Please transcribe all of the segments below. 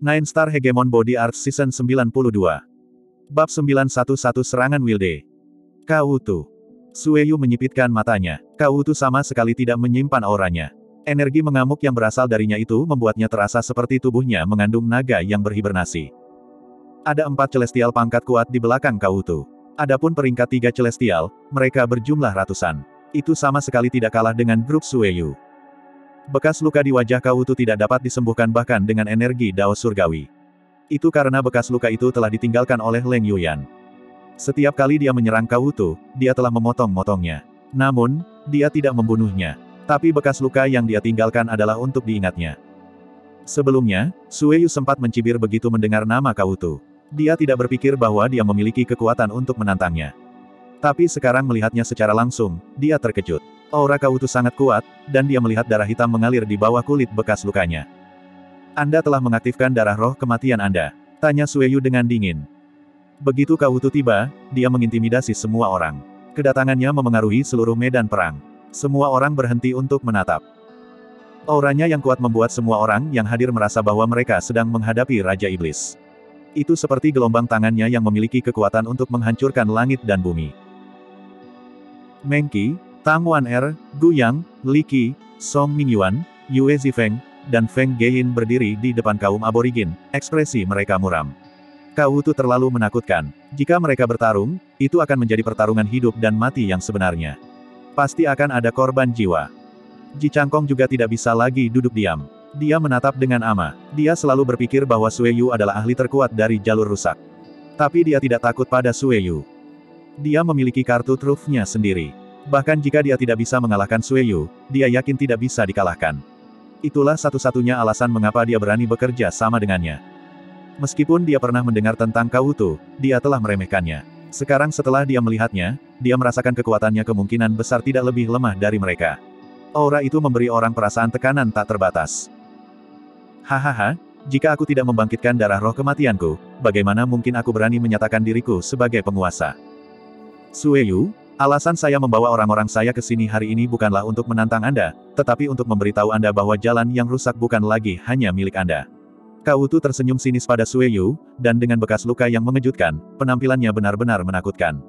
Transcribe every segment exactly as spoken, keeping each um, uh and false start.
Nine Star Hegemon Body Art Season sembilan puluh dua. Bab sembilan satu satu Serangan Wilde. Kautu. Sueyu menyipitkan matanya. Kautu sama sekali tidak menyimpan auranya. Energi mengamuk yang berasal darinya itu membuatnya terasa seperti tubuhnya mengandung naga yang berhibernasi. Ada empat celestial pangkat kuat di belakang Kautu. Adapun peringkat tiga celestial, mereka berjumlah ratusan. Itu sama sekali tidak kalah dengan grup Sueyu. Bekas luka di wajah Kautu tidak dapat disembuhkan bahkan dengan energi Dao Surgawi. Itu karena bekas luka itu telah ditinggalkan oleh Leng Yuyan. Setiap kali dia menyerang Kautu, dia telah memotong-motongnya. Namun, dia tidak membunuhnya. Tapi bekas luka yang dia tinggalkan adalah untuk diingatnya. Sebelumnya, Sueyu sempat mencibir begitu mendengar nama Kautu. Dia tidak berpikir bahwa dia memiliki kekuatan untuk menantangnya. Tapi sekarang melihatnya secara langsung, dia terkejut. Aura Kautu sangat kuat, dan dia melihat darah hitam mengalir di bawah kulit bekas lukanya. Anda telah mengaktifkan darah roh kematian Anda, tanya Sueyu dengan dingin. Begitu Kautu tiba, dia mengintimidasi semua orang. Kedatangannya memengaruhi seluruh medan perang. Semua orang berhenti untuk menatap. Auranya yang kuat membuat semua orang yang hadir merasa bahwa mereka sedang menghadapi Raja Iblis. Itu seperti gelombang tangannya yang memiliki kekuatan untuk menghancurkan langit dan bumi. Mengqi, Tang Wan-er, Gu Yang, Li Qi, Song Mingyuan, Yue Zifeng, dan Feng Geyin berdiri di depan kaum aborigin, ekspresi mereka muram. Kautu terlalu menakutkan. Jika mereka bertarung, itu akan menjadi pertarungan hidup dan mati yang sebenarnya. Pasti akan ada korban jiwa. Ji Changkong juga tidak bisa lagi duduk diam. Dia menatap dengan ama. Dia selalu berpikir bahwa Sueyu adalah ahli terkuat dari jalur rusak. Tapi dia tidak takut pada Sueyu. Dia memiliki kartu trufnya sendiri. Bahkan jika dia tidak bisa mengalahkan Sueyu, dia yakin tidak bisa dikalahkan. Itulah satu-satunya alasan mengapa dia berani bekerja sama dengannya. Meskipun dia pernah mendengar tentang Kautu, dia telah meremehkannya. Sekarang setelah dia melihatnya, dia merasakan kekuatannya kemungkinan besar tidak lebih lemah dari mereka. Aura itu memberi orang perasaan tekanan tak terbatas. Hahaha, jika aku tidak membangkitkan darah roh kematianku, bagaimana mungkin aku berani menyatakan diriku sebagai penguasa? Sueyu, alasan saya membawa orang-orang saya ke sini hari ini bukanlah untuk menantang Anda, tetapi untuk memberitahu Anda bahwa jalan yang rusak bukan lagi hanya milik Anda. Kautu tersenyum sinis pada Sueyu, dan dengan bekas luka yang mengejutkan, penampilannya benar-benar menakutkan.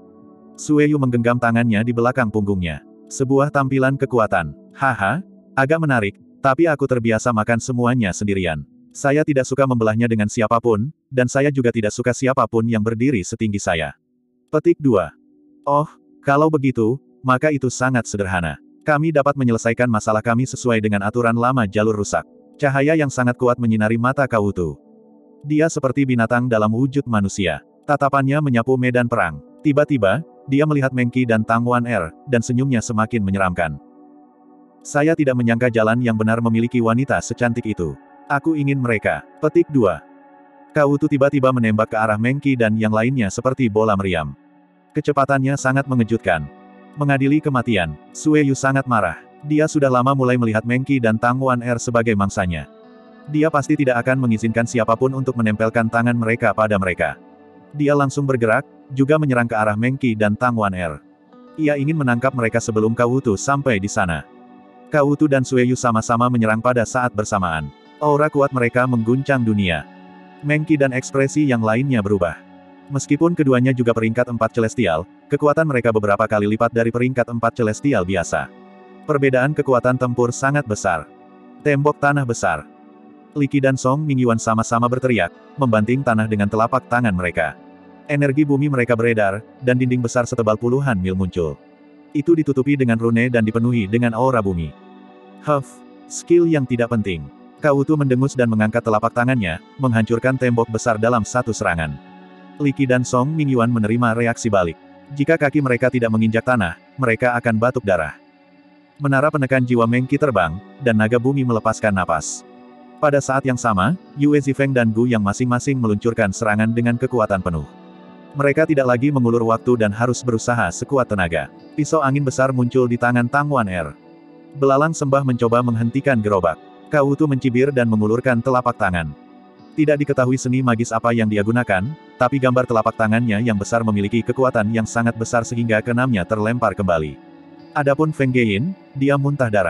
Sueyu menggenggam tangannya di belakang punggungnya. Sebuah tampilan kekuatan. Haha, agak menarik, tapi aku terbiasa makan semuanya sendirian. Saya tidak suka membelahnya dengan siapapun, dan saya juga tidak suka siapapun yang berdiri setinggi saya. Petik dua. Oh, kalau begitu, maka itu sangat sederhana. Kami dapat menyelesaikan masalah kami sesuai dengan aturan lama jalur rusak. Cahaya yang sangat kuat menyinari mata Kautu. Dia seperti binatang dalam wujud manusia. Tatapannya menyapu medan perang. Tiba-tiba, dia melihat Mengqi dan Tang Wan-er, dan senyumnya semakin menyeramkan. Saya tidak menyangka jalan yang benar memiliki wanita secantik itu. Aku ingin mereka. Petik dua. Kautu tiba-tiba menembak ke arah Mengqi dan yang lainnya seperti bola meriam. Kecepatannya sangat mengejutkan. Mengadili kematian, Sueyu sangat marah. Dia sudah lama mulai melihat Mengqi dan Tang Wan-er sebagai mangsanya. Dia pasti tidak akan mengizinkan siapapun untuk menempelkan tangan mereka pada mereka. Dia langsung bergerak, juga menyerang ke arah Mengqi dan Tang Wan-er. Ia ingin menangkap mereka sebelum Kautu sampai di sana. Kautu dan Sueyu sama-sama menyerang pada saat bersamaan. Aura kuat mereka mengguncang dunia. Mengqi dan ekspresi yang lainnya berubah. Meskipun keduanya juga peringkat empat celestial, kekuatan mereka beberapa kali lipat dari peringkat empat celestial biasa. Perbedaan kekuatan tempur sangat besar. Tembok tanah besar. Li Qi dan Song Mingyuan sama-sama berteriak, membanting tanah dengan telapak tangan mereka. Energi bumi mereka beredar, dan dinding besar setebal puluhan mil muncul. Itu ditutupi dengan rune dan dipenuhi dengan aura bumi. Huff, skill yang tidak penting. Kautu mendengus dan mengangkat telapak tangannya, menghancurkan tembok besar dalam satu serangan. Li Qi dan Song Mingyuan menerima reaksi balik. Jika kaki mereka tidak menginjak tanah, mereka akan batuk darah. Menara penekan jiwa Mengqi terbang, dan naga bumi melepaskan napas. Pada saat yang sama, Yue Zifeng dan Gu yang masing-masing meluncurkan serangan dengan kekuatan penuh. Mereka tidak lagi mengulur waktu dan harus berusaha sekuat tenaga. Pisau angin besar muncul di tangan Tang Wan-er. Belalang sembah mencoba menghentikan gerobak. Kautu mencibir dan mengulurkan telapak tangan. Tidak diketahui seni magis apa yang dia gunakan, tapi gambar telapak tangannya yang besar memiliki kekuatan yang sangat besar sehingga keenamnya terlempar kembali. Adapun Feng Geyin, dia muntah darah.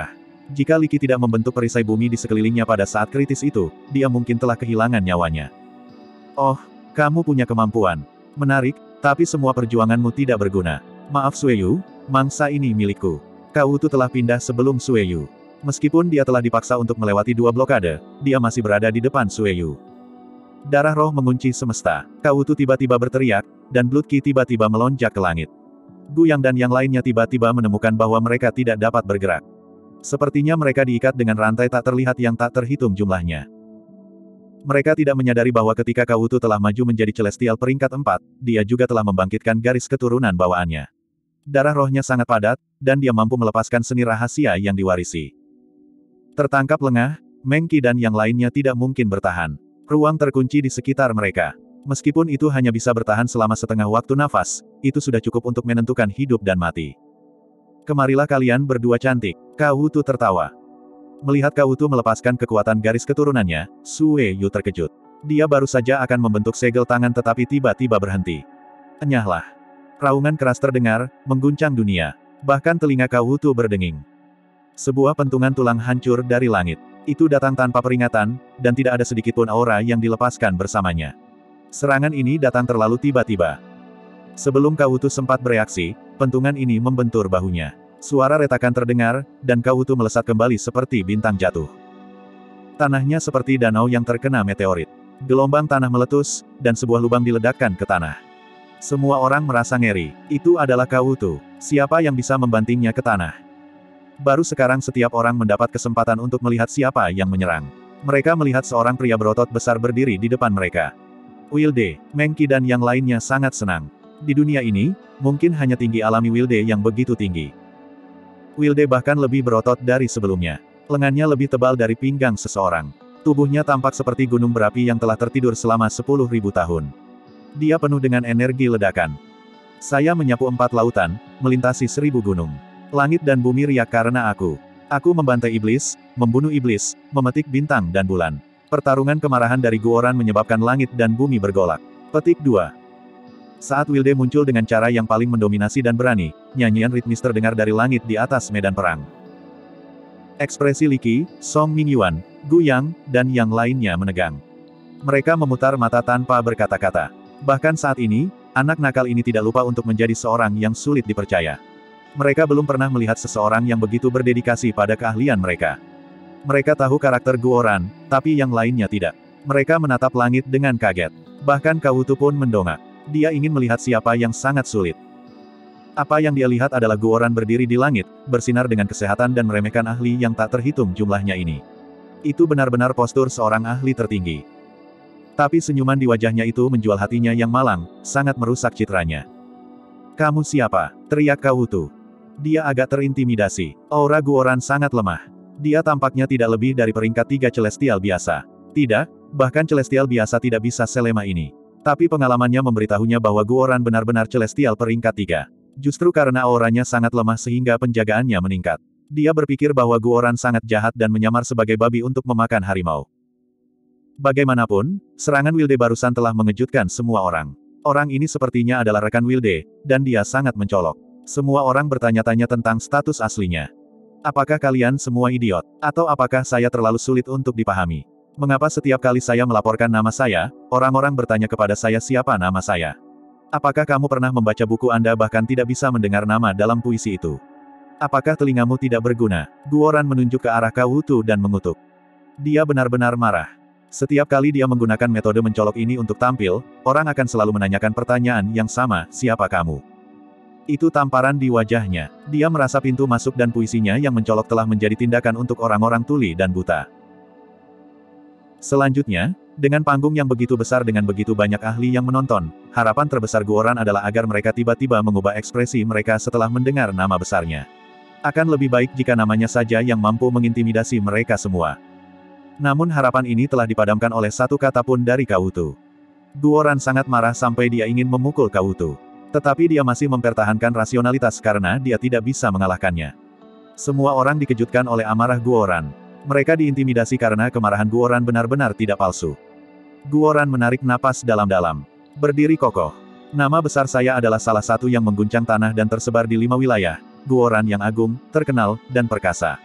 Jika Li Qi tidak membentuk perisai bumi di sekelilingnya pada saat kritis itu, dia mungkin telah kehilangan nyawanya. Oh, kamu punya kemampuan. Menarik, tapi semua perjuanganmu tidak berguna. Maaf Sueyu, mangsa ini milikku. Kautu telah pindah sebelum Sueyu. Meskipun dia telah dipaksa untuk melewati dua blokade, dia masih berada di depan Sueyu. Darah roh mengunci semesta. Kautu tiba-tiba berteriak, dan Blood Qi tiba-tiba melonjak ke langit. Gu Yang dan yang lainnya tiba-tiba menemukan bahwa mereka tidak dapat bergerak. Sepertinya mereka diikat dengan rantai tak terlihat yang tak terhitung jumlahnya. Mereka tidak menyadari bahwa ketika Kautu telah maju menjadi Celestial peringkat empat, dia juga telah membangkitkan garis keturunan bawaannya. Darah rohnya sangat padat, dan dia mampu melepaskan seni rahasia yang diwarisi. Tertangkap lengah, Meng Qi dan yang lainnya tidak mungkin bertahan. Ruang terkunci di sekitar mereka. Meskipun itu hanya bisa bertahan selama setengah waktu nafas, itu sudah cukup untuk menentukan hidup dan mati. Kemarilah kalian berdua cantik. Kautu tertawa. Melihat Kautu melepaskan kekuatan garis keturunannya, Sueyu terkejut. Dia baru saja akan membentuk segel tangan tetapi tiba-tiba berhenti. Enyahlah. Raungan keras terdengar, mengguncang dunia. Bahkan telinga Kautu berdenging. Sebuah pentungan tulang hancur dari langit. Itu datang tanpa peringatan, dan tidak ada sedikitpun aura yang dilepaskan bersamanya. Serangan ini datang terlalu tiba-tiba. Sebelum Kautu sempat bereaksi, pentungan ini membentur bahunya. Suara retakan terdengar, dan Kautu melesat kembali seperti bintang jatuh. Tanahnya seperti danau yang terkena meteorit. Gelombang tanah meletus, dan sebuah lubang diledakkan ke tanah. Semua orang merasa ngeri. Itu adalah Kautu. Siapa yang bisa membantingnya ke tanah? Baru sekarang setiap orang mendapat kesempatan untuk melihat siapa yang menyerang. Mereka melihat seorang pria berotot besar berdiri di depan mereka. Wilde, Meng Qi dan yang lainnya sangat senang. Di dunia ini, mungkin hanya tinggi alami Wilde yang begitu tinggi. Wilde bahkan lebih berotot dari sebelumnya. Lengannya lebih tebal dari pinggang seseorang. Tubuhnya tampak seperti gunung berapi yang telah tertidur selama sepuluh ribu tahun. Dia penuh dengan energi ledakan. Saya menyapu empat lautan, melintasi seribu gunung. Langit dan bumi riak karena aku. Aku membantai iblis, membunuh iblis, memetik bintang dan bulan. Pertarungan kemarahan dari Guoran menyebabkan langit dan bumi bergolak. Petik dua. Saat Wilde muncul dengan cara yang paling mendominasi dan berani, nyanyian ritmis terdengar dari langit di atas medan perang. Ekspresi Li Qi, Song Mingyuan, Gu Yang, dan yang lainnya menegang. Mereka memutar mata tanpa berkata-kata. Bahkan saat ini, anak nakal ini tidak lupa untuk menjadi seorang yang sulit dipercaya. Mereka belum pernah melihat seseorang yang begitu berdedikasi pada keahlian mereka. Mereka tahu karakter Guoran, tapi yang lainnya tidak. Mereka menatap langit dengan kaget. Bahkan Kautu pun mendongak. Dia ingin melihat siapa yang sangat sulit. Apa yang dia lihat adalah Guoran berdiri di langit, bersinar dengan kesehatan dan meremehkan ahli yang tak terhitung jumlahnya ini. Itu benar-benar postur seorang ahli tertinggi. Tapi senyuman di wajahnya itu menjual hatinya yang malang, sangat merusak citranya. Kamu siapa? Teriak Kautu. Dia agak terintimidasi. Aura Guoran sangat lemah. Dia tampaknya tidak lebih dari peringkat tiga Celestial biasa. Tidak, bahkan Celestial biasa tidak bisa selemah ini. Tapi pengalamannya memberitahunya bahwa Guoran benar-benar Celestial peringkat tiga. Justru karena auranya sangat lemah sehingga penjagaannya meningkat. Dia berpikir bahwa Guoran sangat jahat dan menyamar sebagai babi untuk memakan harimau. Bagaimanapun, serangan Wilde barusan telah mengejutkan semua orang. Orang ini sepertinya adalah rekan Wilde, dan dia sangat mencolok. Semua orang bertanya-tanya tentang status aslinya. Apakah kalian semua idiot? Atau apakah saya terlalu sulit untuk dipahami? Mengapa setiap kali saya melaporkan nama saya, orang-orang bertanya kepada saya siapa nama saya? Apakah kamu pernah membaca buku Anda bahkan tidak bisa mendengar nama dalam puisi itu? Apakah telingamu tidak berguna? Guoran menunjuk ke arah Kautu dan mengutuk. Dia benar-benar marah. Setiap kali dia menggunakan metode mencolok ini untuk tampil, orang akan selalu menanyakan pertanyaan yang sama, siapa kamu? Itu tamparan di wajahnya. Dia merasa pintu masuk dan puisinya yang mencolok telah menjadi tindakan untuk orang-orang tuli dan buta. Selanjutnya, dengan panggung yang begitu besar dengan begitu banyak ahli yang menonton, harapan terbesar Guoran adalah agar mereka tiba-tiba mengubah ekspresi mereka setelah mendengar nama besarnya. Akan lebih baik jika namanya saja yang mampu mengintimidasi mereka semua. Namun harapan ini telah dipadamkan oleh satu kata pun dari Kautu. Guoran sangat marah sampai dia ingin memukul Kautu. Tetapi dia masih mempertahankan rasionalitas karena dia tidak bisa mengalahkannya. Semua orang dikejutkan oleh amarah Guoran. Mereka diintimidasi karena kemarahan Guoran benar-benar tidak palsu. Guoran menarik napas dalam-dalam. Berdiri kokoh. Nama besar saya adalah salah satu yang mengguncang tanah dan tersebar di lima wilayah. Guoran yang agung, terkenal, dan perkasa.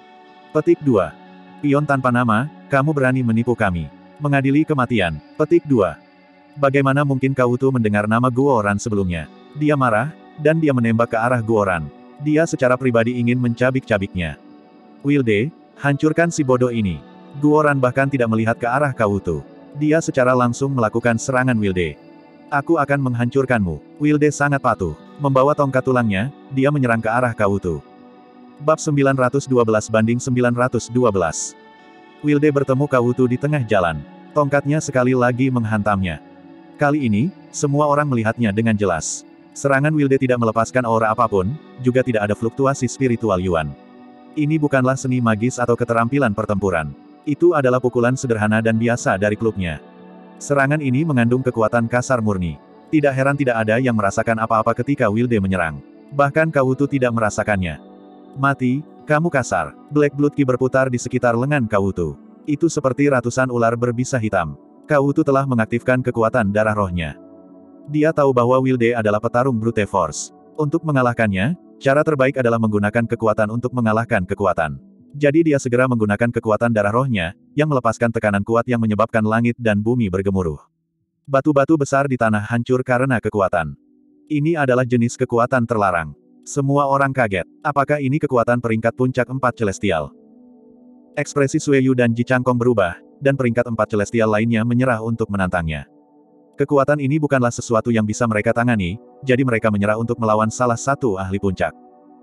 Petik dua. Pion tanpa nama, kamu berani menipu kami. Mengadili kematian. Petik dua. Bagaimana mungkin Kaotu mendengar nama Guoran sebelumnya? Dia marah, dan dia menembak ke arah Guoran. Dia secara pribadi ingin mencabik-cabiknya. Wilde, hancurkan si bodoh ini. Guoran bahkan tidak melihat ke arah Kaotu. Dia secara langsung melakukan serangan Wilde. Aku akan menghancurkanmu. Wilde sangat patuh. Membawa tongkat tulangnya, dia menyerang ke arah Kaotu. Bab sembilan ratus dua belas banding sembilan ratus dua belas. Wilde bertemu Kaotu di tengah jalan. Tongkatnya sekali lagi menghantamnya. Kali ini, semua orang melihatnya dengan jelas. Serangan Wilde tidak melepaskan aura apapun, juga tidak ada fluktuasi spiritual Yuan. Ini bukanlah seni magis atau keterampilan pertempuran. Itu adalah pukulan sederhana dan biasa dari klubnya. Serangan ini mengandung kekuatan kasar murni. Tidak heran tidak ada yang merasakan apa-apa ketika Wilde menyerang. Bahkan Kaotu tidak merasakannya. Mati, kamu kasar. Black Blood Ki berputar di sekitar lengan Kaotu. Itu seperti ratusan ular berbisa hitam. Kaotu telah mengaktifkan kekuatan darah rohnya. Dia tahu bahwa Wilde adalah petarung brute force. Untuk mengalahkannya, cara terbaik adalah menggunakan kekuatan untuk mengalahkan kekuatan. Jadi dia segera menggunakan kekuatan darah rohnya, yang melepaskan tekanan kuat yang menyebabkan langit dan bumi bergemuruh. Batu-batu besar di tanah hancur karena kekuatan. Ini adalah jenis kekuatan terlarang. Semua orang kaget. Apakah ini kekuatan peringkat puncak empat celestial? Ekspresi Sueyu dan Ji Changkong berubah, dan peringkat empat celestial lainnya menyerah untuk menantangnya. Kekuatan ini bukanlah sesuatu yang bisa mereka tangani, jadi mereka menyerah untuk melawan salah satu ahli puncak.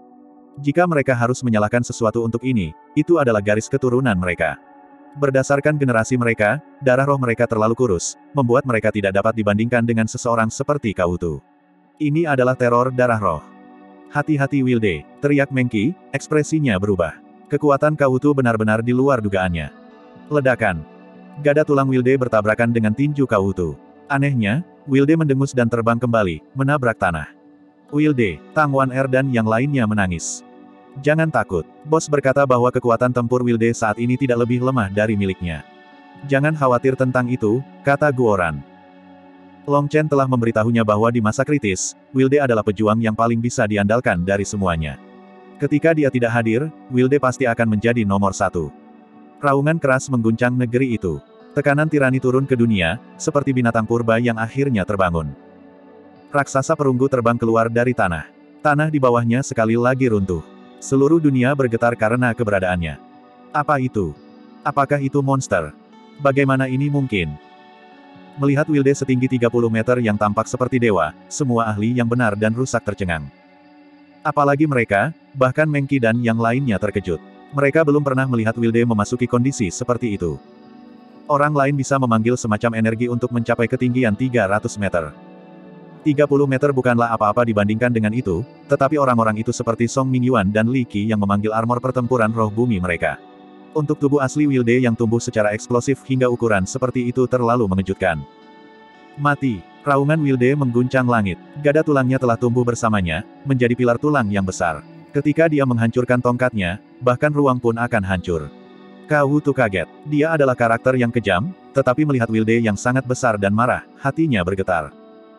Jika mereka harus menyalahkan sesuatu untuk ini, itu adalah garis keturunan mereka. Berdasarkan generasi mereka, darah roh mereka terlalu kurus, membuat mereka tidak dapat dibandingkan dengan seseorang seperti Kaotu. Ini adalah teror darah roh. Hati-hati Wilde, teriak Mengki, ekspresinya berubah. Kekuatan Kaotu benar-benar di luar dugaannya. Ledakan. Gada tulang Wilde bertabrakan dengan tinju Kaotu. Anehnya, Wilde mendengus dan terbang kembali, menabrak tanah. Wilde, Tang Wan Er dan yang lainnya menangis. Jangan takut. Bos berkata bahwa kekuatan tempur Wilde saat ini tidak lebih lemah dari miliknya. Jangan khawatir tentang itu, kata Guoran. Long Chen telah memberitahunya bahwa di masa kritis, Wilde adalah pejuang yang paling bisa diandalkan dari semuanya. Ketika dia tidak hadir, Wilde pasti akan menjadi nomor satu. Raungan keras mengguncang negeri itu. Tekanan tirani turun ke dunia, seperti binatang purba yang akhirnya terbangun. Raksasa perunggu terbang keluar dari tanah. Tanah di bawahnya sekali lagi runtuh. Seluruh dunia bergetar karena keberadaannya. Apa itu? Apakah itu monster? Bagaimana ini mungkin? Melihat Wilde setinggi tiga puluh meter yang tampak seperti dewa, semua ahli yang benar dan rusak tercengang. Apalagi mereka, bahkan Mengki dan yang lainnya terkejut. Mereka belum pernah melihat Wilde memasuki kondisi seperti itu. Orang lain bisa memanggil semacam energi untuk mencapai ketinggian tiga ratus meter. tiga puluh meter bukanlah apa-apa dibandingkan dengan itu, tetapi orang-orang itu seperti Song Mingyuan dan Li Qi yang memanggil armor pertempuran roh bumi mereka. Untuk tubuh asli Wilde yang tumbuh secara eksplosif hingga ukuran seperti itu terlalu mengejutkan. Mati. Raungan Wilde mengguncang langit. Gada tulangnya telah tumbuh bersamanya, menjadi pilar tulang yang besar. Ketika dia menghancurkan tongkatnya, bahkan ruang pun akan hancur. Kaotu kaget. Dia adalah karakter yang kejam, tetapi melihat Wilde yang sangat besar dan marah, hatinya bergetar.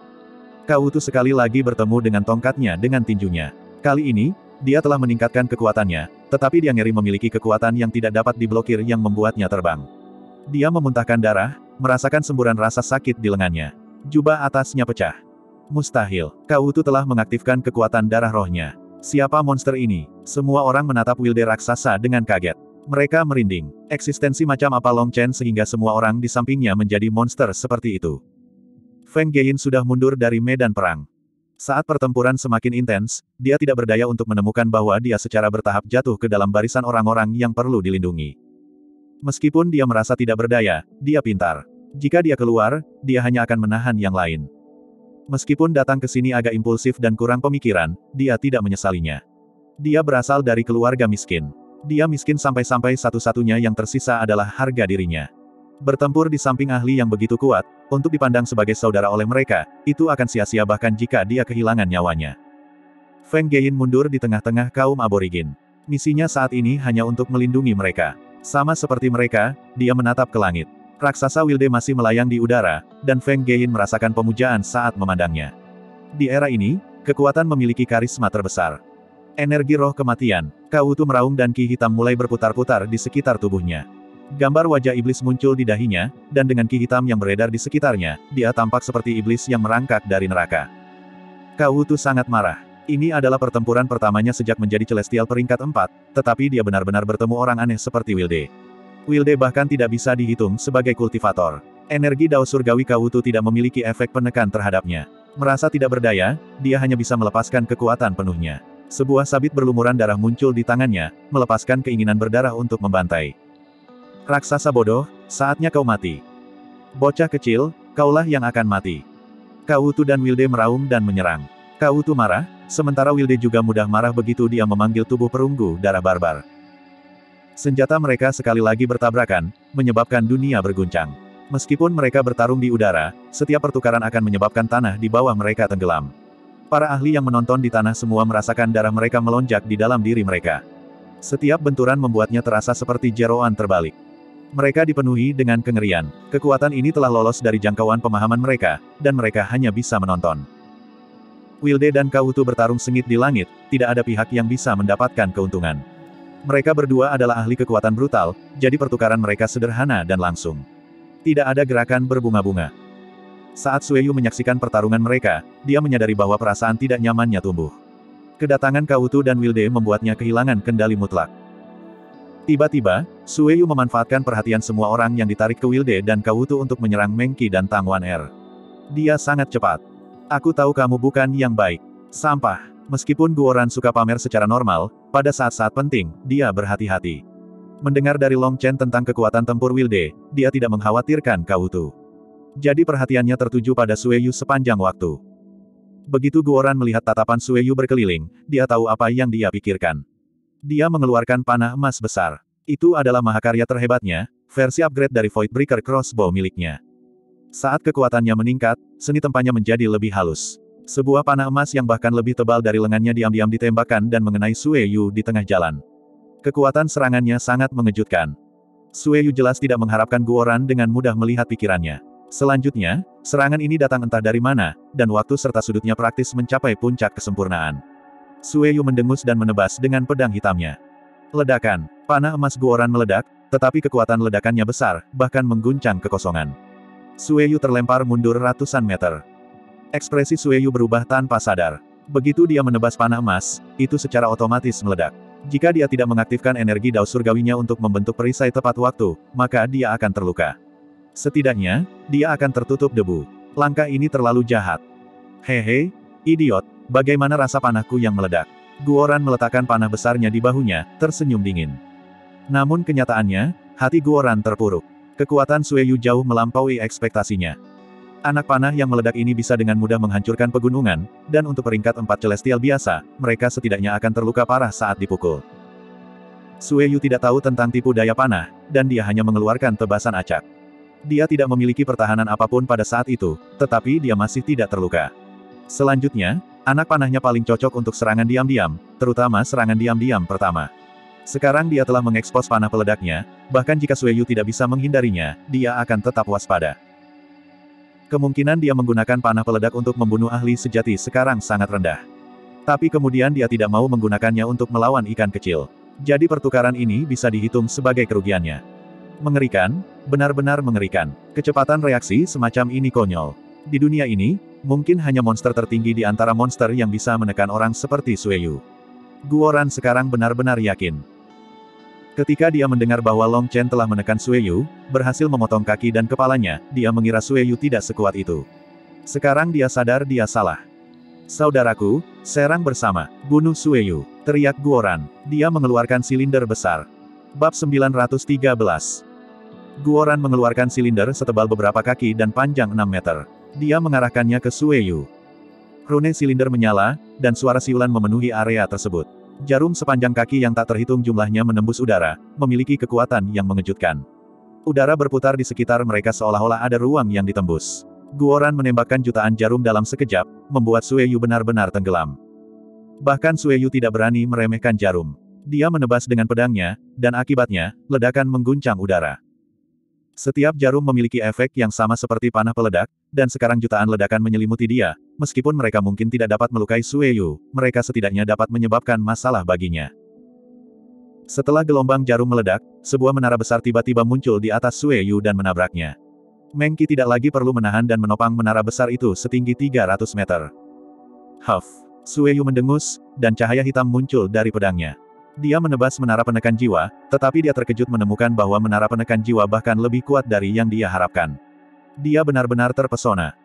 Kaotu sekali lagi bertemu dengan tongkatnya dengan tinjunya. Kali ini, dia telah meningkatkan kekuatannya, tetapi dia ngeri memiliki kekuatan yang tidak dapat diblokir yang membuatnya terbang. Dia memuntahkan darah, merasakan semburan rasa sakit di lengannya. Jubah atasnya pecah. Mustahil. Kaotu telah mengaktifkan kekuatan darah rohnya. Siapa monster ini? Semua orang menatap Wilde raksasa dengan kaget. Mereka merinding. Eksistensi macam apa Long Chen sehingga semua orang di sampingnya menjadi monster seperti itu. Feng Geyin sudah mundur dari medan perang. Saat pertempuran semakin intens, dia tidak berdaya untuk menemukan bahwa dia secara bertahap jatuh ke dalam barisan orang-orang yang perlu dilindungi. Meskipun dia merasa tidak berdaya, dia pintar. Jika dia keluar, dia hanya akan menahan yang lain. Meskipun datang ke sini agak impulsif dan kurang pemikiran, dia tidak menyesalinya. Dia berasal dari keluarga miskin. Dia miskin sampai-sampai satu-satunya yang tersisa adalah harga dirinya. Bertempur di samping ahli yang begitu kuat, untuk dipandang sebagai saudara oleh mereka, itu akan sia-sia bahkan jika dia kehilangan nyawanya. Feng Geyin mundur di tengah-tengah kaum aborigin. Misinya saat ini hanya untuk melindungi mereka. Sama seperti mereka, dia menatap ke langit. Raksasa Wilde masih melayang di udara, dan Feng Geyin merasakan pemujaan saat memandangnya. Di era ini, kekuatan memiliki karisma terbesar. Energi roh kematian. Kautu meraung dan ki hitam mulai berputar-putar di sekitar tubuhnya. Gambar wajah iblis muncul di dahinya, dan dengan ki hitam yang beredar di sekitarnya, dia tampak seperti iblis yang merangkak dari neraka. Kautu sangat marah. Ini adalah pertempuran pertamanya sejak menjadi Celestial peringkat empat, tetapi dia benar-benar bertemu orang aneh seperti Wilde. Wilde bahkan tidak bisa dihitung sebagai kultivator. Energi Dao Surgawi Kautu tidak memiliki efek penekan terhadapnya. Merasa tidak berdaya, dia hanya bisa melepaskan kekuatan penuhnya. Sebuah sabit berlumuran darah muncul di tangannya, melepaskan keinginan berdarah untuk membantai. Raksasa bodoh, saatnya kau mati. Bocah kecil, kaulah yang akan mati. Kautu dan Wilde meraung dan menyerang. Kautu marah, sementara Wilde juga mudah marah begitu dia memanggil tubuh perunggu darah barbar. Senjata mereka sekali lagi bertabrakan, menyebabkan dunia berguncang. Meskipun mereka bertarung di udara, setiap pertukaran akan menyebabkan tanah di bawah mereka tenggelam. Para ahli yang menonton di tanah semua merasakan darah mereka melonjak di dalam diri mereka. Setiap benturan membuatnya terasa seperti jeroan terbalik. Mereka dipenuhi dengan kengerian. Kekuatan ini telah lolos dari jangkauan pemahaman mereka, dan mereka hanya bisa menonton. Wilde dan Kautu bertarung sengit di langit, tidak ada pihak yang bisa mendapatkan keuntungan. Mereka berdua adalah ahli kekuatan brutal, jadi pertukaran mereka sederhana dan langsung. Tidak ada gerakan berbunga-bunga. Saat Sueyu menyaksikan pertarungan mereka, dia menyadari bahwa perasaan tidak nyamannya tumbuh. Kedatangan Kautu dan Wilde membuatnya kehilangan kendali mutlak. Tiba-tiba, Sueyu memanfaatkan perhatian semua orang yang ditarik ke Wilde dan Kautu untuk menyerang Mengki dan Tang Wan Er. Dia sangat cepat. Aku tahu kamu bukan yang baik. Sampah. Meskipun Guoran suka pamer secara normal, pada saat-saat penting, dia berhati-hati. Mendengar dari Long Chen tentang kekuatan tempur Wilde, dia tidak mengkhawatirkan Kautu. Jadi perhatiannya tertuju pada Sueyu sepanjang waktu. Begitu Guoran melihat tatapan Sueyu berkeliling, dia tahu apa yang dia pikirkan. Dia mengeluarkan panah emas besar. Itu adalah mahakarya terhebatnya, versi upgrade dari Voidbreaker Crossbow miliknya. Saat kekuatannya meningkat, seni tempanya menjadi lebih halus. Sebuah panah emas yang bahkan lebih tebal dari lengannya diam-diam ditembakkan dan mengenai Sueyu di tengah jalan. Kekuatan serangannya sangat mengejutkan. Sueyu jelas tidak mengharapkan Guoran dengan mudah melihat pikirannya. Selanjutnya, serangan ini datang entah dari mana, dan waktu serta sudutnya praktis mencapai puncak kesempurnaan. Sueyu mendengus dan menebas dengan pedang hitamnya. Ledakan. Panah emas Guoran meledak, tetapi kekuatan ledakannya besar, bahkan mengguncang kekosongan. Sueyu terlempar mundur ratusan meter. Ekspresi Sueyu berubah tanpa sadar. Begitu dia menebas panah emas, itu secara otomatis meledak. Jika dia tidak mengaktifkan energi Dao Surgawinya untuk membentuk perisai tepat waktu, maka dia akan terluka. Setidaknya, dia akan tertutup debu. Langkah ini terlalu jahat. Hehe, idiot, bagaimana rasa panahku yang meledak? Guoran meletakkan panah besarnya di bahunya, tersenyum dingin. Namun kenyataannya, hati Guoran terpuruk. Kekuatan Sueyu jauh melampaui ekspektasinya. Anak panah yang meledak ini bisa dengan mudah menghancurkan pegunungan, dan untuk peringkat empat Celestial biasa, mereka setidaknya akan terluka parah saat dipukul. Sueyu tidak tahu tentang tipu daya panah, dan dia hanya mengeluarkan tebasan acak. Dia tidak memiliki pertahanan apapun pada saat itu, tetapi dia masih tidak terluka. Selanjutnya, anak panahnya paling cocok untuk serangan diam-diam, terutama serangan diam-diam pertama. Sekarang dia telah mengekspos panah peledaknya, bahkan jika Sueyu tidak bisa menghindarinya, dia akan tetap waspada. Kemungkinan dia menggunakan panah peledak untuk membunuh ahli sejati sekarang sangat rendah. Tapi kemudian dia tidak mau menggunakannya untuk melawan ikan kecil. Jadi pertukaran ini bisa dihitung sebagai kerugiannya. Mengerikan, benar-benar mengerikan. Kecepatan reaksi semacam ini konyol. Di dunia ini, mungkin hanya monster tertinggi di antara monster yang bisa menekan orang seperti Sueyu. Guoran sekarang benar-benar yakin. Ketika dia mendengar bahwa Long Chen telah menekan Sueyu, berhasil memotong kaki dan kepalanya, dia mengira Sueyu tidak sekuat itu. Sekarang dia sadar dia salah. Saudaraku, serang bersama, bunuh Sueyu, teriak Guoran. Dia mengeluarkan silinder besar. Bab sembilan ratus tiga belas. Guoran mengeluarkan silinder setebal beberapa kaki dan panjang enam meter. Dia mengarahkannya ke Sueyu. Rune silinder menyala, dan suara siulan memenuhi area tersebut. Jarum sepanjang kaki yang tak terhitung jumlahnya menembus udara, memiliki kekuatan yang mengejutkan. Udara berputar di sekitar mereka seolah-olah ada ruang yang ditembus. Guoran menembakkan jutaan jarum dalam sekejap, membuat Sueyu benar-benar tenggelam. Bahkan Sueyu tidak berani meremehkan jarum. Dia menebas dengan pedangnya, dan akibatnya, ledakan mengguncang udara. Setiap jarum memiliki efek yang sama seperti panah peledak, dan sekarang jutaan ledakan menyelimuti dia. Meskipun mereka mungkin tidak dapat melukai Sue Yu, mereka setidaknya dapat menyebabkan masalah baginya. Setelah gelombang jarum meledak, sebuah menara besar tiba-tiba muncul di atas Sue Yu dan menabraknya. Meng Qi tidak lagi perlu menahan dan menopang menara besar itu setinggi tiga ratus meter. Huff! Sue Yu mendengus, dan cahaya hitam muncul dari pedangnya. Dia menebas menara penekan jiwa, tetapi dia terkejut menemukan bahwa menara penekan jiwa bahkan lebih kuat dari yang dia harapkan. Dia benar-benar terpesona.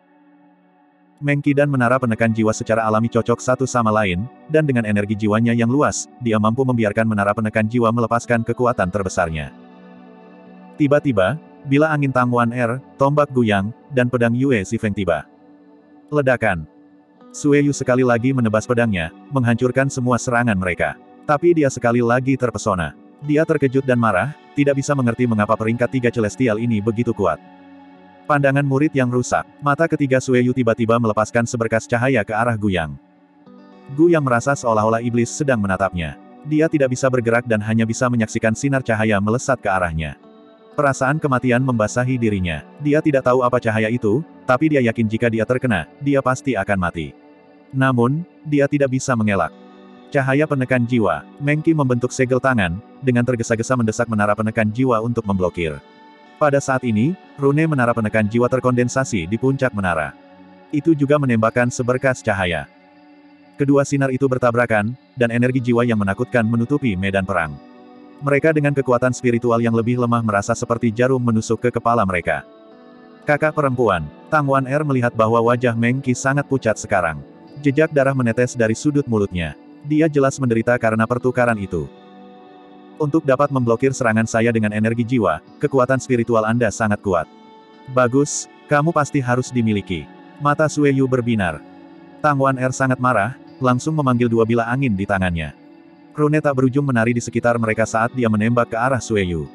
Meng Qi dan menara penekan jiwa secara alami cocok satu sama lain, dan dengan energi jiwanya yang luas, dia mampu membiarkan menara penekan jiwa melepaskan kekuatan terbesarnya. Tiba-tiba, bila angin Tangwan Er, tombak Guyang, dan pedang Yue Zifeng tiba. Ledakan. Sue Yu sekali lagi menebas pedangnya, menghancurkan semua serangan mereka. Tapi dia sekali lagi terpesona. Dia terkejut dan marah, tidak bisa mengerti mengapa peringkat tiga celestial ini begitu kuat. Pandangan murid yang rusak. Mata ketiga Sue Yu tiba-tiba melepaskan seberkas cahaya ke arah Guyang. Guyang merasa seolah-olah iblis sedang menatapnya. Dia tidak bisa bergerak dan hanya bisa menyaksikan sinar cahaya melesat ke arahnya. Perasaan kematian membasahi dirinya. Dia tidak tahu apa cahaya itu, tapi dia yakin jika dia terkena, dia pasti akan mati. Namun, dia tidak bisa mengelak. Cahaya penekan jiwa. Meng Qi membentuk segel tangan, dengan tergesa-gesa mendesak menara penekan jiwa untuk memblokir. Pada saat ini, rune menara penekan jiwa terkondensasi di puncak menara. Itu juga menembakkan seberkas cahaya. Kedua sinar itu bertabrakan, dan energi jiwa yang menakutkan menutupi medan perang. Mereka dengan kekuatan spiritual yang lebih lemah merasa seperti jarum menusuk ke kepala mereka. Kakak perempuan, Tangwan Er melihat bahwa wajah Meng Qi sangat pucat sekarang. Jejak darah menetes dari sudut mulutnya. Dia jelas menderita karena pertukaran itu. Untuk dapat memblokir serangan saya dengan energi jiwa, kekuatan spiritual Anda sangat kuat. Bagus, kamu pasti harus dimiliki. Mata Sue Yu berbinar. Tangwan Er sangat marah, langsung memanggil dua bilah angin di tangannya. Rune tak berujung menari di sekitar mereka saat dia menembak ke arah Sue Yu.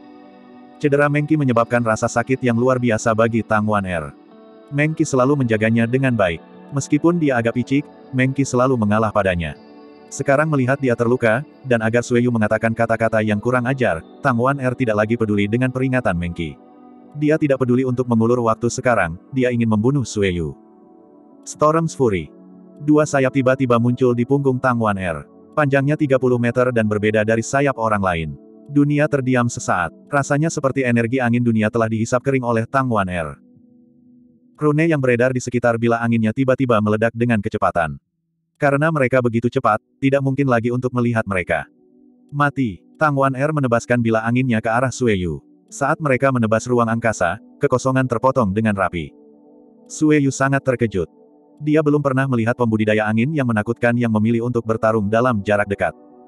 Cedera Meng Qi menyebabkan rasa sakit yang luar biasa bagi Tangwan Er. Meng Qi selalu menjaganya dengan baik. Meskipun dia agak picik, Meng Qi selalu mengalah padanya. Sekarang melihat dia terluka, dan agar Sue Yu mengatakan kata-kata yang kurang ajar, Tangwan Er tidak lagi peduli dengan peringatan Meng Qi. Dia tidak peduli untuk mengulur waktu sekarang, dia ingin membunuh Sue Yu. Storm's Fury. Dua sayap tiba-tiba muncul di punggung Tangwan Er. Panjangnya tiga puluh meter dan berbeda dari sayap orang lain. Dunia terdiam sesaat. Rasanya seperti energi angin dunia telah dihisap kering oleh Tangwan Er. Rune yang beredar di sekitar bilah anginnya tiba-tiba meledak dengan kecepatan. Karena mereka begitu cepat, tidak mungkin lagi untuk melihat mereka. Mati. Tangwan Er menebaskan bilah anginnya ke arah Sue Yu. Saat mereka menebas ruang angkasa, kekosongan terpotong dengan rapi. Sue Yu sangat terkejut. Dia belum pernah melihat pembudidaya angin yang menakutkan yang memilih untuk bertarung dalam jarak dekat.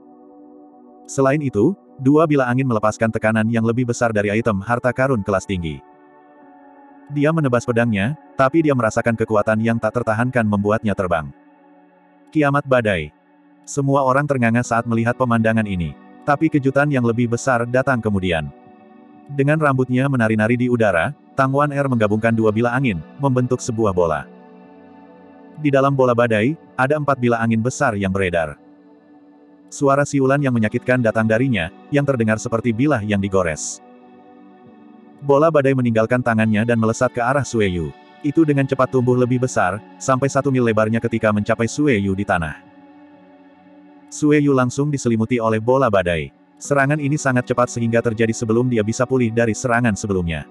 Selain itu, dua bilah angin melepaskan tekanan yang lebih besar dari item harta karun kelas tinggi. Dia menebas pedangnya, tapi dia merasakan kekuatan yang tak tertahankan membuatnya terbang. Kiamat badai. Semua orang ternganga saat melihat pemandangan ini. Tapi kejutan yang lebih besar datang kemudian. Dengan rambutnya menari-nari di udara, Tangwan Er menggabungkan dua bilah angin, membentuk sebuah bola. Di dalam bola badai, ada empat bilah angin besar yang beredar. Suara siulan yang menyakitkan datang darinya, yang terdengar seperti bilah yang digores. Bola badai meninggalkan tangannya dan melesat ke arah Sue Yu. Itu dengan cepat tumbuh lebih besar, sampai satu mil lebarnya ketika mencapai Sue Yu di tanah. Sue Yu langsung diselimuti oleh bola badai. Serangan ini sangat cepat sehingga terjadi sebelum dia bisa pulih dari serangan sebelumnya.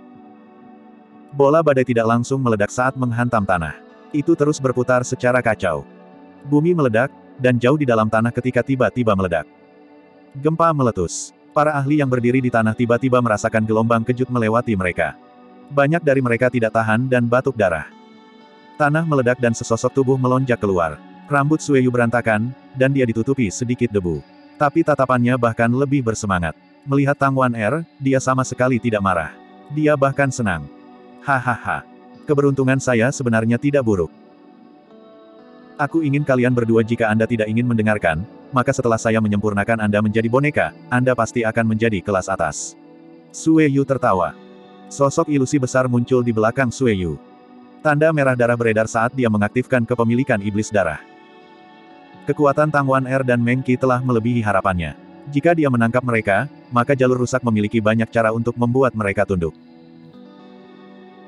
Bola badai tidak langsung meledak saat menghantam tanah. Itu terus berputar secara kacau. Bumi meledak, dan jauh di dalam tanah ketika tiba-tiba meledak. Gempa meletus. Para ahli yang berdiri di tanah tiba-tiba merasakan gelombang kejut melewati mereka. Banyak dari mereka tidak tahan dan batuk darah. Tanah meledak dan sesosok tubuh melonjak keluar. Rambut Sue Yu berantakan, dan dia ditutupi sedikit debu. Tapi tatapannya bahkan lebih bersemangat. Melihat Tangwan Er, dia sama sekali tidak marah. Dia bahkan senang. Hahaha. Keberuntungan saya sebenarnya tidak buruk. Aku ingin kalian berdua jika Anda tidak ingin mendengarkan, maka setelah saya menyempurnakan Anda menjadi boneka, Anda pasti akan menjadi kelas atas. Sue Yu tertawa. Sosok ilusi besar muncul di belakang Sue Yu. Tanda merah darah beredar saat dia mengaktifkan kepemilikan iblis darah. Kekuatan Tangwan Er dan Meng Qi telah melebihi harapannya. Jika dia menangkap mereka, maka jalur rusak memiliki banyak cara untuk membuat mereka tunduk.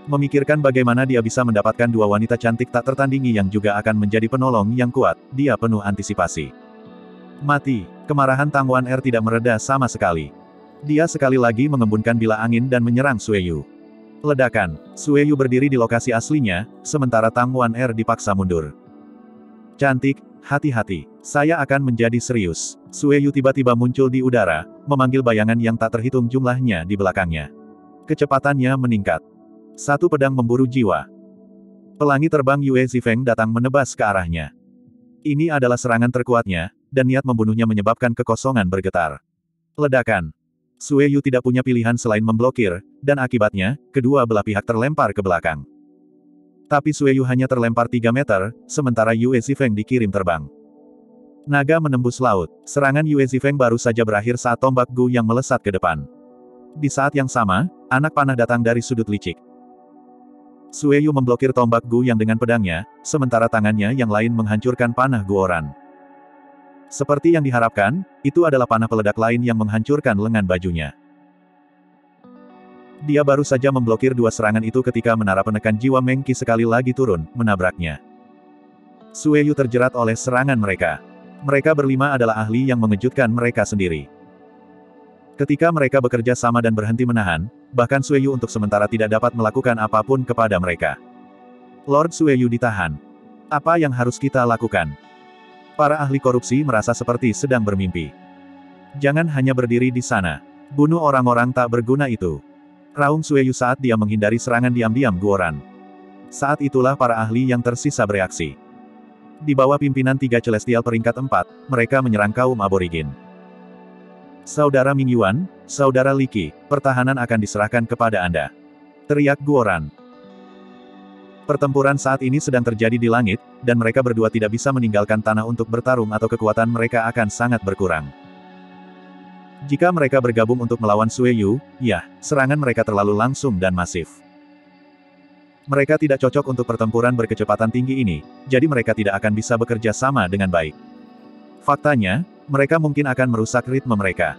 Memikirkan bagaimana dia bisa mendapatkan dua wanita cantik tak tertandingi yang juga akan menjadi penolong yang kuat, dia penuh antisipasi. Mati. Kemarahan Tang Wan-er tidak mereda sama sekali. Dia sekali lagi mengembunkan bilah angin dan menyerang Sueyu. Ledakan. Sueyu berdiri di lokasi aslinya, sementara Tang Wan-er dipaksa mundur. Cantik, hati-hati. Saya akan menjadi serius. Sueyu tiba-tiba muncul di udara, memanggil bayangan yang tak terhitung jumlahnya di belakangnya. Kecepatannya meningkat. Satu pedang memburu jiwa. Pelangi terbang Yue Zifeng datang menebas ke arahnya. Ini adalah serangan terkuatnya, dan niat membunuhnya menyebabkan kekosongan bergetar. Ledakan. Sueyu tidak punya pilihan selain memblokir, dan akibatnya, kedua belah pihak terlempar ke belakang. Tapi Sueyu hanya terlempar tiga meter, sementara Yue Zifeng dikirim terbang. Naga menembus laut. Serangan Yue Zifeng baru saja berakhir saat tombak Gu yang melesat ke depan. Di saat yang sama, anak panah datang dari sudut licik. Sueyu memblokir tombak Gu yang dengan pedangnya, sementara tangannya yang lain menghancurkan panah Guoran. Seperti yang diharapkan, itu adalah panah peledak lain yang menghancurkan lengan bajunya. Dia baru saja memblokir dua serangan itu ketika menara penekan jiwa Mengki sekali lagi turun, menabraknya. Sueyu terjerat oleh serangan mereka. Mereka berlima adalah ahli yang mengejutkan mereka sendiri. Ketika mereka bekerja sama dan berhenti menahan, bahkan Sueyu untuk sementara tidak dapat melakukan apapun kepada mereka. Lord Sueyu ditahan. Apa yang harus kita lakukan? Para ahli korupsi merasa seperti sedang bermimpi. Jangan hanya berdiri di sana. Bunuh orang-orang tak berguna itu. Raung Sueyu saat dia menghindari serangan diam-diam Guoran. Saat itulah para ahli yang tersisa bereaksi. Di bawah pimpinan tiga Celestial peringkat empat, mereka menyerang kaum aborigin. Saudara Ming Yuan, Saudara Li Qi, pertahanan akan diserahkan kepada Anda. Teriak Guoran. Pertempuran saat ini sedang terjadi di langit, dan mereka berdua tidak bisa meninggalkan tanah untuk bertarung atau kekuatan mereka akan sangat berkurang. Jika mereka bergabung untuk melawan Sueyu, ya, serangan mereka terlalu langsung dan masif. Mereka tidak cocok untuk pertempuran berkecepatan tinggi ini, jadi mereka tidak akan bisa bekerja sama dengan baik. Faktanya, mereka mungkin akan merusak ritme mereka.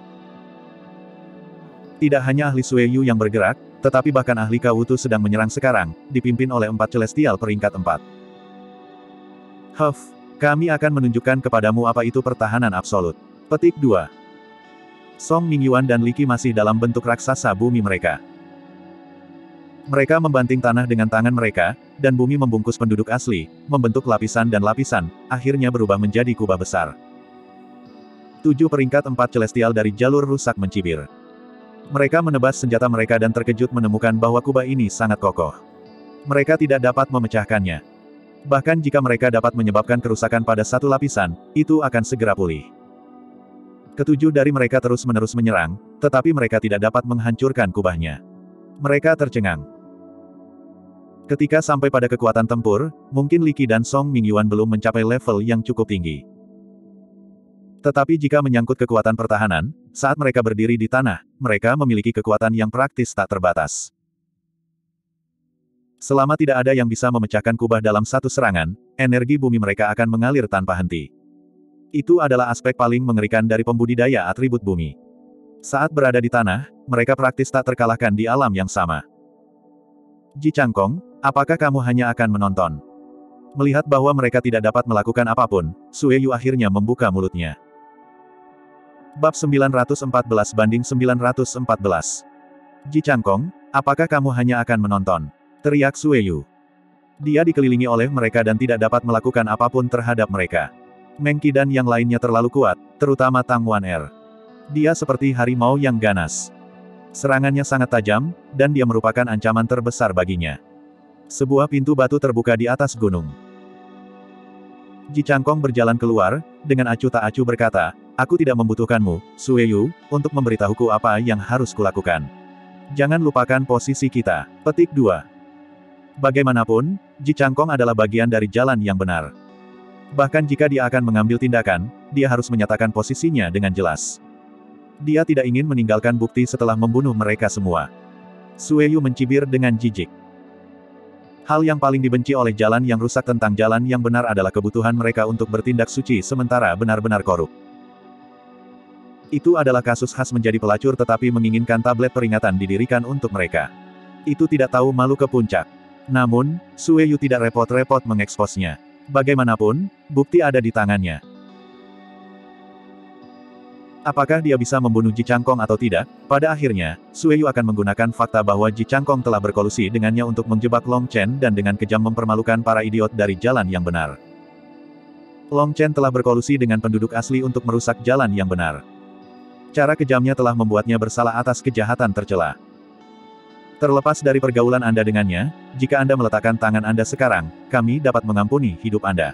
Tidak hanya ahli Sueyu yang bergerak, tetapi bahkan ahli Kawutu sedang menyerang sekarang, dipimpin oleh empat Celestial peringkat empat. Huff, kami akan menunjukkan kepadamu apa itu pertahanan absolut. Petik dua. Song Mingyuan dan Li Qi masih dalam bentuk raksasa bumi mereka. Mereka membanting tanah dengan tangan mereka, dan bumi membungkus penduduk asli, membentuk lapisan dan lapisan, akhirnya berubah menjadi kubah besar. Tujuh peringkat empat Celestial dari jalur rusak mencibir. Mereka menebas senjata mereka dan terkejut menemukan bahwa kubah ini sangat kokoh. Mereka tidak dapat memecahkannya. Bahkan jika mereka dapat menyebabkan kerusakan pada satu lapisan, itu akan segera pulih. Ketujuh dari mereka terus-menerus menyerang, tetapi mereka tidak dapat menghancurkan kubahnya. Mereka tercengang. Ketika sampai pada kekuatan tempur, mungkin Li Qi dan Song Mingyuan belum mencapai level yang cukup tinggi. Tetapi jika menyangkut kekuatan pertahanan, saat mereka berdiri di tanah, mereka memiliki kekuatan yang praktis tak terbatas. Selama tidak ada yang bisa memecahkan kubah dalam satu serangan, energi bumi mereka akan mengalir tanpa henti. Itu adalah aspek paling mengerikan dari pembudidaya atribut bumi. Saat berada di tanah, mereka praktis tak terkalahkan di alam yang sama. Ji Changkong, apakah kamu hanya akan menonton? Melihat bahwa mereka tidak dapat melakukan apapun, Sueyu akhirnya membuka mulutnya. Bab sembilan ratus empat belas banding sembilan ratus empat belas. Ji Changkong, apakah kamu hanya akan menonton? Teriak Sueyu. Dia dikelilingi oleh mereka dan tidak dapat melakukan apapun terhadap mereka. Mengki dan yang lainnya terlalu kuat, terutama Tang Wan-er. Dia seperti harimau yang ganas. Serangannya sangat tajam, dan dia merupakan ancaman terbesar baginya. Sebuah pintu batu terbuka di atas gunung. Ji Changkong berjalan keluar, dengan acuh tak acuh berkata, aku tidak membutuhkanmu, Sueyu, untuk memberitahuku apa yang harus kulakukan. Jangan lupakan posisi kita. Petik dua. Bagaimanapun, Ji Changkong adalah bagian dari jalan yang benar. Bahkan jika dia akan mengambil tindakan, dia harus menyatakan posisinya dengan jelas. Dia tidak ingin meninggalkan bukti setelah membunuh mereka semua. Sueyu mencibir dengan jijik. Hal yang paling dibenci oleh jalan yang rusak tentang jalan yang benar adalah kebutuhan mereka untuk bertindak suci sementara benar-benar korup. Itu adalah kasus khas menjadi pelacur tetapi menginginkan tablet peringatan didirikan untuk mereka. Itu tidak tahu malu ke puncak. Namun, Sue Yu tidak repot-repot mengeksposnya. Bagaimanapun, bukti ada di tangannya. Apakah dia bisa membunuh Ji Changkong atau tidak? Pada akhirnya, Sue Yu akan menggunakan fakta bahwa Ji Changkong telah berkolusi dengannya untuk menjebak Long Chen dan dengan kejam mempermalukan para idiot dari jalan yang benar. Long Chen telah berkolusi dengan penduduk asli untuk merusak jalan yang benar. Cara kejamnya telah membuatnya bersalah atas kejahatan tercela. Terlepas dari pergaulan Anda dengannya, jika Anda meletakkan tangan Anda sekarang, kami dapat mengampuni hidup Anda.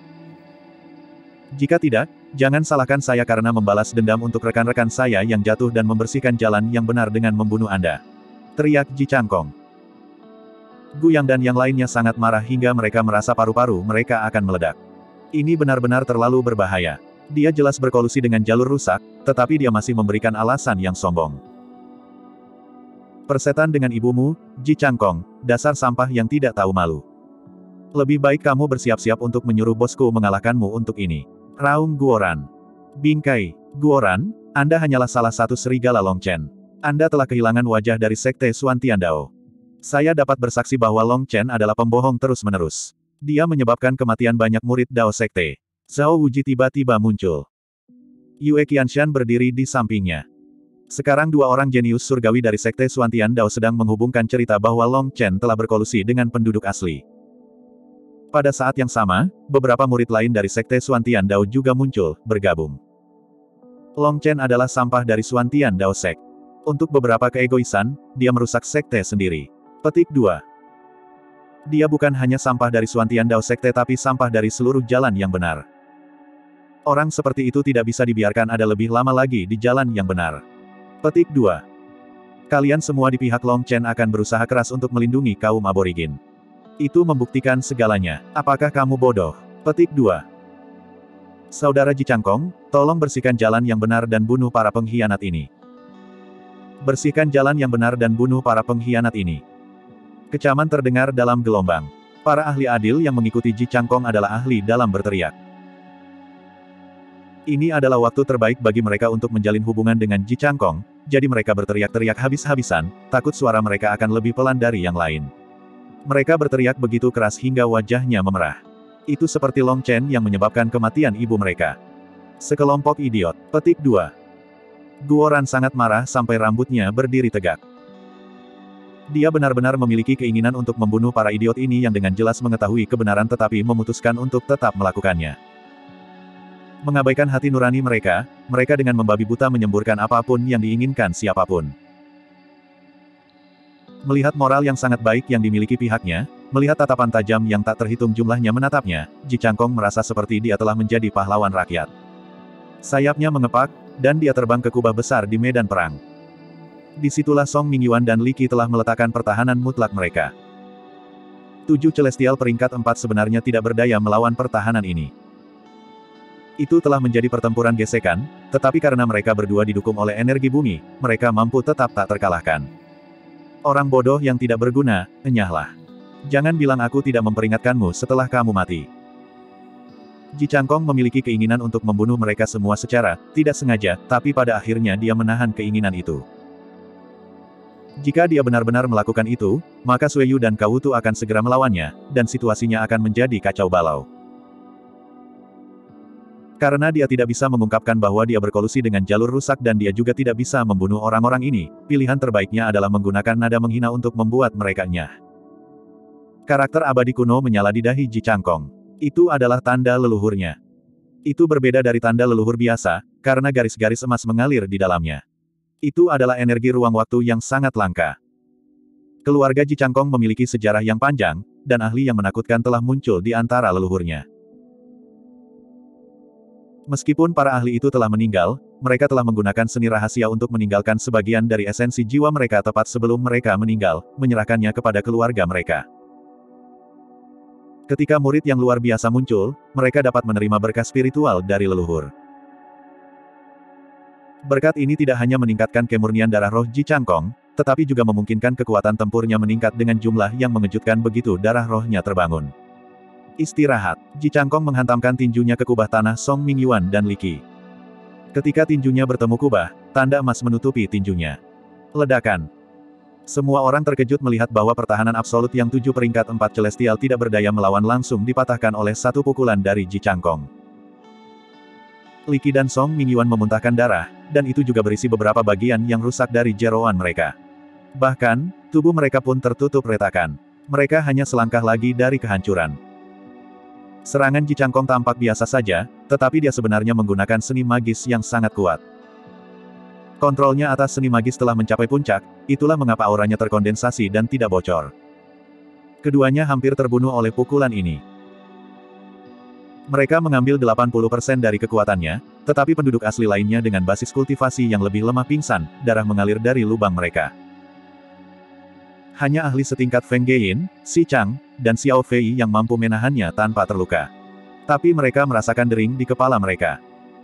Jika tidak, jangan salahkan saya karena membalas dendam untuk rekan-rekan saya yang jatuh dan membersihkan jalan yang benar dengan membunuh Anda. Teriak Ji Changkong. Gu Yang dan yang lainnya sangat marah hingga mereka merasa paru-paru mereka akan meledak. Ini benar-benar terlalu berbahaya. Dia jelas berkolusi dengan jalur rusak, tetapi dia masih memberikan alasan yang sombong. Persetan dengan ibumu, Ji Changkong, dasar sampah yang tidak tahu malu. Lebih baik kamu bersiap-siap untuk menyuruh bosku mengalahkanmu untuk ini. Raung Guoran. Bingkai, Guoran, Anda hanyalah salah satu serigala Long Chen. Anda telah kehilangan wajah dari Sekte Xuan Tiandao. Saya dapat bersaksi bahwa Long Chen adalah pembohong terus-menerus. Dia menyebabkan kematian banyak murid Dao Sekte. Zhao Wuji tiba-tiba muncul. Yue Qianshan berdiri di sampingnya. Sekarang dua orang jenius surgawi dari Sekte Xuan Tiandao sedang menghubungkan cerita bahwa Long Chen telah berkolusi dengan penduduk asli. Pada saat yang sama, beberapa murid lain dari Sekte Xuan Tiandao juga muncul, bergabung. Long Chen adalah sampah dari Xuan Tiandao Sek. Untuk beberapa keegoisan, dia merusak sekte sendiri. Petik dua. Dia bukan hanya sampah dari Xuan Tiandao Sekte tapi sampah dari seluruh jalan yang benar. Orang seperti itu tidak bisa dibiarkan ada lebih lama lagi di jalan yang benar. Petik dua. Kalian semua di pihak Long Chen akan berusaha keras untuk melindungi kaum aborigin. Itu membuktikan segalanya. Apakah kamu bodoh? Petik dua. Saudara Ji Changkong, tolong bersihkan jalan yang benar dan bunuh para pengkhianat ini. Bersihkan jalan yang benar dan bunuh para pengkhianat ini. Kecaman terdengar dalam gelombang. Para ahli adil yang mengikuti Ji Changkong adalah ahli dalam berteriak. Ini adalah waktu terbaik bagi mereka untuk menjalin hubungan dengan Ji Changkong, jadi mereka berteriak-teriak habis-habisan, takut suara mereka akan lebih pelan dari yang lain. Mereka berteriak begitu keras hingga wajahnya memerah. Itu seperti Long Chen yang menyebabkan kematian ibu mereka. Sekelompok idiot. Petik dua. Guoran sangat marah sampai rambutnya berdiri tegak. Dia benar-benar memiliki keinginan untuk membunuh para idiot ini yang dengan jelas mengetahui kebenaran tetapi memutuskan untuk tetap melakukannya. Mengabaikan hati nurani mereka, mereka dengan membabi buta menyemburkan apapun yang diinginkan siapapun. Melihat moral yang sangat baik yang dimiliki pihaknya, melihat tatapan tajam yang tak terhitung jumlahnya menatapnya, Ji Changkong merasa seperti dia telah menjadi pahlawan rakyat. Sayapnya mengepak, dan dia terbang ke kubah besar di medan perang. Disitulah Song Mingyuan dan Li Qi telah meletakkan pertahanan mutlak mereka. Tujuh Celestial peringkat empat sebenarnya tidak berdaya melawan pertahanan ini. Itu telah menjadi pertempuran gesekan, tetapi karena mereka berdua didukung oleh energi bumi, mereka mampu tetap tak terkalahkan. Orang bodoh yang tidak berguna, enyahlah. Jangan bilang aku tidak memperingatkanmu setelah kamu mati. Ji Changkong memiliki keinginan untuk membunuh mereka semua secara tidak sengaja, tapi pada akhirnya dia menahan keinginan itu. Jika dia benar-benar melakukan itu, maka Sue Yu dan Kautu akan segera melawannya, dan situasinya akan menjadi kacau balau. Karena dia tidak bisa mengungkapkan bahwa dia berkolusi dengan jalur rusak dan dia juga tidak bisa membunuh orang-orang ini, pilihan terbaiknya adalah menggunakan nada menghina untuk membuat mereka nyah. Karakter abadi kuno menyala di dahi Ji Changkong. Itu adalah tanda leluhurnya. Itu berbeda dari tanda leluhur biasa, karena garis-garis emas mengalir di dalamnya. Itu adalah energi ruang waktu yang sangat langka. Keluarga Ji Changkong memiliki sejarah yang panjang, dan ahli yang menakutkan telah muncul di antara leluhurnya. Meskipun para ahli itu telah meninggal, mereka telah menggunakan seni rahasia untuk meninggalkan sebagian dari esensi jiwa mereka tepat sebelum mereka meninggal, menyerahkannya kepada keluarga mereka. Ketika murid yang luar biasa muncul, mereka dapat menerima berkah spiritual dari leluhur. Berkat ini tidak hanya meningkatkan kemurnian darah roh Ji Changkong, tetapi juga memungkinkan kekuatan tempurnya meningkat dengan jumlah yang mengejutkan begitu darah rohnya terbangun. Istirahat. Ji Changkong menghantamkan tinjunya ke kubah tanah Song Mingyuan dan Li Qi. Ketika tinjunya bertemu kubah, tanda emas menutupi tinjunya. Ledakan. Semua orang terkejut melihat bahwa pertahanan absolut yang tujuh peringkat empat celestial tidak berdaya melawan langsung dipatahkan oleh satu pukulan dari Ji Changkong. Li Qi dan Song Mingyuan memuntahkan darah, dan itu juga berisi beberapa bagian yang rusak dari jeroan mereka. Bahkan, tubuh mereka pun tertutup retakan. Mereka hanya selangkah lagi dari kehancuran. Serangan Ji Changkong tampak biasa saja, tetapi dia sebenarnya menggunakan seni magis yang sangat kuat. Kontrolnya atas seni magis telah mencapai puncak, itulah mengapa auranya terkondensasi dan tidak bocor. Keduanya hampir terbunuh oleh pukulan ini. Mereka mengambil delapan puluh persen dari kekuatannya, tetapi penduduk asli lainnya dengan basis kultivasi yang lebih lemah pingsan, darah mengalir dari lubang mereka. Hanya ahli setingkat Feng Geyin, Xi Chang, dan Xiao Fei yang mampu menahannya tanpa terluka. Tapi mereka merasakan dering di kepala mereka.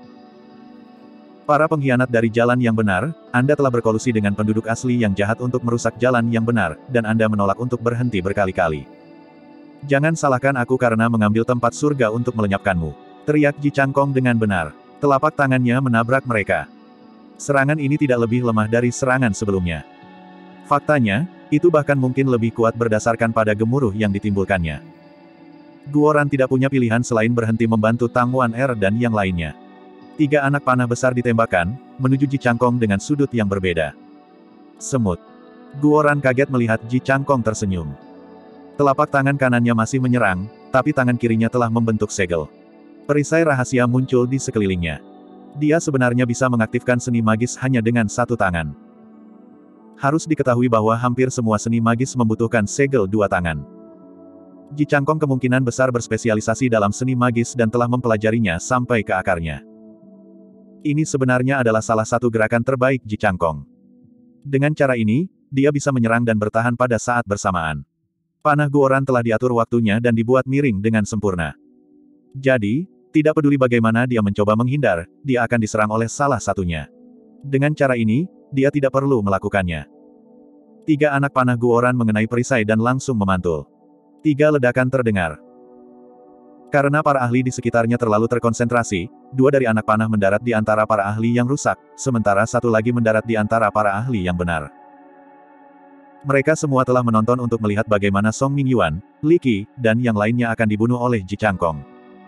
Para pengkhianat dari jalan yang benar, Anda telah berkolusi dengan penduduk asli yang jahat untuk merusak jalan yang benar, dan Anda menolak untuk berhenti berkali-kali. Jangan salahkan aku karena mengambil tempat surga untuk melenyapkanmu. Teriak Ji Changkong dengan benar. Telapak tangannya menabrak mereka. Serangan ini tidak lebih lemah dari serangan sebelumnya. Faktanya, itu bahkan mungkin lebih kuat berdasarkan pada gemuruh yang ditimbulkannya. Guoran tidak punya pilihan selain berhenti membantu Tang Wan Er dan yang lainnya. Tiga anak panah besar ditembakkan, menuju Ji Changkong dengan sudut yang berbeda. Semut. Guoran kaget melihat Ji Changkong tersenyum. Telapak tangan kanannya masih menyerang, tapi tangan kirinya telah membentuk segel. Perisai rahasia muncul di sekelilingnya. Dia sebenarnya bisa mengaktifkan seni magis hanya dengan satu tangan. Harus diketahui bahwa hampir semua seni magis membutuhkan segel dua tangan. Ji Changkong kemungkinan besar berspesialisasi dalam seni magis dan telah mempelajarinya sampai ke akarnya. Ini sebenarnya adalah salah satu gerakan terbaik Ji Changkong. Dengan cara ini, dia bisa menyerang dan bertahan pada saat bersamaan. Panah Guoran telah diatur waktunya dan dibuat miring dengan sempurna. Jadi, tidak peduli bagaimana dia mencoba menghindar, dia akan diserang oleh salah satunya. Dengan cara ini, dia tidak perlu melakukannya. Tiga anak panah Guoran mengenai perisai dan langsung memantul. Tiga ledakan terdengar. Karena para ahli di sekitarnya terlalu terkonsentrasi, dua dari anak panah mendarat di antara para ahli yang rusak, sementara satu lagi mendarat di antara para ahli yang benar. Mereka semua telah menonton untuk melihat bagaimana Song Mingyuan, Li Qi, dan yang lainnya akan dibunuh oleh Ji Changkong.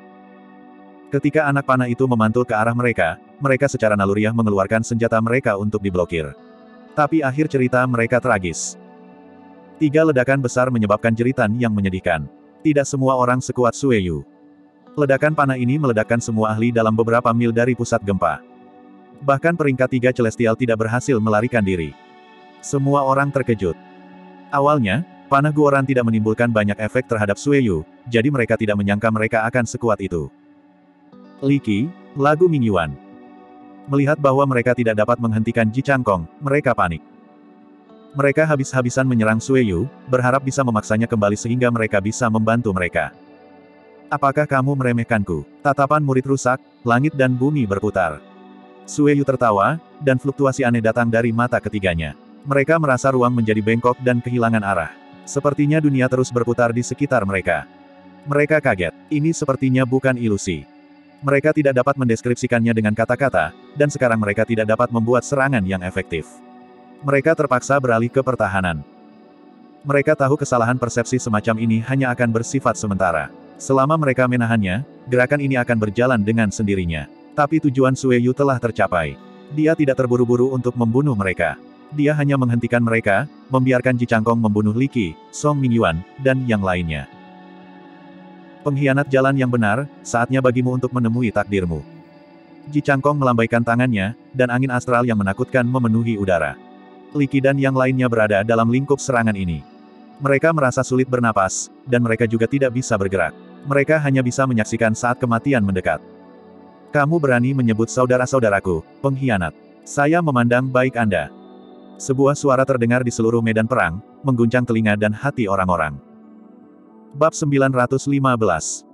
Ketika anak panah itu memantul ke arah mereka, mereka secara naluriah mengeluarkan senjata mereka untuk diblokir. Tapi akhir cerita mereka tragis. Tiga ledakan besar menyebabkan jeritan yang menyedihkan. Tidak semua orang sekuat Sue Yu. Ledakan panah ini meledakkan semua ahli dalam beberapa mil dari pusat gempa. Bahkan peringkat tiga celestial tidak berhasil melarikan diri. Semua orang terkejut. Awalnya, panah Guoran tidak menimbulkan banyak efek terhadap Sue Yu, jadi mereka tidak menyangka mereka akan sekuat itu. Li Qi, lagu Mingyuan. Melihat bahwa mereka tidak dapat menghentikan Ji Changkong, mereka panik. Mereka habis-habisan menyerang Sue Yu, berharap bisa memaksanya kembali sehingga mereka bisa membantu mereka. Apakah kamu meremehkanku? Tatapan murid rusak, langit dan bumi berputar. Sue Yu tertawa, dan fluktuasi aneh datang dari mata ketiganya. Mereka merasa ruang menjadi bengkok dan kehilangan arah. Sepertinya dunia terus berputar di sekitar mereka. Mereka kaget. Ini sepertinya bukan ilusi. Mereka tidak dapat mendeskripsikannya dengan kata-kata, dan sekarang mereka tidak dapat membuat serangan yang efektif. Mereka terpaksa beralih ke pertahanan. Mereka tahu kesalahan persepsi semacam ini hanya akan bersifat sementara. Selama mereka menahannya, gerakan ini akan berjalan dengan sendirinya. Tapi tujuan Sue Yu telah tercapai. Dia tidak terburu-buru untuk membunuh mereka. Dia hanya menghentikan mereka, membiarkan Ji Changkong membunuh Li Qi, Song Mingyuan, dan yang lainnya. Pengkhianat jalan yang benar, saatnya bagimu untuk menemui takdirmu. Ji Changkong melambaikan tangannya, dan angin astral yang menakutkan memenuhi udara. Li Qi dan yang lainnya berada dalam lingkup serangan ini. Mereka merasa sulit bernapas, dan mereka juga tidak bisa bergerak. Mereka hanya bisa menyaksikan saat kematian mendekat. Kamu berani menyebut saudara-saudaraku, pengkhianat. Saya memandang baik Anda. Sebuah suara terdengar di seluruh medan perang, mengguncang telinga dan hati orang-orang. Bab sembilan ratus lima belas.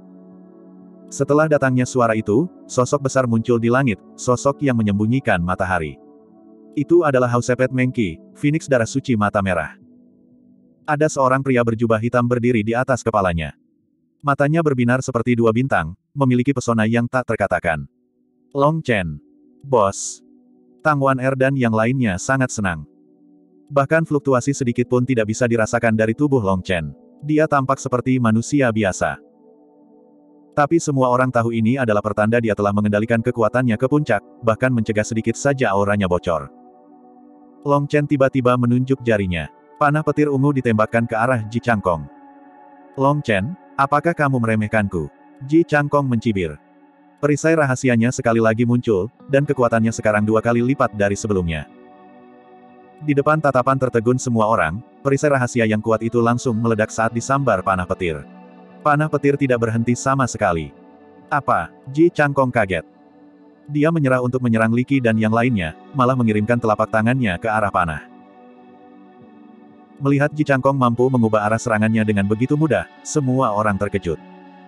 Setelah datangnya suara itu, sosok besar muncul di langit, sosok yang menyembunyikan matahari. Itu adalah Hausepet Mengki, Phoenix darah suci mata merah. Ada seorang pria berjubah hitam berdiri di atas kepalanya. Matanya berbinar seperti dua bintang, memiliki pesona yang tak terkatakan. Long Chen. Bos. Tang Wan Er dan yang lainnya sangat senang. Bahkan fluktuasi sedikit pun tidak bisa dirasakan dari tubuh Long Chen. Dia tampak seperti manusia biasa. Tapi semua orang tahu ini adalah pertanda dia telah mengendalikan kekuatannya ke puncak, bahkan mencegah sedikit saja auranya bocor. Long Chen tiba-tiba menunjuk jarinya. Panah petir ungu ditembakkan ke arah Ji Changkong. Long Chen, apakah kamu meremehkanku? Ji Changkong mencibir. Perisai rahasianya sekali lagi muncul, dan kekuatannya sekarang dua kali lipat dari sebelumnya. Di depan tatapan tertegun semua orang, perisai rahasia yang kuat itu langsung meledak saat disambar panah petir. Panah petir tidak berhenti sama sekali. Apa? Ji Changkong kaget. Dia menyerah untuk menyerang Li Qi dan yang lainnya, malah mengirimkan telapak tangannya ke arah panah. Melihat Ji Changkong mampu mengubah arah serangannya dengan begitu mudah, semua orang terkejut.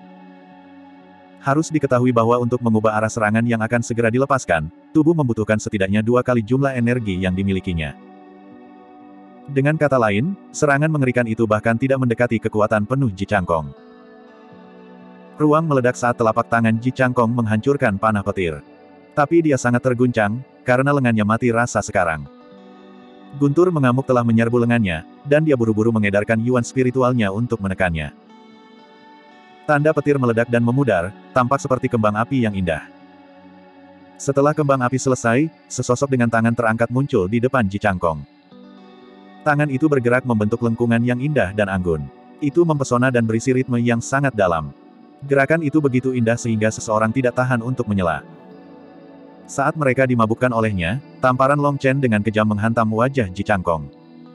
Harus diketahui bahwa untuk mengubah arah serangan yang akan segera dilepaskan, tubuh membutuhkan setidaknya dua kali jumlah energi yang dimilikinya. Dengan kata lain, serangan mengerikan itu bahkan tidak mendekati kekuatan penuh Ji Changkong. Ruang meledak saat telapak tangan Ji Changkong menghancurkan panah petir. Tapi dia sangat terguncang, karena lengannya mati rasa sekarang. Guntur mengamuk telah menyerbu lengannya, dan dia buru-buru mengedarkan yuan spiritualnya untuk menekannya. Tanda petir meledak dan memudar, tampak seperti kembang api yang indah. Setelah kembang api selesai, sesosok dengan tangan terangkat muncul di depan Ji Changkong. Tangan itu bergerak membentuk lengkungan yang indah dan anggun. Itu mempesona dan berisi ritme yang sangat dalam. Gerakan itu begitu indah sehingga seseorang tidak tahan untuk menyela. Saat mereka dimabukkan olehnya, tamparan Long Chen dengan kejam menghantam wajah Ji Changkong.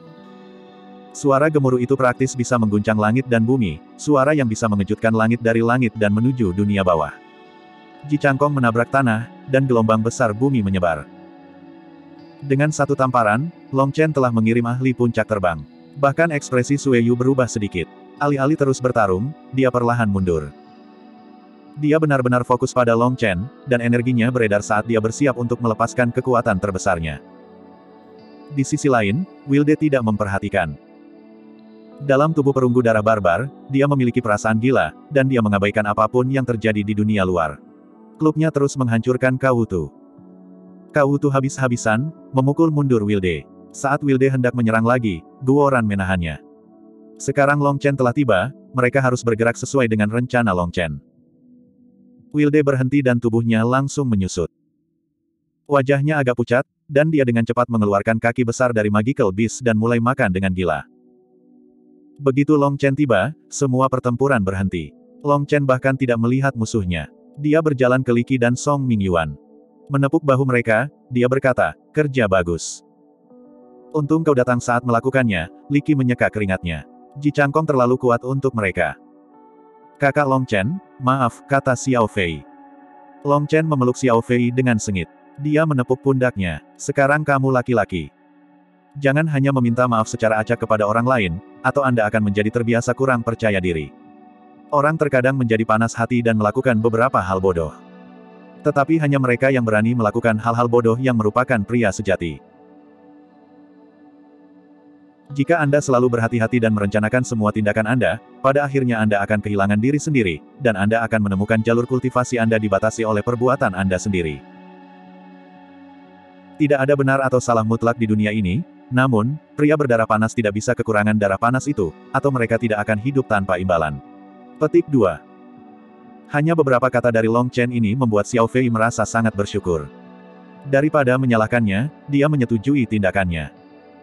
Suara gemuruh itu praktis bisa mengguncang langit dan bumi, suara yang bisa mengejutkan langit dari langit dan menuju dunia bawah. Ji Changkong menabrak tanah, dan gelombang besar bumi menyebar. Dengan satu tamparan, Long Chen telah mengirim ahli puncak terbang. Bahkan ekspresi Sue Yu berubah sedikit. Alih-alih terus bertarung, dia perlahan mundur. Dia benar-benar fokus pada Long Chen, dan energinya beredar saat dia bersiap untuk melepaskan kekuatan terbesarnya. Di sisi lain, Wilde tidak memperhatikan. Dalam tubuh perunggu darah barbar, dia memiliki perasaan gila, dan dia mengabaikan apapun yang terjadi di dunia luar. Klubnya terus menghancurkan Kaotu. Kaotu habis-habisan, memukul mundur Wilde. Saat Wilde hendak menyerang lagi, Guoran menahannya. Sekarang Long Chen telah tiba, mereka harus bergerak sesuai dengan rencana Long Chen. Wilde berhenti dan tubuhnya langsung menyusut. Wajahnya agak pucat, dan dia dengan cepat mengeluarkan kaki besar dari Magical Beast dan mulai makan dengan gila. Begitu Long Chen tiba, semua pertempuran berhenti. Long Chen bahkan tidak melihat musuhnya. Dia berjalan ke Li Qi dan Song Mingyuan. Menepuk bahu mereka, dia berkata, kerja bagus. Untung kau datang saat melakukannya, Li Qi menyeka keringatnya. Ji Changkong terlalu kuat untuk mereka. Kakak Long Chen, maaf, kata Xiao Fei. Long Chen memeluk Xiao Fei dengan sengit. Dia menepuk pundaknya. Sekarang kamu laki-laki. Jangan hanya meminta maaf secara acak kepada orang lain, atau Anda akan menjadi terbiasa kurang percaya diri. Orang terkadang menjadi panas hati dan melakukan beberapa hal bodoh. Tetapi hanya mereka yang berani melakukan hal-hal bodoh yang merupakan pria sejati. Jika Anda selalu berhati-hati dan merencanakan semua tindakan Anda, pada akhirnya Anda akan kehilangan diri sendiri, dan Anda akan menemukan jalur kultivasi Anda dibatasi oleh perbuatan Anda sendiri. Tidak ada benar atau salah mutlak di dunia ini, namun, pria berdarah panas tidak bisa kekurangan darah panas itu, atau mereka tidak akan hidup tanpa imbalan. Petik dua. Hanya beberapa kata dari Long Chen ini membuat Xiao Fei merasa sangat bersyukur. Daripada menyalahkannya, dia menyetujui tindakannya.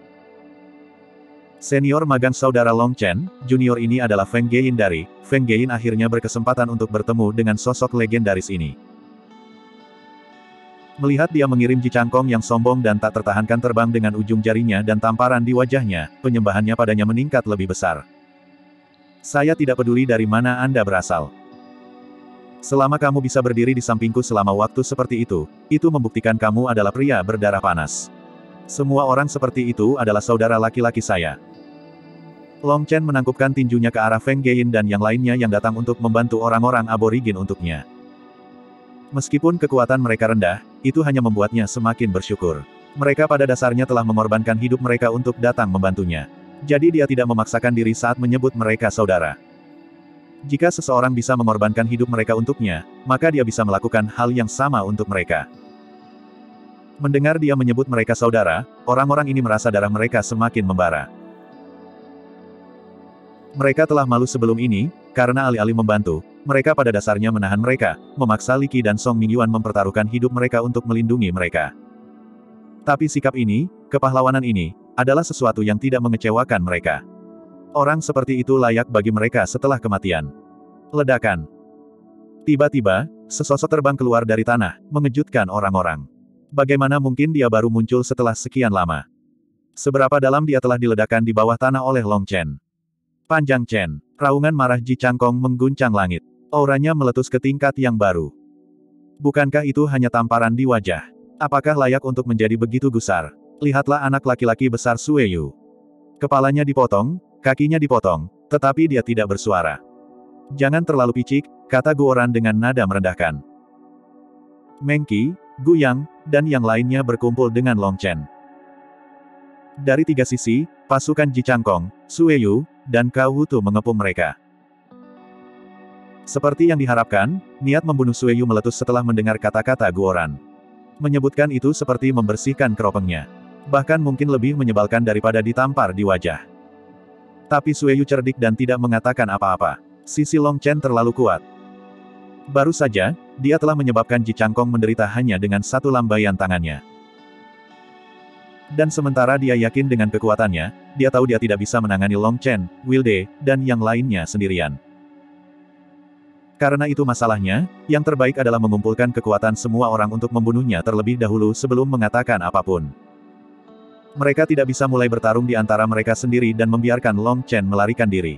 Senior magang saudara Long Chen, junior ini adalah Feng Geyin dari, Feng Geyin akhirnya berkesempatan untuk bertemu dengan sosok legendaris ini. Melihat dia mengirim Ji Changkong yang sombong dan tak tertahankan terbang dengan ujung jarinya dan tamparan di wajahnya, penyembahannya padanya meningkat lebih besar. Saya tidak peduli dari mana Anda berasal. Selama kamu bisa berdiri di sampingku selama waktu seperti itu, itu membuktikan kamu adalah pria berdarah panas. Semua orang seperti itu adalah saudara laki-laki saya. Long Chen menangkupkan tinjunya ke arah Feng Geyin dan yang lainnya yang datang untuk membantu orang-orang aborigin untuknya. Meskipun kekuatan mereka rendah, itu hanya membuatnya semakin bersyukur. Mereka pada dasarnya telah mengorbankan hidup mereka untuk datang membantunya. Jadi dia tidak memaksakan diri saat menyebut mereka saudara. Jika seseorang bisa mengorbankan hidup mereka untuknya, maka dia bisa melakukan hal yang sama untuk mereka. Mendengar dia menyebut mereka saudara, orang-orang ini merasa darah mereka semakin membara. Mereka telah malu sebelum ini, karena alih-alih membantu, mereka pada dasarnya menahan mereka, memaksa Li Qi dan Song Mingyuan mempertaruhkan hidup mereka untuk melindungi mereka. Tapi sikap ini, kepahlawanan ini, adalah sesuatu yang tidak mengecewakan mereka. Orang seperti itu layak bagi mereka setelah kematian. Ledakan. Tiba-tiba, sesosok terbang keluar dari tanah, mengejutkan orang-orang. Bagaimana mungkin dia baru muncul setelah sekian lama? Seberapa dalam dia telah diledakkan di bawah tanah oleh Long Chen? Panjang Chen. Raungan marah Ji Changkong mengguncang langit. Auranya meletus ke tingkat yang baru. Bukankah itu hanya tamparan di wajah? Apakah layak untuk menjadi begitu gusar? Lihatlah anak laki-laki besar Sue Yu. Kepalanya dipotong, kakinya dipotong, tetapi dia tidak bersuara. Jangan terlalu picik, kata Guoran dengan nada merendahkan. Meng Qi, Gu Yang, dan yang lainnya berkumpul dengan Long Chen. Dari tiga sisi, pasukan Ji Changkong, Sue Yu, dan Cao Hutu mengepung mereka. Seperti yang diharapkan, niat membunuh Sue Yu meletus setelah mendengar kata-kata Guoran. Menyebutkan itu seperti membersihkan keropengnya. Bahkan mungkin lebih menyebalkan daripada ditampar di wajah. Tapi Sue Yu cerdik dan tidak mengatakan apa-apa. Sisi Long Chen terlalu kuat. Baru saja, dia telah menyebabkan Ji Changkong menderita hanya dengan satu lambaian tangannya. Dan sementara dia yakin dengan kekuatannya, dia tahu dia tidak bisa menangani Long Chen, Wilde, dan yang lainnya sendirian. Karena itu masalahnya, yang terbaik adalah mengumpulkan kekuatan semua orang untuk membunuhnya terlebih dahulu sebelum mengatakan apapun. Mereka tidak bisa mulai bertarung di antara mereka sendiri dan membiarkan Long Chen melarikan diri.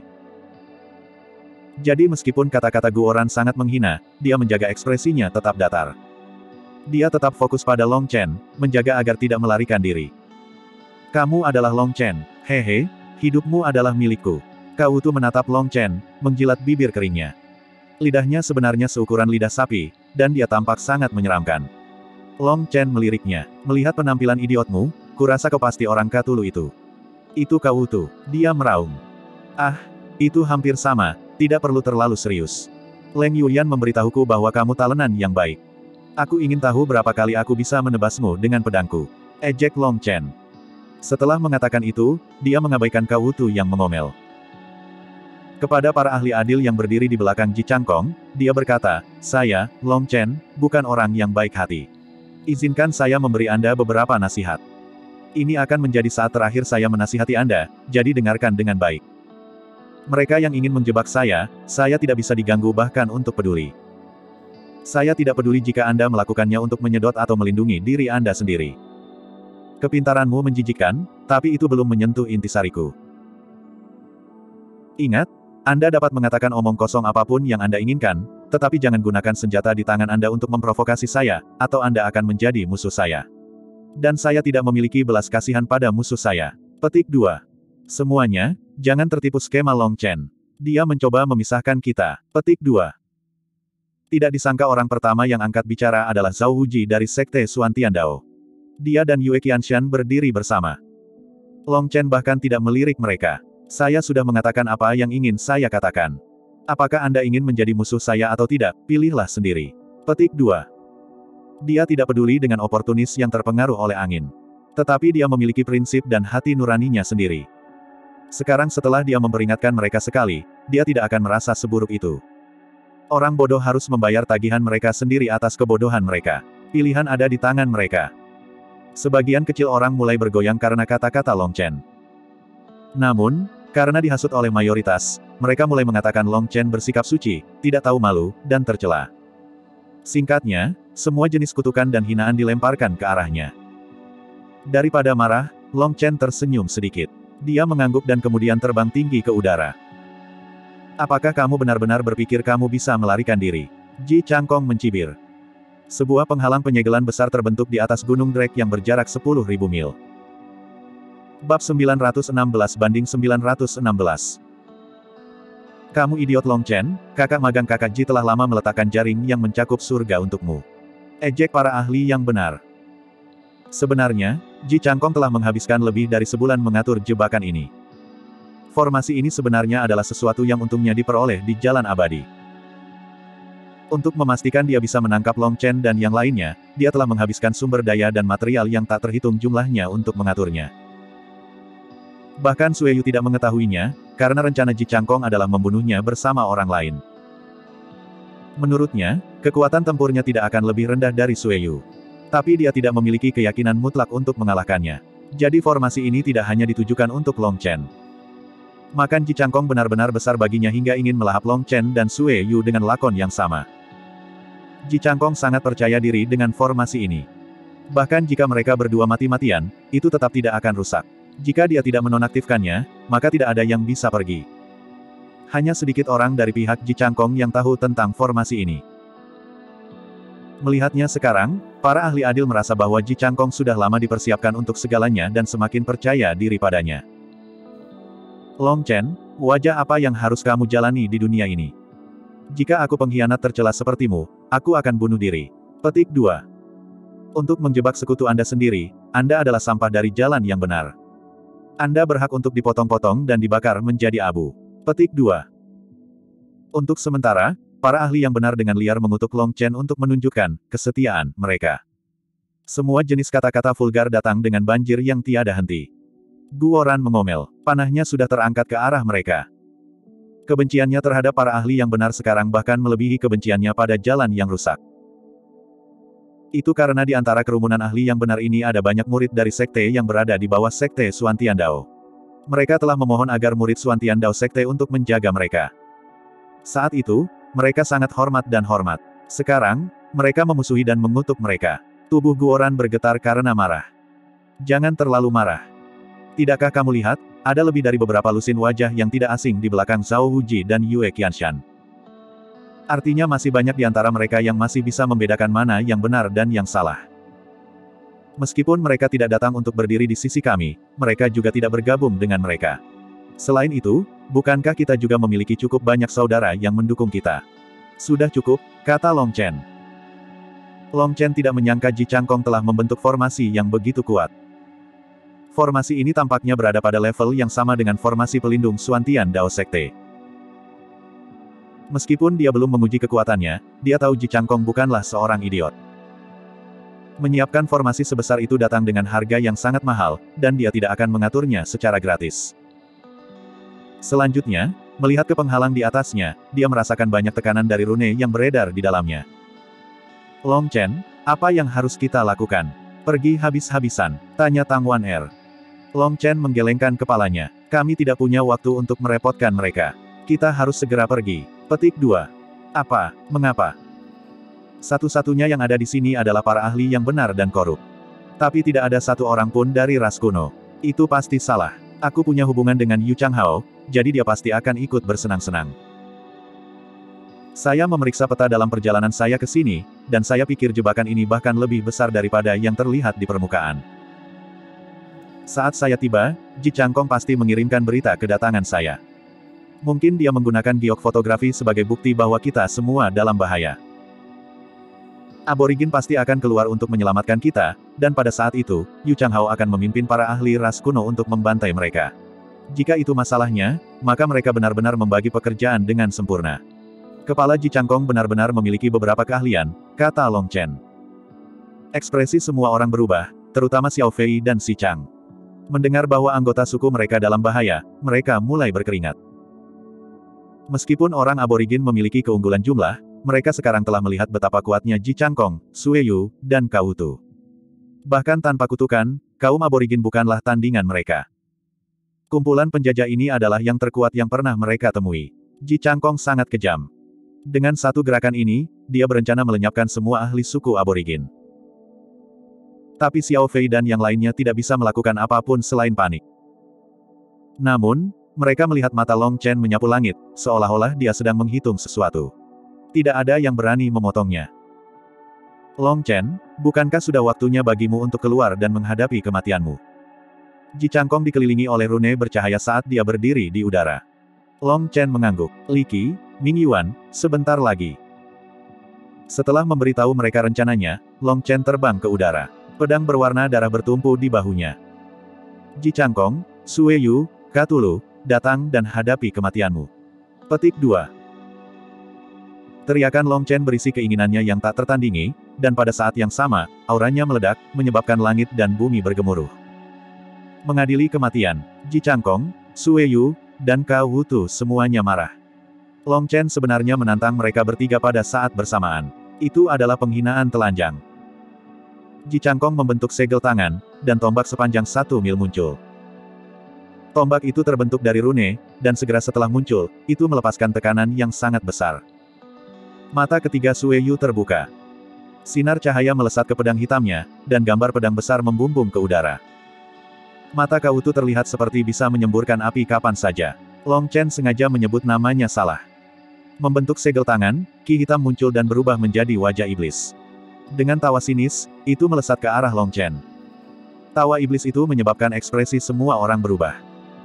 Jadi meskipun kata-kata Guoran sangat menghina, dia menjaga ekspresinya tetap datar. Dia tetap fokus pada Long Chen, menjaga agar tidak melarikan diri. Kamu adalah Long Chen, hehe, hidupmu adalah milikku. Cao Hutu menatap Long Chen, menjilat bibir keringnya. Lidahnya sebenarnya seukuran lidah sapi, dan dia tampak sangat menyeramkan. Long Chen meliriknya, melihat penampilan idiotmu, kurasa kau pasti orang Cthulhu itu. Itu Cao Hutu, dia meraung. Ah, itu hampir sama, tidak perlu terlalu serius. Leng Yuyan memberitahuku bahwa kamu talenan yang baik. Aku ingin tahu berapa kali aku bisa menebasmu dengan pedangku. Ejek Long Chen. Setelah mengatakan itu, dia mengabaikan Cao Hutu yang mengomel. Kepada para ahli adil yang berdiri di belakang Ji Changkong, dia berkata, saya, Long Chen, bukan orang yang baik hati. Izinkan saya memberi Anda beberapa nasihat. Ini akan menjadi saat terakhir saya menasihati Anda, jadi dengarkan dengan baik. Mereka yang ingin menjebak saya, saya tidak bisa diganggu bahkan untuk peduli. Saya tidak peduli jika Anda melakukannya untuk menyedot atau melindungi diri Anda sendiri. Kepintaranmu menjijikkan, tapi itu belum menyentuh intisariku. Ingat, Anda dapat mengatakan omong kosong apapun yang Anda inginkan, tetapi jangan gunakan senjata di tangan Anda untuk memprovokasi saya, atau Anda akan menjadi musuh saya. Dan saya tidak memiliki belas kasihan pada musuh saya. Petik dua. Semuanya, jangan tertipu skema Long Chen. Dia mencoba memisahkan kita. Petik dua. Tidak disangka orang pertama yang angkat bicara adalah Zhao Huji dari Sekte Xuan Tiandao. Dia dan Yue Qianshan berdiri bersama. Long Chen bahkan tidak melirik mereka. Saya sudah mengatakan apa yang ingin saya katakan. Apakah Anda ingin menjadi musuh saya atau tidak, pilihlah sendiri. Petik dua. Dia tidak peduli dengan oportunis yang terpengaruh oleh angin. Tetapi dia memiliki prinsip dan hati nuraninya sendiri. Sekarang setelah dia memperingatkan mereka sekali, dia tidak akan merasa seburuk itu. Orang bodoh harus membayar tagihan mereka sendiri atas kebodohan mereka. Pilihan ada di tangan mereka. Sebagian kecil orang mulai bergoyang karena kata-kata Long Chen. Namun, karena dihasut oleh mayoritas, mereka mulai mengatakan Long Chen bersikap suci, tidak tahu malu, dan tercela. Singkatnya, semua jenis kutukan dan hinaan dilemparkan ke arahnya. Daripada marah, Long Chen tersenyum sedikit. Dia mengangguk dan kemudian terbang tinggi ke udara. Apakah kamu benar-benar berpikir kamu bisa melarikan diri? Ji Changkong mencibir. Sebuah penghalang penyegelan besar terbentuk di atas Gunung Drake yang berjarak sepuluh ribu mil. Bab sembilan ratus enam belas banding sembilan ratus enam belas. Kamu idiot Long Chen, kakak magang kakak Ji telah lama meletakkan jaring yang mencakup surga untukmu. Ejek para ahli yang benar. Sebenarnya, Ji Changkong telah menghabiskan lebih dari sebulan mengatur jebakan ini. Formasi ini sebenarnya adalah sesuatu yang untungnya diperoleh di jalan abadi. Untuk memastikan dia bisa menangkap Long Chen dan yang lainnya, dia telah menghabiskan sumber daya dan material yang tak terhitung jumlahnya untuk mengaturnya. Bahkan Sue Yu tidak mengetahuinya, karena rencana Ji Changkong adalah membunuhnya bersama orang lain. Menurutnya, kekuatan tempurnya tidak akan lebih rendah dari Sue Yu. Tapi dia tidak memiliki keyakinan mutlak untuk mengalahkannya. Jadi formasi ini tidak hanya ditujukan untuk Long Chen. Makan Ji Changkong benar-benar besar baginya hingga ingin melahap Long Chen dan Sue Yu dengan lakon yang sama. Ji Changkong sangat percaya diri dengan formasi ini. Bahkan jika mereka berdua mati-matian, itu tetap tidak akan rusak. Jika dia tidak menonaktifkannya, maka tidak ada yang bisa pergi. Hanya sedikit orang dari pihak Ji Changkong yang tahu tentang formasi ini. Melihatnya sekarang, para ahli adil merasa bahwa Ji Changkong sudah lama dipersiapkan untuk segalanya dan semakin percaya diri padanya. Long Chen, wajah apa yang harus kamu jalani di dunia ini? Jika aku pengkhianat tercela sepertimu, aku akan bunuh diri. Petik dua. Untuk menjebak sekutu Anda sendiri, Anda adalah sampah dari jalan yang benar. Anda berhak untuk dipotong-potong dan dibakar menjadi abu. Petik dua. Untuk sementara, para ahli yang benar dengan liar mengutuk Long Chen untuk menunjukkan kesetiaan mereka. Semua jenis kata-kata vulgar datang dengan banjir yang tiada henti. Guoran mengomel, panahnya sudah terangkat ke arah mereka. Kebenciannya terhadap para ahli yang benar sekarang bahkan melebihi kebenciannya pada jalan yang rusak. Itu karena di antara kerumunan ahli yang benar ini ada banyak murid dari sekte yang berada di bawah sekte Xuantian Dao. Mereka telah memohon agar murid Xuantian Dao sekte untuk menjaga mereka. Saat itu, mereka sangat hormat dan hormat. Sekarang, mereka memusuhi dan mengutuk mereka. Tubuh Guoran bergetar karena marah. Jangan terlalu marah. Tidakkah kamu lihat, ada lebih dari beberapa lusin wajah yang tidak asing di belakang Zhao Wuji dan Yue Qianshan. Artinya masih banyak di antara mereka yang masih bisa membedakan mana yang benar dan yang salah. Meskipun mereka tidak datang untuk berdiri di sisi kami, mereka juga tidak bergabung dengan mereka. Selain itu, bukankah kita juga memiliki cukup banyak saudara yang mendukung kita? Sudah cukup, kata Long Chen. Long Chen tidak menyangka Ji Changkong telah membentuk formasi yang begitu kuat. Formasi ini tampaknya berada pada level yang sama dengan formasi pelindung Xuantian Dao Sekte. Meskipun dia belum menguji kekuatannya, dia tahu Ji Changkong bukanlah seorang idiot. Menyiapkan formasi sebesar itu datang dengan harga yang sangat mahal, dan dia tidak akan mengaturnya secara gratis. Selanjutnya, melihat ke penghalang di atasnya, dia merasakan banyak tekanan dari rune yang beredar di dalamnya. Long Chen, apa yang harus kita lakukan? Pergi habis-habisan, tanya Tang Wan Er. Long Chen menggelengkan kepalanya. Kami tidak punya waktu untuk merepotkan mereka. Kita harus segera pergi. Petik dua. Apa? Mengapa? Satu-satunya yang ada di sini adalah para ahli yang benar dan korup. Tapi tidak ada satu orang pun dari ras kuno. Itu pasti salah. Aku punya hubungan dengan Yu Changhao, jadi dia pasti akan ikut bersenang-senang. Saya memeriksa peta dalam perjalanan saya ke sini, dan saya pikir jebakan ini bahkan lebih besar daripada yang terlihat di permukaan. Saat saya tiba, Ji Changkong pasti mengirimkan berita kedatangan saya. Mungkin dia menggunakan giok fotografi sebagai bukti bahwa kita semua dalam bahaya. Aborigin pasti akan keluar untuk menyelamatkan kita, dan pada saat itu, Yu Changhao akan memimpin para ahli ras kuno untuk membantai mereka. Jika itu masalahnya, maka mereka benar-benar membagi pekerjaan dengan sempurna. Kepala Ji Changkong benar-benar memiliki beberapa keahlian, kata Long Chen. Ekspresi semua orang berubah, terutama Xiao Fei dan Si Chang. Mendengar bahwa anggota suku mereka dalam bahaya, mereka mulai berkeringat. Meskipun orang aborigin memiliki keunggulan jumlah, mereka sekarang telah melihat betapa kuatnya Ji Changkong, Sue Yu, dan Kautu. Bahkan tanpa kutukan, kaum aborigin bukanlah tandingan mereka. Kumpulan penjajah ini adalah yang terkuat yang pernah mereka temui. Ji Changkong sangat kejam. Dengan satu gerakan ini, dia berencana melenyapkan semua ahli suku aborigin. Tapi Xiao Fei dan yang lainnya tidak bisa melakukan apapun selain panik. Namun, mereka melihat mata Long Chen menyapu langit, seolah-olah dia sedang menghitung sesuatu. Tidak ada yang berani memotongnya. Long Chen, bukankah sudah waktunya bagimu untuk keluar dan menghadapi kematianmu? Ji Changkong dikelilingi oleh rune bercahaya saat dia berdiri di udara. Long Chen mengangguk. Li Qi, Ming Yuan, sebentar lagi. Setelah memberitahu mereka rencananya, Long Chen terbang ke udara. Pedang berwarna darah bertumpu di bahunya. Ji Changkong, Sue Yu, Katulu, datang dan hadapi kematianmu. Petik dua. Teriakan Long Chen berisi keinginannya yang tak tertandingi, dan pada saat yang sama, auranya meledak, menyebabkan langit dan bumi bergemuruh. Mengadili kematian, Ji Changkong, Sue Yu, dan Cao Wutu semuanya marah. Long Chen sebenarnya menantang mereka bertiga pada saat bersamaan. Itu adalah penghinaan telanjang. Ji Changkong membentuk segel tangan, dan tombak sepanjang satu mil muncul. Tombak itu terbentuk dari rune, dan segera setelah muncul, itu melepaskan tekanan yang sangat besar. Mata ketiga Sue Yu terbuka. Sinar cahaya melesat ke pedang hitamnya, dan gambar pedang besar membumbung ke udara. Mata Cao Wutu terlihat seperti bisa menyemburkan api kapan saja. Long Chen sengaja menyebut namanya salah. Membentuk segel tangan, ki hitam muncul dan berubah menjadi wajah iblis. Dengan tawa sinis, itu melesat ke arah Long Chen. Tawa iblis itu menyebabkan ekspresi semua orang berubah.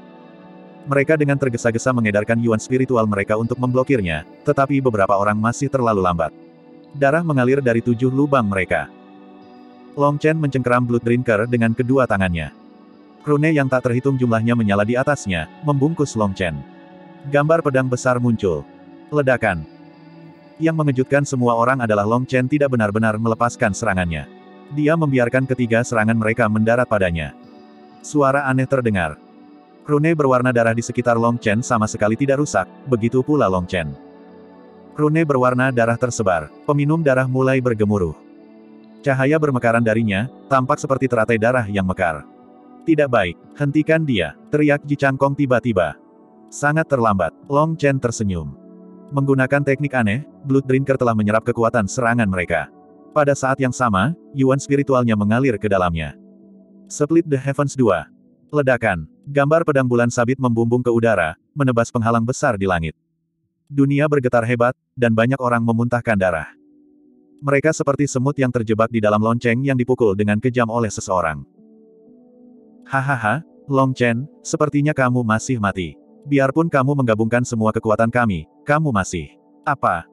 Mereka dengan tergesa-gesa mengedarkan yuan spiritual mereka untuk memblokirnya, tetapi beberapa orang masih terlalu lambat. Darah mengalir dari tujuh lubang mereka. Long Chen mencengkeram Blood Drinker dengan kedua tangannya. Rune yang tak terhitung jumlahnya menyala di atasnya, membungkus Long Chen. Gambar pedang besar muncul. Ledakan. Yang mengejutkan semua orang adalah Long Chen tidak benar-benar melepaskan serangannya. Dia membiarkan ketiga serangan mereka mendarat padanya. Suara aneh terdengar. Rune berwarna darah di sekitar Long Chen sama sekali tidak rusak, begitu pula Long Chen. Rune berwarna darah tersebar, peminum darah mulai bergemuruh. Cahaya bermekaran darinya, tampak seperti teratai darah yang mekar. Tidak baik, hentikan dia, teriak Ji Changkong tiba-tiba. Sangat terlambat, Long Chen tersenyum. Menggunakan teknik aneh, Blood Drinker telah menyerap kekuatan serangan mereka. Pada saat yang sama, yuan spiritualnya mengalir ke dalamnya. Split the Heavens dua. Ledakan. Gambar pedang bulan sabit membumbung ke udara, menebas penghalang besar di langit. Dunia bergetar hebat, dan banyak orang memuntahkan darah. Mereka seperti semut yang terjebak di dalam lonceng yang dipukul dengan kejam oleh seseorang. Hahaha, Long Chen, sepertinya kamu masih mati. Biarpun kamu menggabungkan semua kekuatan kami, kamu masih... Apa?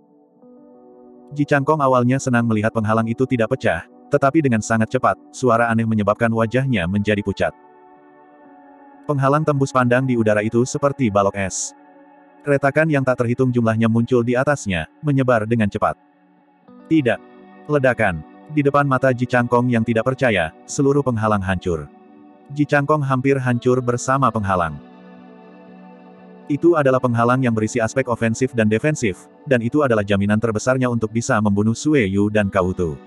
Ji Changkong awalnya senang melihat penghalang itu tidak pecah, tetapi dengan sangat cepat, suara aneh menyebabkan wajahnya menjadi pucat. Penghalang tembus pandang di udara itu seperti balok es. Retakan yang tak terhitung jumlahnya muncul di atasnya, menyebar dengan cepat. Tidak. Ledakan. Di depan mata Ji Changkong yang tidak percaya, seluruh penghalang hancur. Ji Changkong hampir hancur bersama penghalang. Itu adalah penghalang yang berisi aspek ofensif dan defensif, dan itu adalah jaminan terbesarnya untuk bisa membunuh Sue Yu dan Cao Wutu.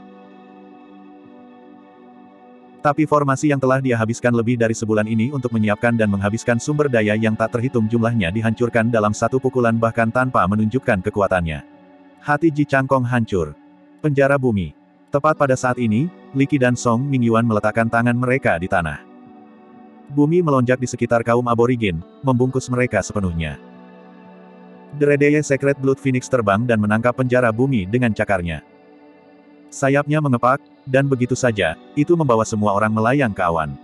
Tapi formasi yang telah dia habiskan lebih dari sebulan ini untuk menyiapkan dan menghabiskan sumber daya yang tak terhitung jumlahnya dihancurkan dalam satu pukulan bahkan tanpa menunjukkan kekuatannya. Hati Ji Changkong hancur. Penjara bumi. Tepat pada saat ini, Li Qi dan Song Mingyuan meletakkan tangan mereka di tanah. Bumi melonjak di sekitar kaum aborigin, membungkus mereka sepenuhnya. Deredeye Secret Blood Phoenix terbang dan menangkap penjara bumi dengan cakarnya. Sayapnya mengepak, dan begitu saja, itu membawa semua orang melayang ke awan.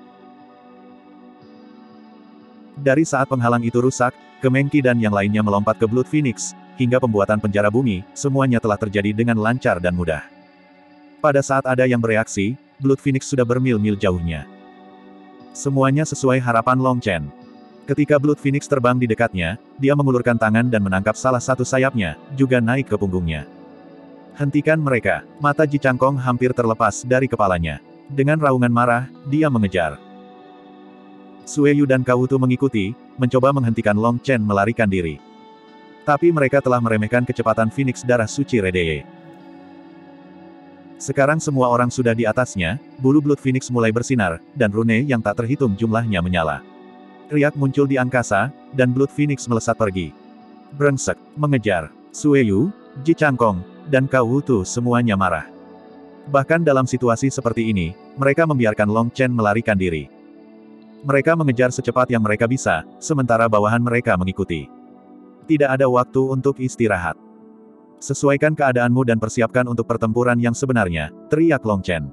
Dari saat penghalang itu rusak, Kemengki dan yang lainnya melompat ke Blood Phoenix, hingga pembuatan penjara bumi, semuanya telah terjadi dengan lancar dan mudah. Pada saat ada yang bereaksi, Blood Phoenix sudah bermil-mil jauhnya. Semuanya sesuai harapan Long Chen. Ketika Blood Phoenix terbang di dekatnya, dia mengulurkan tangan dan menangkap salah satu sayapnya, juga naik ke punggungnya. Hentikan mereka. Mata Ji Changkong hampir terlepas dari kepalanya. Dengan raungan marah, dia mengejar. Sue Yu dan Cao Wutu mengikuti, mencoba menghentikan Long Chen melarikan diri. Tapi mereka telah meremehkan kecepatan Phoenix darah suci Redeye. Sekarang semua orang sudah di atasnya, bulu Blood Phoenix mulai bersinar, dan rune yang tak terhitung jumlahnya menyala. Riak muncul di angkasa, dan Blood Phoenix melesat pergi. Brengsek, mengejar. Sue Yu, Ji Changkong, dan Cao Wutu semuanya marah. Bahkan dalam situasi seperti ini, mereka membiarkan Long Chen melarikan diri. Mereka mengejar secepat yang mereka bisa, sementara bawahan mereka mengikuti. Tidak ada waktu untuk istirahat. Sesuaikan keadaanmu dan persiapkan untuk pertempuran yang sebenarnya, teriak Long Chen.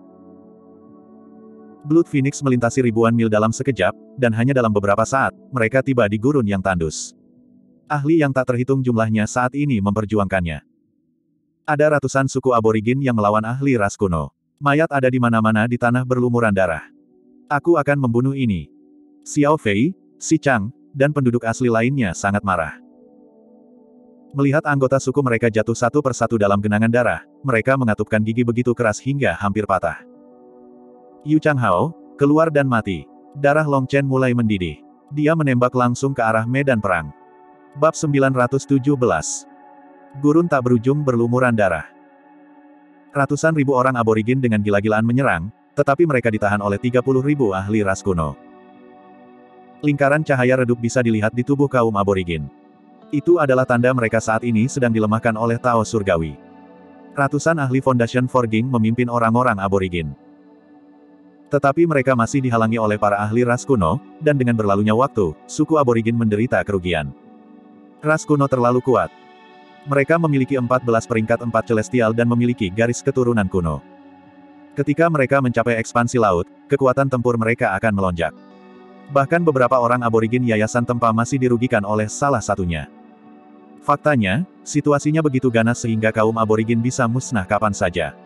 Blood Phoenix melintasi ribuan mil dalam sekejap, dan hanya dalam beberapa saat, mereka tiba di gurun yang tandus. Ahli yang tak terhitung jumlahnya saat ini memperjuangkannya. Ada ratusan suku aborigin yang melawan ahli ras kuno. Mayat ada di mana-mana di tanah berlumuran darah. Aku akan membunuh ini. Xiao Fei, Si Chang, dan penduduk asli lainnya sangat marah. Melihat anggota suku mereka jatuh satu persatu dalam genangan darah, mereka mengatupkan gigi begitu keras hingga hampir patah. Yu Changhao, keluar dan mati. Darah Long Chen mulai mendidih. Dia menembak langsung ke arah medan perang. Bab sembilan ratus tujuh belas. Gurun tak berujung berlumuran darah. Ratusan ribu orang aborigin dengan gila-gilaan menyerang, tetapi mereka ditahan oleh tiga puluh ribu ahli ras kuno. Lingkaran cahaya redup bisa dilihat di tubuh kaum aborigin. Itu adalah tanda mereka saat ini sedang dilemahkan oleh Tao Surgawi. Ratusan ahli Foundation Forging memimpin orang-orang aborigin. Tetapi mereka masih dihalangi oleh para ahli ras kuno, dan dengan berlalunya waktu, suku aborigin menderita kerugian. Ras kuno terlalu kuat. Mereka memiliki empat belas peringkat empat celestial dan memiliki garis keturunan kuno. Ketika mereka mencapai ekspansi laut, kekuatan tempur mereka akan melonjak. Bahkan beberapa orang aborigin Yayasan Tempa masih dirugikan oleh salah satunya. Faktanya, situasinya begitu ganas sehingga kaum aborigin bisa musnah kapan saja.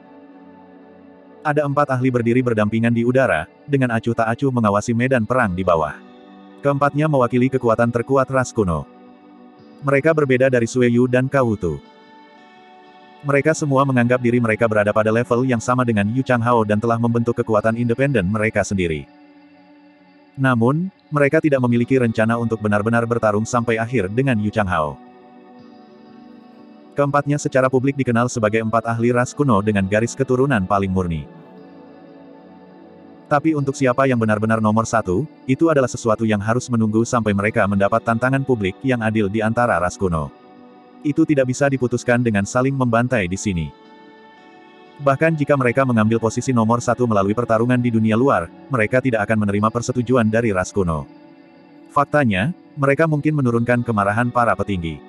Ada empat ahli berdiri berdampingan di udara, dengan acuh tak acuh mengawasi medan perang di bawah. Keempatnya mewakili kekuatan terkuat ras kuno. Mereka berbeda dari Sue Yu dan Kaotu. Mereka semua menganggap diri mereka berada pada level yang sama dengan Yu Changhao dan telah membentuk kekuatan independen mereka sendiri. Namun, mereka tidak memiliki rencana untuk benar-benar bertarung sampai akhir dengan Yu Changhao. Keempatnya secara publik dikenal sebagai empat ahli ras kuno dengan garis keturunan paling murni. Tapi untuk siapa yang benar-benar nomor satu, itu adalah sesuatu yang harus menunggu sampai mereka mendapat tantangan publik yang adil di antara ras kuno. Itu tidak bisa diputuskan dengan saling membantai di sini. Bahkan jika mereka mengambil posisi nomor satu melalui pertarungan di dunia luar, mereka tidak akan menerima persetujuan dari ras kuno. Faktanya, mereka mungkin menurunkan kemarahan para petinggi.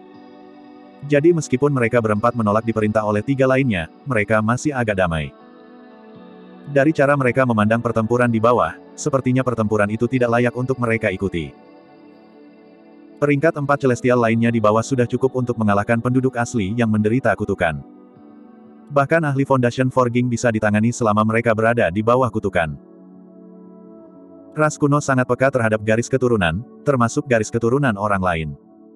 Jadi meskipun mereka berempat menolak diperintah oleh tiga lainnya, mereka masih agak damai. Dari cara mereka memandang pertempuran di bawah, sepertinya pertempuran itu tidak layak untuk mereka ikuti. Peringkat empat celestial lainnya di bawah sudah cukup untuk mengalahkan penduduk asli yang menderita kutukan. Bahkan ahli Foundation Forging bisa ditangani selama mereka berada di bawah kutukan. Ras kuno sangat peka terhadap garis keturunan, termasuk garis keturunan orang lain.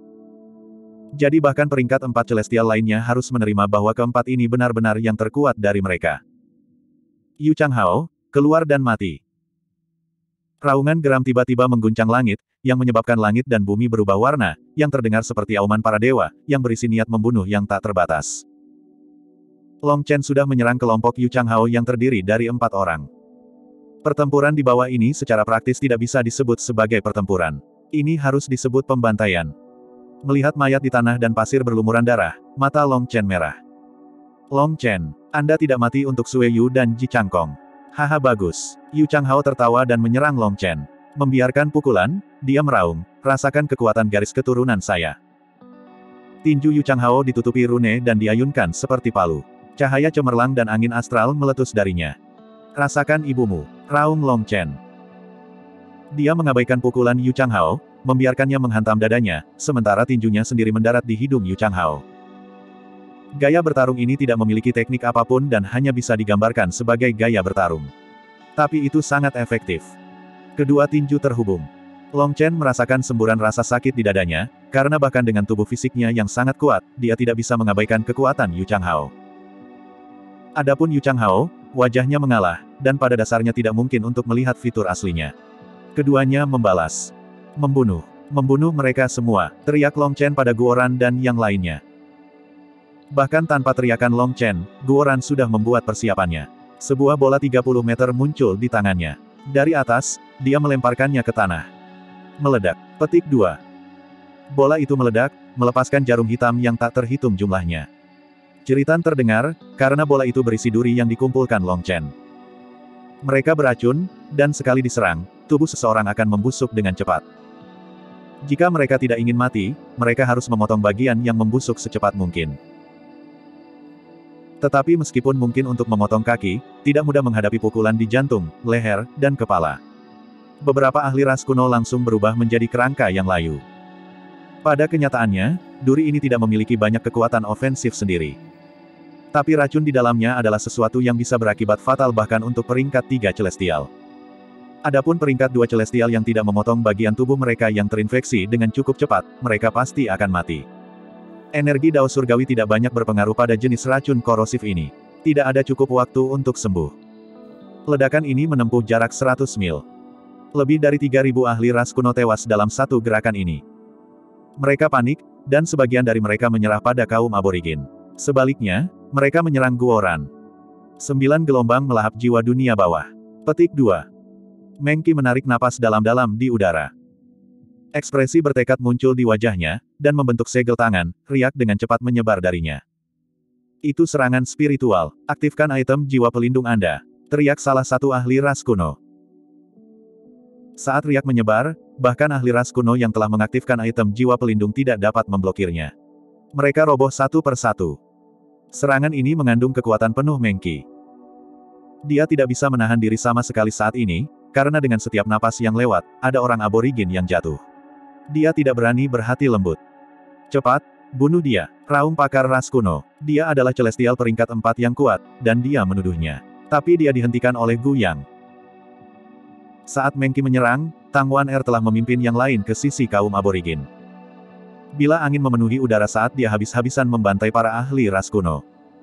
Jadi bahkan peringkat empat celestial lainnya harus menerima bahwa keempat ini benar-benar yang terkuat dari mereka. Yu Changhao, keluar dan mati. Raungan geram tiba-tiba mengguncang langit, yang menyebabkan langit dan bumi berubah warna, yang terdengar seperti auman para dewa, yang berisi niat membunuh yang tak terbatas. Long Chen sudah menyerang kelompok Yu Changhao yang terdiri dari empat orang. Pertempuran di bawah ini secara praktis tidak bisa disebut sebagai pertempuran. Ini harus disebut pembantaian. Melihat mayat di tanah dan pasir berlumuran darah, mata Long Chen merah. Long Chen, Anda tidak mati untuk Sue Yu dan Ji Changkong. Haha bagus. Yu Changhao tertawa dan menyerang Long Chen. Membiarkan pukulan, dia meraung, rasakan kekuatan garis keturunan saya. Tinju Yu Changhao ditutupi rune dan diayunkan seperti palu. Cahaya cemerlang dan angin astral meletus darinya. Rasakan ibumu, raung Long Chen. Dia mengabaikan pukulan Yu Changhao, membiarkannya menghantam dadanya, sementara tinjunya sendiri mendarat di hidung Yu Changhao. Gaya bertarung ini tidak memiliki teknik apapun dan hanya bisa digambarkan sebagai gaya bertarung. Tapi itu sangat efektif. Kedua tinju terhubung. Long Chen merasakan semburan rasa sakit di dadanya, karena bahkan dengan tubuh fisiknya yang sangat kuat, dia tidak bisa mengabaikan kekuatan Yu Changhao. Adapun Yu Changhao, wajahnya mengalah, dan pada dasarnya tidak mungkin untuk melihat fitur aslinya. Keduanya membalas. Membunuh. Membunuh mereka semua, teriak Long Chen pada Guoran dan yang lainnya. Bahkan tanpa teriakan Long Chen, Guoran sudah membuat persiapannya. Sebuah bola tiga puluh meter muncul di tangannya. Dari atas, dia melemparkannya ke tanah. Meledak. Petik dua. Bola itu meledak, melepaskan jarum hitam yang tak terhitung jumlahnya. Jeritan terdengar, karena bola itu berisi duri yang dikumpulkan Long Chen. Mereka beracun, dan sekali diserang, tubuh seseorang akan membusuk dengan cepat. Jika mereka tidak ingin mati, mereka harus memotong bagian yang membusuk secepat mungkin. Tetapi meskipun mungkin untuk memotong kaki, tidak mudah menghadapi pukulan di jantung, leher, dan kepala. Beberapa ahli ras kuno langsung berubah menjadi kerangka yang layu. Pada kenyataannya, duri ini tidak memiliki banyak kekuatan ofensif sendiri. Tapi racun di dalamnya adalah sesuatu yang bisa berakibat fatal bahkan untuk peringkat tiga celestial. Adapun peringkat dua celestial yang tidak memotong bagian tubuh mereka yang terinfeksi dengan cukup cepat, mereka pasti akan mati. Energi Dao Surgawi tidak banyak berpengaruh pada jenis racun korosif ini. Tidak ada cukup waktu untuk sembuh. Ledakan ini menempuh jarak seratus mil. Lebih dari tiga ribu ahli ras kuno tewas dalam satu gerakan ini. Mereka panik, dan sebagian dari mereka menyerah pada kaum aborigin. Sebaliknya, mereka menyerang Guoran. Sembilan gelombang melahap jiwa dunia bawah. Petik dua. Mengki menarik napas dalam-dalam di udara. Ekspresi bertekad muncul di wajahnya, dan membentuk segel tangan, riak dengan cepat menyebar darinya. Itu serangan spiritual, aktifkan item jiwa pelindung Anda, teriak salah satu ahli ras kuno. Saat riak menyebar, bahkan ahli ras kuno yang telah mengaktifkan item jiwa pelindung tidak dapat memblokirnya. Mereka roboh satu per satu. Serangan ini mengandung kekuatan penuh Mengki. Dia tidak bisa menahan diri sama sekali saat ini, karena dengan setiap napas yang lewat, ada orang aborigin yang jatuh. Dia tidak berani berhati lembut. Cepat, bunuh dia, raung pakar ras kuno. Dia adalah celestial peringkat empat yang kuat, dan dia menuduhnya. Tapi dia dihentikan oleh Gu Yang. Saat Mengki menyerang, Tang Wan Er telah memimpin yang lain ke sisi kaum aborigin. Bila angin memenuhi udara saat dia habis-habisan membantai para ahli ras kuno.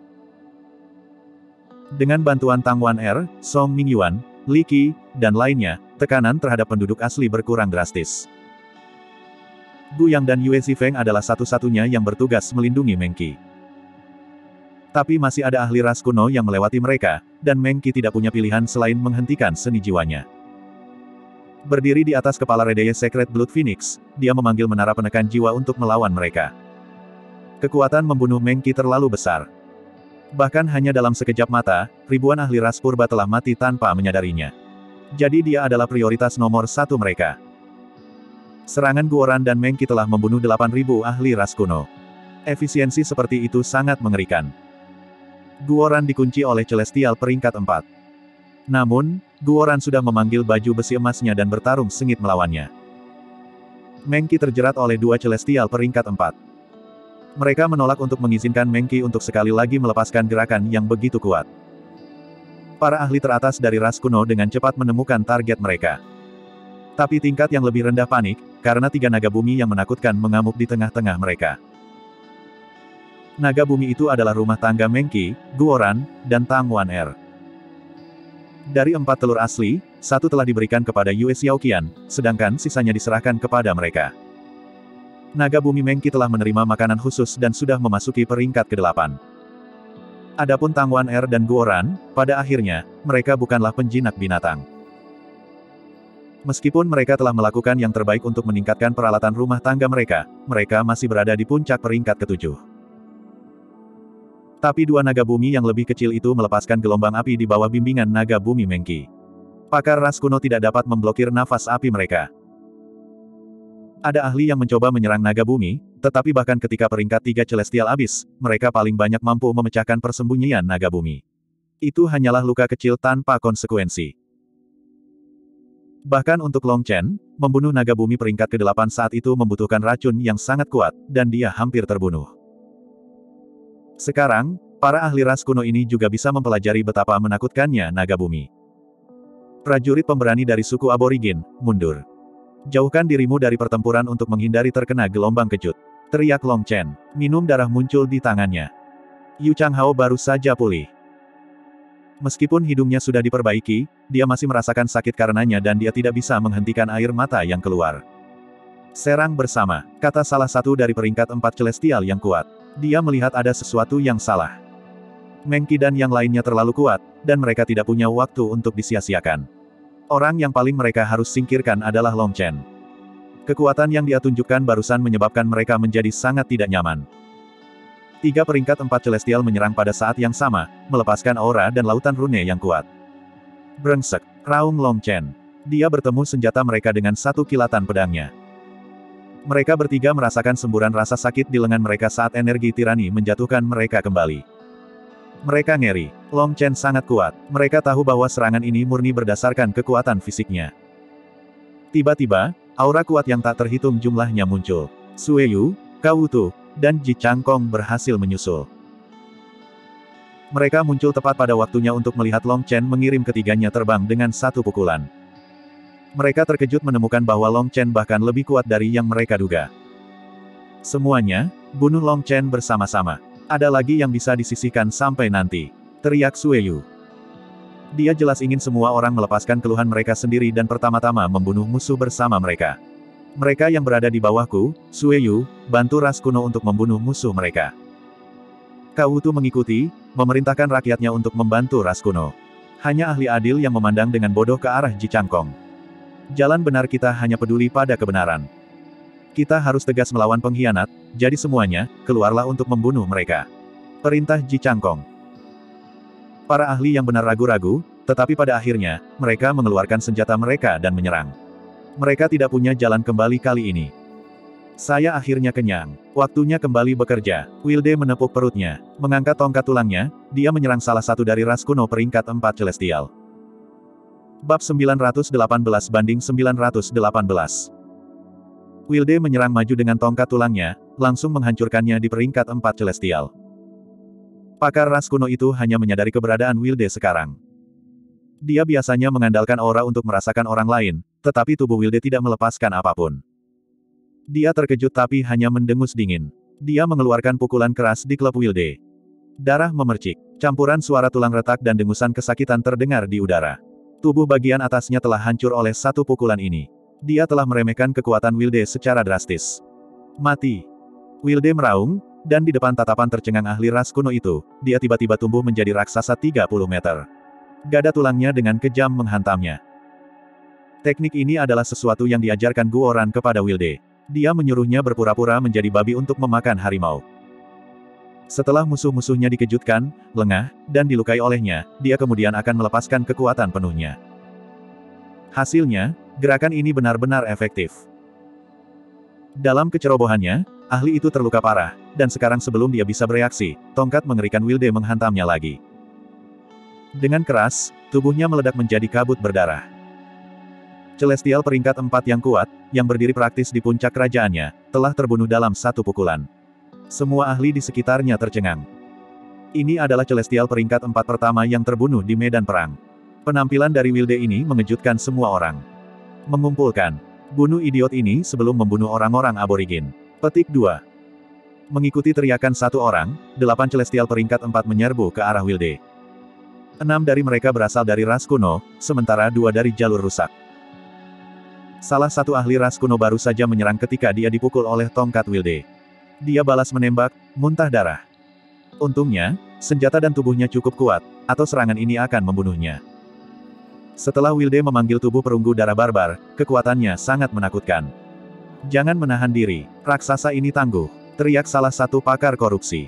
Dengan bantuan Tang Wan Er, Song Mingyuan, Li Qi, dan lainnya, tekanan terhadap penduduk asli berkurang drastis. Gu Yang dan Yue Zifeng adalah satu-satunya yang bertugas melindungi Mengki. Tapi masih ada ahli ras kuno yang melewati mereka, dan Mengki tidak punya pilihan selain menghentikan seni jiwanya. Berdiri di atas kepala Redeye Secret Blood Phoenix, dia memanggil menara penekan jiwa untuk melawan mereka. Kekuatan membunuh Mengki terlalu besar. Bahkan hanya dalam sekejap mata, ribuan ahli ras purba telah mati tanpa menyadarinya. Jadi dia adalah prioritas nomor satu mereka. Serangan Guoran dan Mengki telah membunuh delapan ribu ahli ras kuno. Efisiensi seperti itu sangat mengerikan. Guoran dikunci oleh Celestial peringkat empat. Namun, Guoran sudah memanggil baju besi emasnya dan bertarung sengit melawannya. Mengki terjerat oleh dua Celestial peringkat empat. Mereka menolak untuk mengizinkan Mengki untuk sekali lagi melepaskan gerakan yang begitu kuat. Para ahli teratas dari ras kuno dengan cepat menemukan target mereka. Tapi tingkat yang lebih rendah panik, karena tiga naga bumi yang menakutkan mengamuk di tengah-tengah mereka. Naga bumi itu adalah rumah tangga Mengki, Guoran, dan Tang Wan Er. Dari empat telur asli, satu telah diberikan kepada Yue Xiaoqian, sedangkan sisanya diserahkan kepada mereka. Naga bumi Mengki telah menerima makanan khusus dan sudah memasuki peringkat kedelapan. Adapun Tang Wan Er dan Guoran, pada akhirnya, mereka bukanlah penjinak binatang. Meskipun mereka telah melakukan yang terbaik untuk meningkatkan peralatan rumah tangga mereka, mereka masih berada di puncak peringkat ketujuh. Tapi dua naga bumi yang lebih kecil itu melepaskan gelombang api di bawah bimbingan naga bumi Mengki. Pakar ras kuno tidak dapat memblokir nafas api mereka. Ada ahli yang mencoba menyerang naga bumi, tetapi bahkan ketika peringkat tiga Celestial habis, mereka paling banyak mampu memecahkan persembunyian naga bumi. Itu hanyalah luka kecil tanpa konsekuensi. Bahkan untuk Long Chen, membunuh naga bumi peringkat kedelapan saat itu membutuhkan racun yang sangat kuat, dan dia hampir terbunuh. Sekarang, para ahli ras kuno ini juga bisa mempelajari betapa menakutkannya naga bumi. Prajurit pemberani dari suku aborigin, mundur. Jauhkan dirimu dari pertempuran untuk menghindari terkena gelombang kejut. Teriak Long Chen. Minum darah muncul di tangannya. Yu Changhao baru saja pulih. Meskipun hidungnya sudah diperbaiki, dia masih merasakan sakit karenanya dan dia tidak bisa menghentikan air mata yang keluar. Serang bersama, kata salah satu dari peringkat empat Celestial yang kuat. Dia melihat ada sesuatu yang salah. Mengki dan yang lainnya terlalu kuat, dan mereka tidak punya waktu untuk disia-siakan. Orang yang paling mereka harus singkirkan adalah Long Chen. Kekuatan yang dia tunjukkan barusan menyebabkan mereka menjadi sangat tidak nyaman. Tiga peringkat empat Celestial menyerang pada saat yang sama, melepaskan aura dan lautan rune yang kuat. Brengsek, raung Long Chen. Dia bertemu senjata mereka dengan satu kilatan pedangnya. Mereka bertiga merasakan semburan rasa sakit di lengan mereka saat energi tirani menjatuhkan mereka kembali. Mereka ngeri. Long Chen sangat kuat. Mereka tahu bahwa serangan ini murni berdasarkan kekuatan fisiknya. Tiba-tiba, aura kuat yang tak terhitung jumlahnya muncul. Sue Yu, Cao Wutu, dan Ji Changkong berhasil menyusul. Mereka muncul tepat pada waktunya untuk melihat Long Chen mengirim ketiganya terbang dengan satu pukulan. Mereka terkejut menemukan bahwa Long Chen bahkan lebih kuat dari yang mereka duga. Semuanya, Bunuh Long Chen bersama-sama. Ada lagi yang bisa disisihkan sampai nanti. Teriak Sueyu. Dia jelas ingin semua orang melepaskan keluhan mereka sendiri dan pertama-tama membunuh musuh bersama mereka. Mereka yang berada di bawahku, Sueyu, bantu ras kuno untuk membunuh musuh mereka. Kautu mengikuti, memerintahkan rakyatnya untuk membantu ras kuno. Hanya ahli adil yang memandang dengan bodoh ke arah Ji Changkong. Jalan benar kita hanya peduli pada kebenaran. Kita harus tegas melawan pengkhianat, jadi semuanya, keluarlah untuk membunuh mereka. Perintah Ji Changkong. Para ahli yang benar ragu-ragu, tetapi pada akhirnya, mereka mengeluarkan senjata mereka dan menyerang. Mereka tidak punya jalan kembali kali ini. Saya akhirnya kenyang. Waktunya kembali bekerja. Wilde menepuk perutnya. Mengangkat tongkat tulangnya, dia menyerang salah satu dari ras kuno peringkat empat Celestial. Bab sembilan ratus delapan belas banding sembilan ratus delapan belas. Wilde menyerang maju dengan tongkat tulangnya, langsung menghancurkannya di peringkat empat Celestial. Pakar ras kuno itu hanya menyadari keberadaan Wilde sekarang. Dia biasanya mengandalkan aura untuk merasakan orang lain, tetapi tubuh Wilde tidak melepaskan apapun. Dia terkejut tapi hanya mendengus dingin. Dia mengeluarkan pukulan keras di klub Wilde. Darah memercik, campuran suara tulang retak dan dengusan kesakitan terdengar di udara. Tubuh bagian atasnya telah hancur oleh satu pukulan ini. Dia telah meremehkan kekuatan Wilde secara drastis. Mati. Wilde meraung, dan di depan tatapan tercengang ahli ras kuno itu, dia tiba-tiba tumbuh menjadi raksasa tiga puluh meter. Gada tulangnya dengan kejam menghantamnya. Teknik ini adalah sesuatu yang diajarkan Guoran kepada Wilde. Dia menyuruhnya berpura-pura menjadi babi untuk memakan harimau. Setelah musuh-musuhnya dikejutkan, lengah, dan dilukai olehnya, dia kemudian akan melepaskan kekuatan penuhnya. Hasilnya, gerakan ini benar-benar efektif. Dalam kecerobohannya, ahli itu terluka parah, dan sekarang sebelum dia bisa bereaksi, tongkat mengerikan Wilde menghantamnya lagi. Dengan keras, tubuhnya meledak menjadi kabut berdarah. Celestial peringkat empat yang kuat, yang berdiri praktis di puncak kerajaannya, telah terbunuh dalam satu pukulan. Semua ahli di sekitarnya tercengang. Ini adalah Celestial peringkat empat pertama yang terbunuh di medan perang. Penampilan dari Wilde ini mengejutkan semua orang. Mengumpulkan. Bunuh idiot ini sebelum membunuh orang-orang aborigin. Petik dua. Mengikuti teriakan satu orang, delapan Celestial peringkat empat menyerbu ke arah Wilde. Enam dari mereka berasal dari ras kuno, sementara dua dari jalur rusak. Salah satu ahli ras kuno baru saja menyerang ketika dia dipukul oleh tongkat Wilde. Dia balas menembak, muntah darah. Untungnya, senjata dan tubuhnya cukup kuat, atau serangan ini akan membunuhnya. Setelah Wilde memanggil tubuh perunggu darah barbar, kekuatannya sangat menakutkan. Jangan menahan diri, raksasa ini tangguh, teriak salah satu pakar korupsi.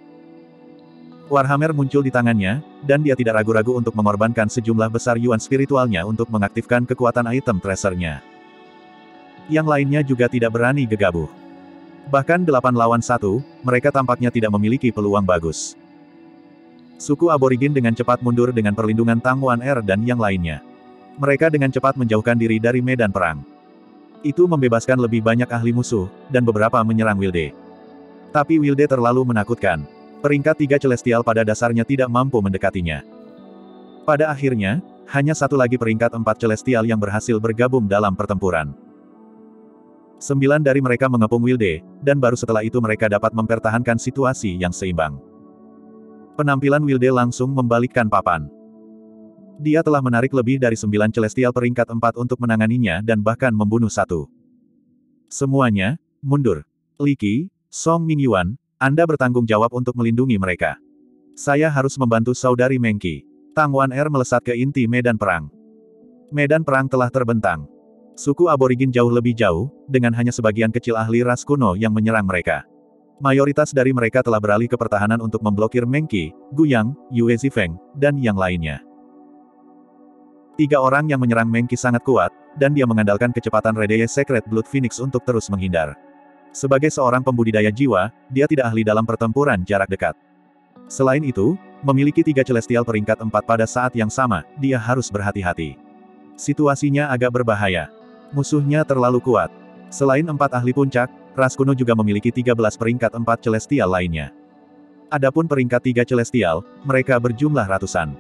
Warhammer muncul di tangannya, dan dia tidak ragu-ragu untuk mengorbankan sejumlah besar yuan spiritualnya untuk mengaktifkan kekuatan item treasure-nya. Yang lainnya juga tidak berani gegabah. Bahkan delapan lawan satu, mereka tampaknya tidak memiliki peluang bagus. Suku aborigin dengan cepat mundur dengan perlindungan Tang Wan Er dan yang lainnya. Mereka dengan cepat menjauhkan diri dari medan perang. Itu membebaskan lebih banyak ahli musuh, dan beberapa menyerang Wilde. Tapi Wilde terlalu menakutkan. Peringkat tiga Celestial pada dasarnya tidak mampu mendekatinya. Pada akhirnya, hanya satu lagi peringkat empat Celestial yang berhasil bergabung dalam pertempuran. Sembilan dari mereka mengepung Wilde, dan baru setelah itu mereka dapat mempertahankan situasi yang seimbang. Penampilan Wilde langsung membalikkan papan. Dia telah menarik lebih dari sembilan Celestial peringkat empat untuk menanganinya dan bahkan membunuh satu. Semuanya, mundur. Li Qi, Song Mingyuan, Anda bertanggung jawab untuk melindungi mereka. Saya harus membantu saudari Meng Qi. Tang Wan Er melesat ke inti medan perang. Medan perang telah terbentang. Suku aborigin jauh lebih jauh, dengan hanya sebagian kecil ahli ras kuno yang menyerang mereka. Mayoritas dari mereka telah beralih ke pertahanan untuk memblokir Meng Qi, Guyang, Yue Zifeng, dan yang lainnya. Tiga orang yang menyerang Meng Qi sangat kuat, dan dia mengandalkan kecepatan Redeye Secret Blood Phoenix untuk terus menghindar. Sebagai seorang pembudidaya jiwa, dia tidak ahli dalam pertempuran jarak dekat. Selain itu, memiliki tiga Celestial peringkat empat pada saat yang sama, dia harus berhati-hati. Situasinya agak berbahaya. Musuhnya terlalu kuat. Selain empat ahli puncak, ras kuno juga memiliki tiga belas peringkat empat Celestial lainnya. Adapun peringkat tiga Celestial, mereka berjumlah ratusan.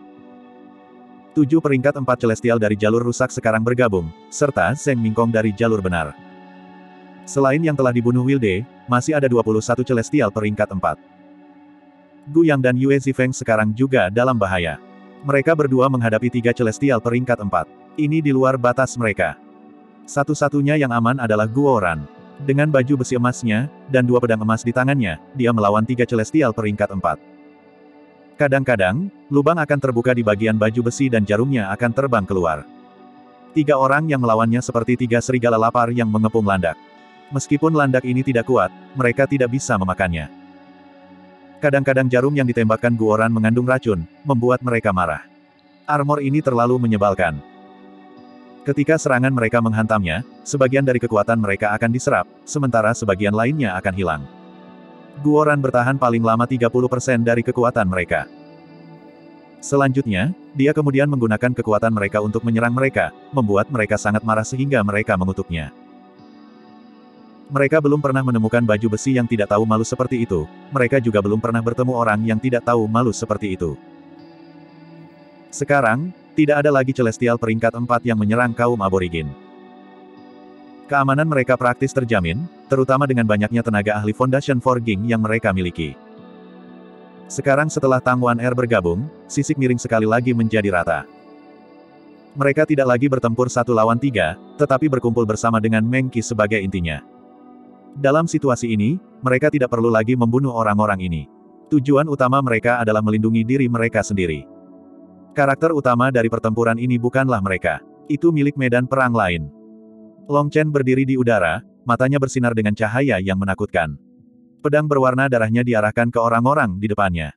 Tujuh peringkat empat Celestial dari jalur rusak sekarang bergabung, serta Zheng Mingkong dari jalur benar. Selain yang telah dibunuh Wilde, masih ada dua puluh satu Celestial peringkat empat. Gu Yang dan Yue Zifeng sekarang juga dalam bahaya. Mereka berdua menghadapi tiga Celestial peringkat empat. Ini di luar batas mereka. Satu-satunya yang aman adalah Guoran. Dengan baju besi emasnya, dan dua pedang emas di tangannya, dia melawan tiga Celestial peringkat empat. Kadang-kadang, lubang akan terbuka di bagian baju besi dan jarumnya akan terbang keluar. Tiga orang yang melawannya seperti tiga serigala lapar yang mengepung landak. Meskipun landak ini tidak kuat, mereka tidak bisa memakannya. Kadang-kadang jarum yang ditembakkan Guoran mengandung racun, membuat mereka marah. Armor ini terlalu menyebalkan. Ketika serangan mereka menghantamnya, sebagian dari kekuatan mereka akan diserap, sementara sebagian lainnya akan hilang. Guoran bertahan paling lama tiga puluh persen dari kekuatan mereka. Selanjutnya, dia kemudian menggunakan kekuatan mereka untuk menyerang mereka, membuat mereka sangat marah sehingga mereka mengutuknya. Mereka belum pernah menemukan baju besi yang tidak tahu malu seperti itu, mereka juga belum pernah bertemu orang yang tidak tahu malu seperti itu. Sekarang, tidak ada lagi Celestial peringkat empat yang menyerang kaum aborigin. Keamanan mereka praktis terjamin, terutama dengan banyaknya tenaga ahli Foundation Forging yang mereka miliki. Sekarang setelah Tang Wan Er bergabung, sisik miring sekali lagi menjadi rata. Mereka tidak lagi bertempur satu lawan tiga, tetapi berkumpul bersama dengan Meng Qi sebagai intinya. Dalam situasi ini, mereka tidak perlu lagi membunuh orang-orang ini. Tujuan utama mereka adalah melindungi diri mereka sendiri. Karakter utama dari pertempuran ini bukanlah mereka. Itu milik medan perang lain. Long Chen berdiri di udara, matanya bersinar dengan cahaya yang menakutkan. Pedang berwarna darahnya diarahkan ke orang-orang di depannya.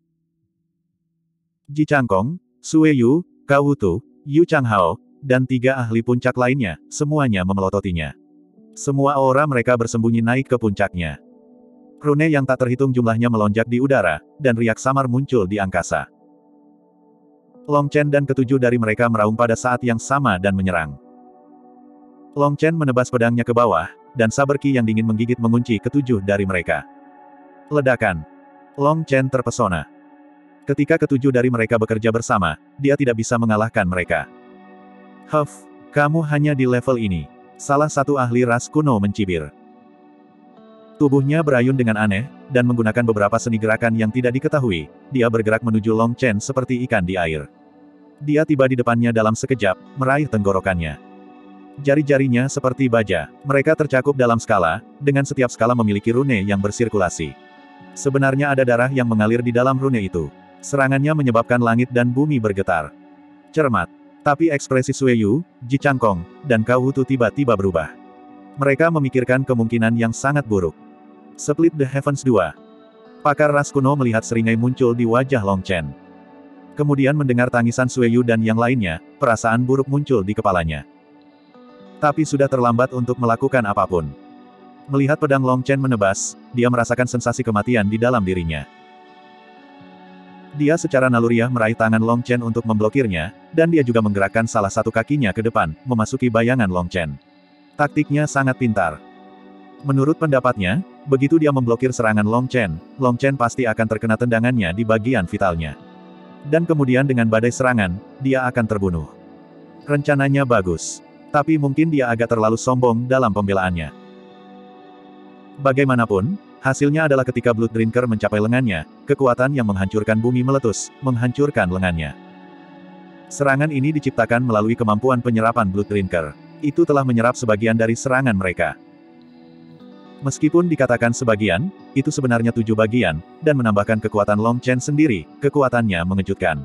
Ji Changkong, Sue Yu, Cao Wutu, Yu Changhao, dan tiga ahli puncak lainnya, semuanya memelototinya. Semua aura mereka bersembunyi naik ke puncaknya. Rune yang tak terhitung jumlahnya melonjak di udara, dan riak samar muncul di angkasa. Long Chen dan ketujuh dari mereka meraung pada saat yang sama dan menyerang. Long Chen menebas pedangnya ke bawah, dan saber Qi yang dingin menggigit mengunci ketujuh dari mereka. Ledakan. Long Chen terpesona. Ketika ketujuh dari mereka bekerja bersama, dia tidak bisa mengalahkan mereka. Huff, kamu hanya di level ini. Salah satu ahli ras kuno mencibir. Tubuhnya berayun dengan aneh, dan menggunakan beberapa seni gerakan yang tidak diketahui, dia bergerak menuju Long Chen seperti ikan di air. Dia tiba di depannya dalam sekejap, meraih tenggorokannya. Jari-jarinya seperti baja. Mereka tercakup dalam skala, dengan setiap skala memiliki rune yang bersirkulasi. Sebenarnya ada darah yang mengalir di dalam rune itu. Serangannya menyebabkan langit dan bumi bergetar. Cermat. Tapi ekspresi Sue Yu, Ji Changkong, dan Cao Wutu tiba-tiba berubah. Mereka memikirkan kemungkinan yang sangat buruk. Split the Heavens dua. Pakar ras kuno melihat seringai muncul di wajah Long Chen. Kemudian mendengar tangisan Sue Yu dan yang lainnya, perasaan buruk muncul di kepalanya. Tapi sudah terlambat untuk melakukan apapun. Melihat pedang Long Chen menebas, dia merasakan sensasi kematian di dalam dirinya. Dia secara naluriah meraih tangan Long Chen untuk memblokirnya, dan dia juga menggerakkan salah satu kakinya ke depan, memasuki bayangan Long Chen. Taktiknya sangat pintar. Menurut pendapatnya, begitu dia memblokir serangan Long Chen, Long Chen pasti akan terkena tendangannya di bagian vitalnya. Dan kemudian dengan badai serangan, dia akan terbunuh. Rencananya bagus. Tapi mungkin dia agak terlalu sombong dalam pembelaannya. Bagaimanapun, hasilnya adalah ketika Blood Drinker mencapai lengannya, kekuatan yang menghancurkan bumi meletus, menghancurkan lengannya. Serangan ini diciptakan melalui kemampuan penyerapan Blood Drinker. Itu telah menyerap sebagian dari serangan mereka. Meskipun dikatakan sebagian, itu sebenarnya tujuh bagian, dan menambahkan kekuatan Long Chen sendiri, kekuatannya mengejutkan.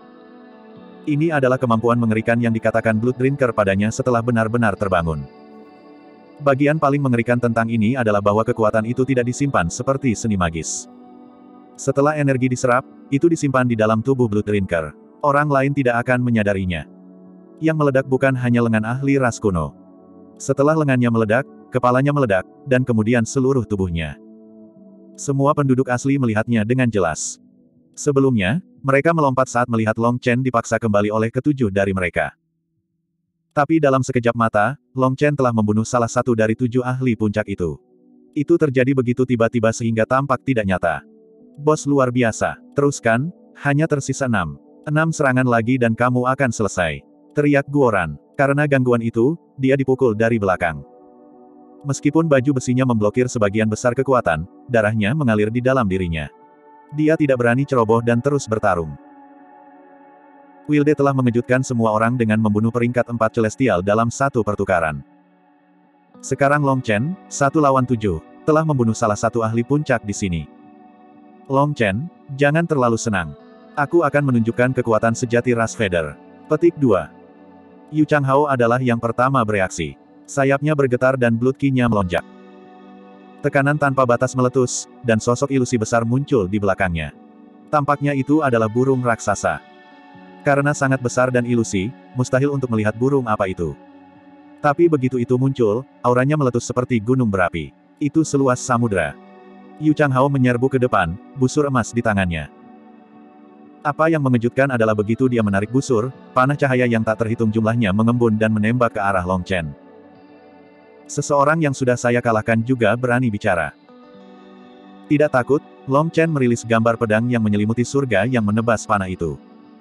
Ini adalah kemampuan mengerikan yang dikatakan Blood Drinker padanya setelah benar-benar terbangun. Bagian paling mengerikan tentang ini adalah bahwa kekuatan itu tidak disimpan seperti seni magis. Setelah energi diserap, itu disimpan di dalam tubuh Blood Drinker. Orang lain tidak akan menyadarinya. Yang meledak bukan hanya lengan ahli ras kuno. Setelah lengannya meledak, kepalanya meledak, dan kemudian seluruh tubuhnya. Semua penduduk asli melihatnya dengan jelas. Sebelumnya, mereka melompat saat melihat Long Chen dipaksa kembali oleh ketujuh dari mereka. Tapi dalam sekejap mata, Long Chen telah membunuh salah satu dari tujuh ahli puncak itu. Itu terjadi begitu tiba-tiba sehingga tampak tidak nyata. Bos luar biasa. Teruskan, hanya tersisa enam. Enam serangan lagi dan kamu akan selesai. Teriak Guoran. Karena gangguan itu, dia dipukul dari belakang. Meskipun baju besinya memblokir sebagian besar kekuatan, darahnya mengalir di dalam dirinya. Dia tidak berani ceroboh dan terus bertarung. Wilde telah mengejutkan semua orang dengan membunuh peringkat empat celestial dalam satu pertukaran. Sekarang Long Chen, satu lawan tujuh, telah membunuh salah satu ahli puncak di sini. Long Chen, jangan terlalu senang. Aku akan menunjukkan kekuatan sejati ras Feather. Petik dua. Yu Changhao adalah yang pertama bereaksi. Sayapnya bergetar dan blood ki-nya melonjak. Tekanan tanpa batas meletus, dan sosok ilusi besar muncul di belakangnya. Tampaknya itu adalah burung raksasa. Karena sangat besar dan ilusi, mustahil untuk melihat burung apa itu. Tapi begitu itu muncul, auranya meletus seperti gunung berapi. Itu seluas samudra. Yu Changhao menyerbu ke depan, busur emas di tangannya. Apa yang mengejutkan adalah begitu dia menarik busur, panah cahaya yang tak terhitung jumlahnya mengembun dan menembak ke arah Long Chen. Seseorang yang sudah saya kalahkan juga berani bicara. Tidak takut, Long Chen merilis gambar pedang yang menyelimuti surga yang menebas panah itu.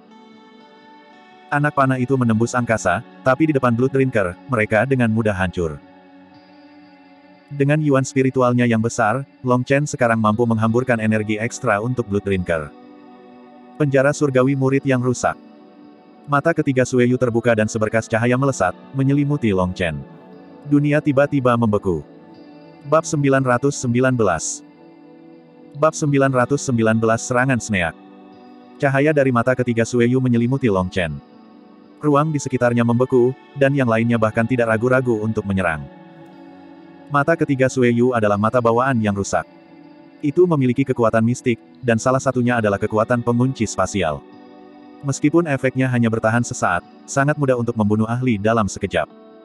Anak panah itu menembus angkasa, tapi di depan Blood Drinker, mereka dengan mudah hancur. Dengan yuan spiritualnya yang besar, Long Chen sekarang mampu menghamburkan energi ekstra untuk Blood Drinker. Penjara surgawi murid yang rusak. Mata ketiga Sueyu terbuka dan seberkas cahaya melesat, menyelimuti Long Chen. Dunia tiba-tiba membeku. Bab sembilan ratus sembilan belas. Bab sembilan ratus sembilan belas Serangan Sneak. Cahaya dari mata ketiga Sueyu menyelimuti Long Chen. Ruang di sekitarnya membeku, dan yang lainnya bahkan tidak ragu-ragu untuk menyerang. Mata ketiga Sueyu adalah mata bawaan yang rusak. Itu memiliki kekuatan mistik, dan salah satunya adalah kekuatan pengunci spasial. Meskipun efeknya hanya bertahan sesaat, sangat mudah untuk membunuh ahli dalam sekejap.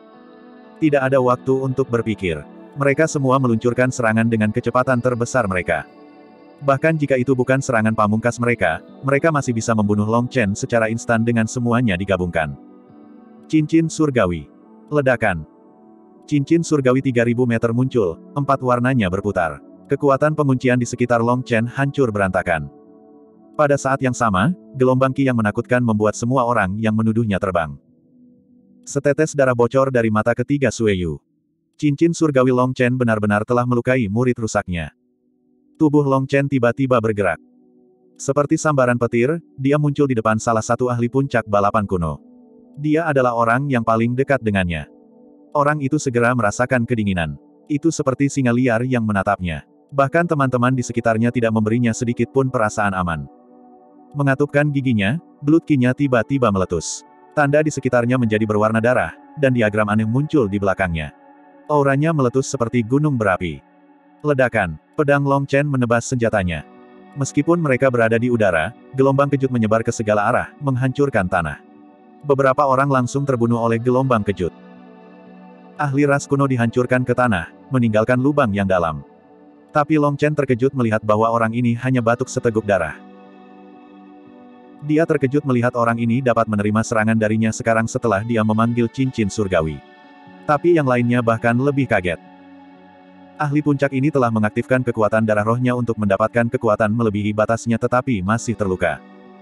Tidak ada waktu untuk berpikir. Mereka semua meluncurkan serangan dengan kecepatan terbesar mereka. Bahkan jika itu bukan serangan pamungkas mereka, mereka masih bisa membunuh Long Chen secara instan dengan semuanya digabungkan. Cincin surgawi. Ledakan. Cincin surgawi tiga ribu meter muncul, empat warnanya berputar. Kekuatan penguncian di sekitar Long Chen hancur berantakan. Pada saat yang sama, gelombang ki yang menakutkan membuat semua orang yang menuduhnya terbang. Setetes darah bocor dari mata ketiga Sueyu. Cincin surgawi Long Chen benar-benar telah melukai murid rusaknya. Tubuh Long Chen tiba-tiba bergerak. Seperti sambaran petir, dia muncul di depan salah satu ahli puncak balapan kuno. Dia adalah orang yang paling dekat dengannya. Orang itu segera merasakan kedinginan. Itu seperti singa liar yang menatapnya. Bahkan teman-teman di sekitarnya tidak memberinya sedikit pun perasaan aman. Mengatupkan giginya, blood ki-nya tiba-tiba meletus. Tanda di sekitarnya menjadi berwarna darah, dan diagram aneh muncul di belakangnya. Auranya meletus seperti gunung berapi. Ledakan. Pedang Long Chen menebas senjatanya. Meskipun mereka berada di udara, gelombang kejut menyebar ke segala arah, menghancurkan tanah. Beberapa orang langsung terbunuh oleh gelombang kejut. Ahli ras kuno dihancurkan ke tanah, meninggalkan lubang yang dalam. Tapi Long Chen terkejut melihat bahwa orang ini hanya batuk seteguk darah. Dia terkejut melihat orang ini dapat menerima serangan darinya sekarang setelah dia memanggil cincin surgawi. Tapi yang lainnya bahkan lebih kaget. Ahli puncak ini telah mengaktifkan kekuatan darah rohnya untuk mendapatkan kekuatan melebihi batasnya tetapi masih terluka.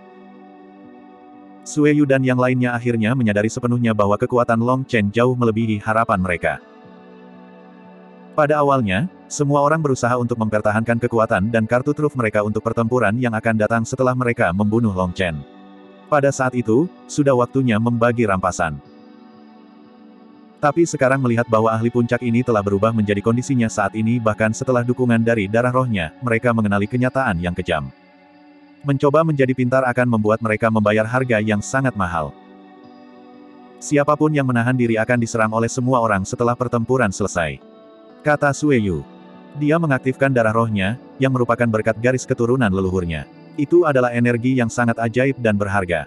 Sueyu dan yang lainnya akhirnya menyadari sepenuhnya bahwa kekuatan Long Chen jauh melebihi harapan mereka. Pada awalnya, semua orang berusaha untuk mempertahankan kekuatan dan kartu truf mereka untuk pertempuran yang akan datang setelah mereka membunuh Long Chen. Pada saat itu, sudah waktunya membagi rampasan. Tapi sekarang melihat bahwa ahli puncak ini telah berubah menjadi kondisinya saat ini bahkan setelah dukungan dari darah rohnya, mereka mengenali kenyataan yang kejam. Mencoba menjadi pintar akan membuat mereka membayar harga yang sangat mahal. Siapapun yang menahan diri akan diserang oleh semua orang setelah pertempuran selesai. Kata Sueyu. Dia mengaktifkan darah rohnya, yang merupakan berkat garis keturunan leluhurnya. Itu adalah energi yang sangat ajaib dan berharga.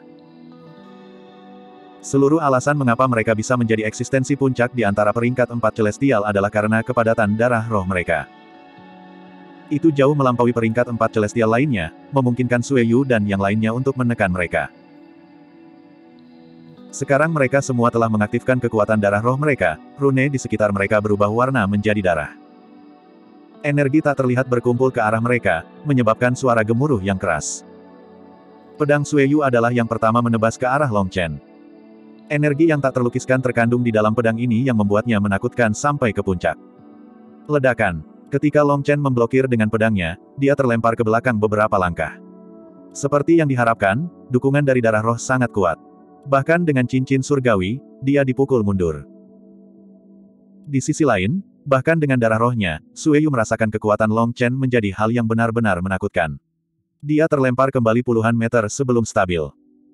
Seluruh alasan mengapa mereka bisa menjadi eksistensi puncak di antara peringkat empat celestial adalah karena kepadatan darah roh mereka. Itu jauh melampaui peringkat empat celestial lainnya, memungkinkan Sueyu dan yang lainnya untuk menekan mereka. Sekarang mereka semua telah mengaktifkan kekuatan darah roh mereka, rune di sekitar mereka berubah warna menjadi darah. Energi tak terlihat berkumpul ke arah mereka, menyebabkan suara gemuruh yang keras. Pedang Sueyu adalah yang pertama menebas ke arah Long Chen. Energi yang tak terlukiskan terkandung di dalam pedang ini yang membuatnya menakutkan sampai ke puncak. Ledakan. Ketika Long Chen memblokir dengan pedangnya, dia terlempar ke belakang beberapa langkah. Seperti yang diharapkan, dukungan dari darah roh sangat kuat. Bahkan dengan cincin surgawi, dia dipukul mundur. Di sisi lain, bahkan dengan darah rohnya, Sueyu merasakan kekuatan Long Chen menjadi hal yang benar-benar menakutkan. Dia terlempar kembali puluhan meter sebelum stabil.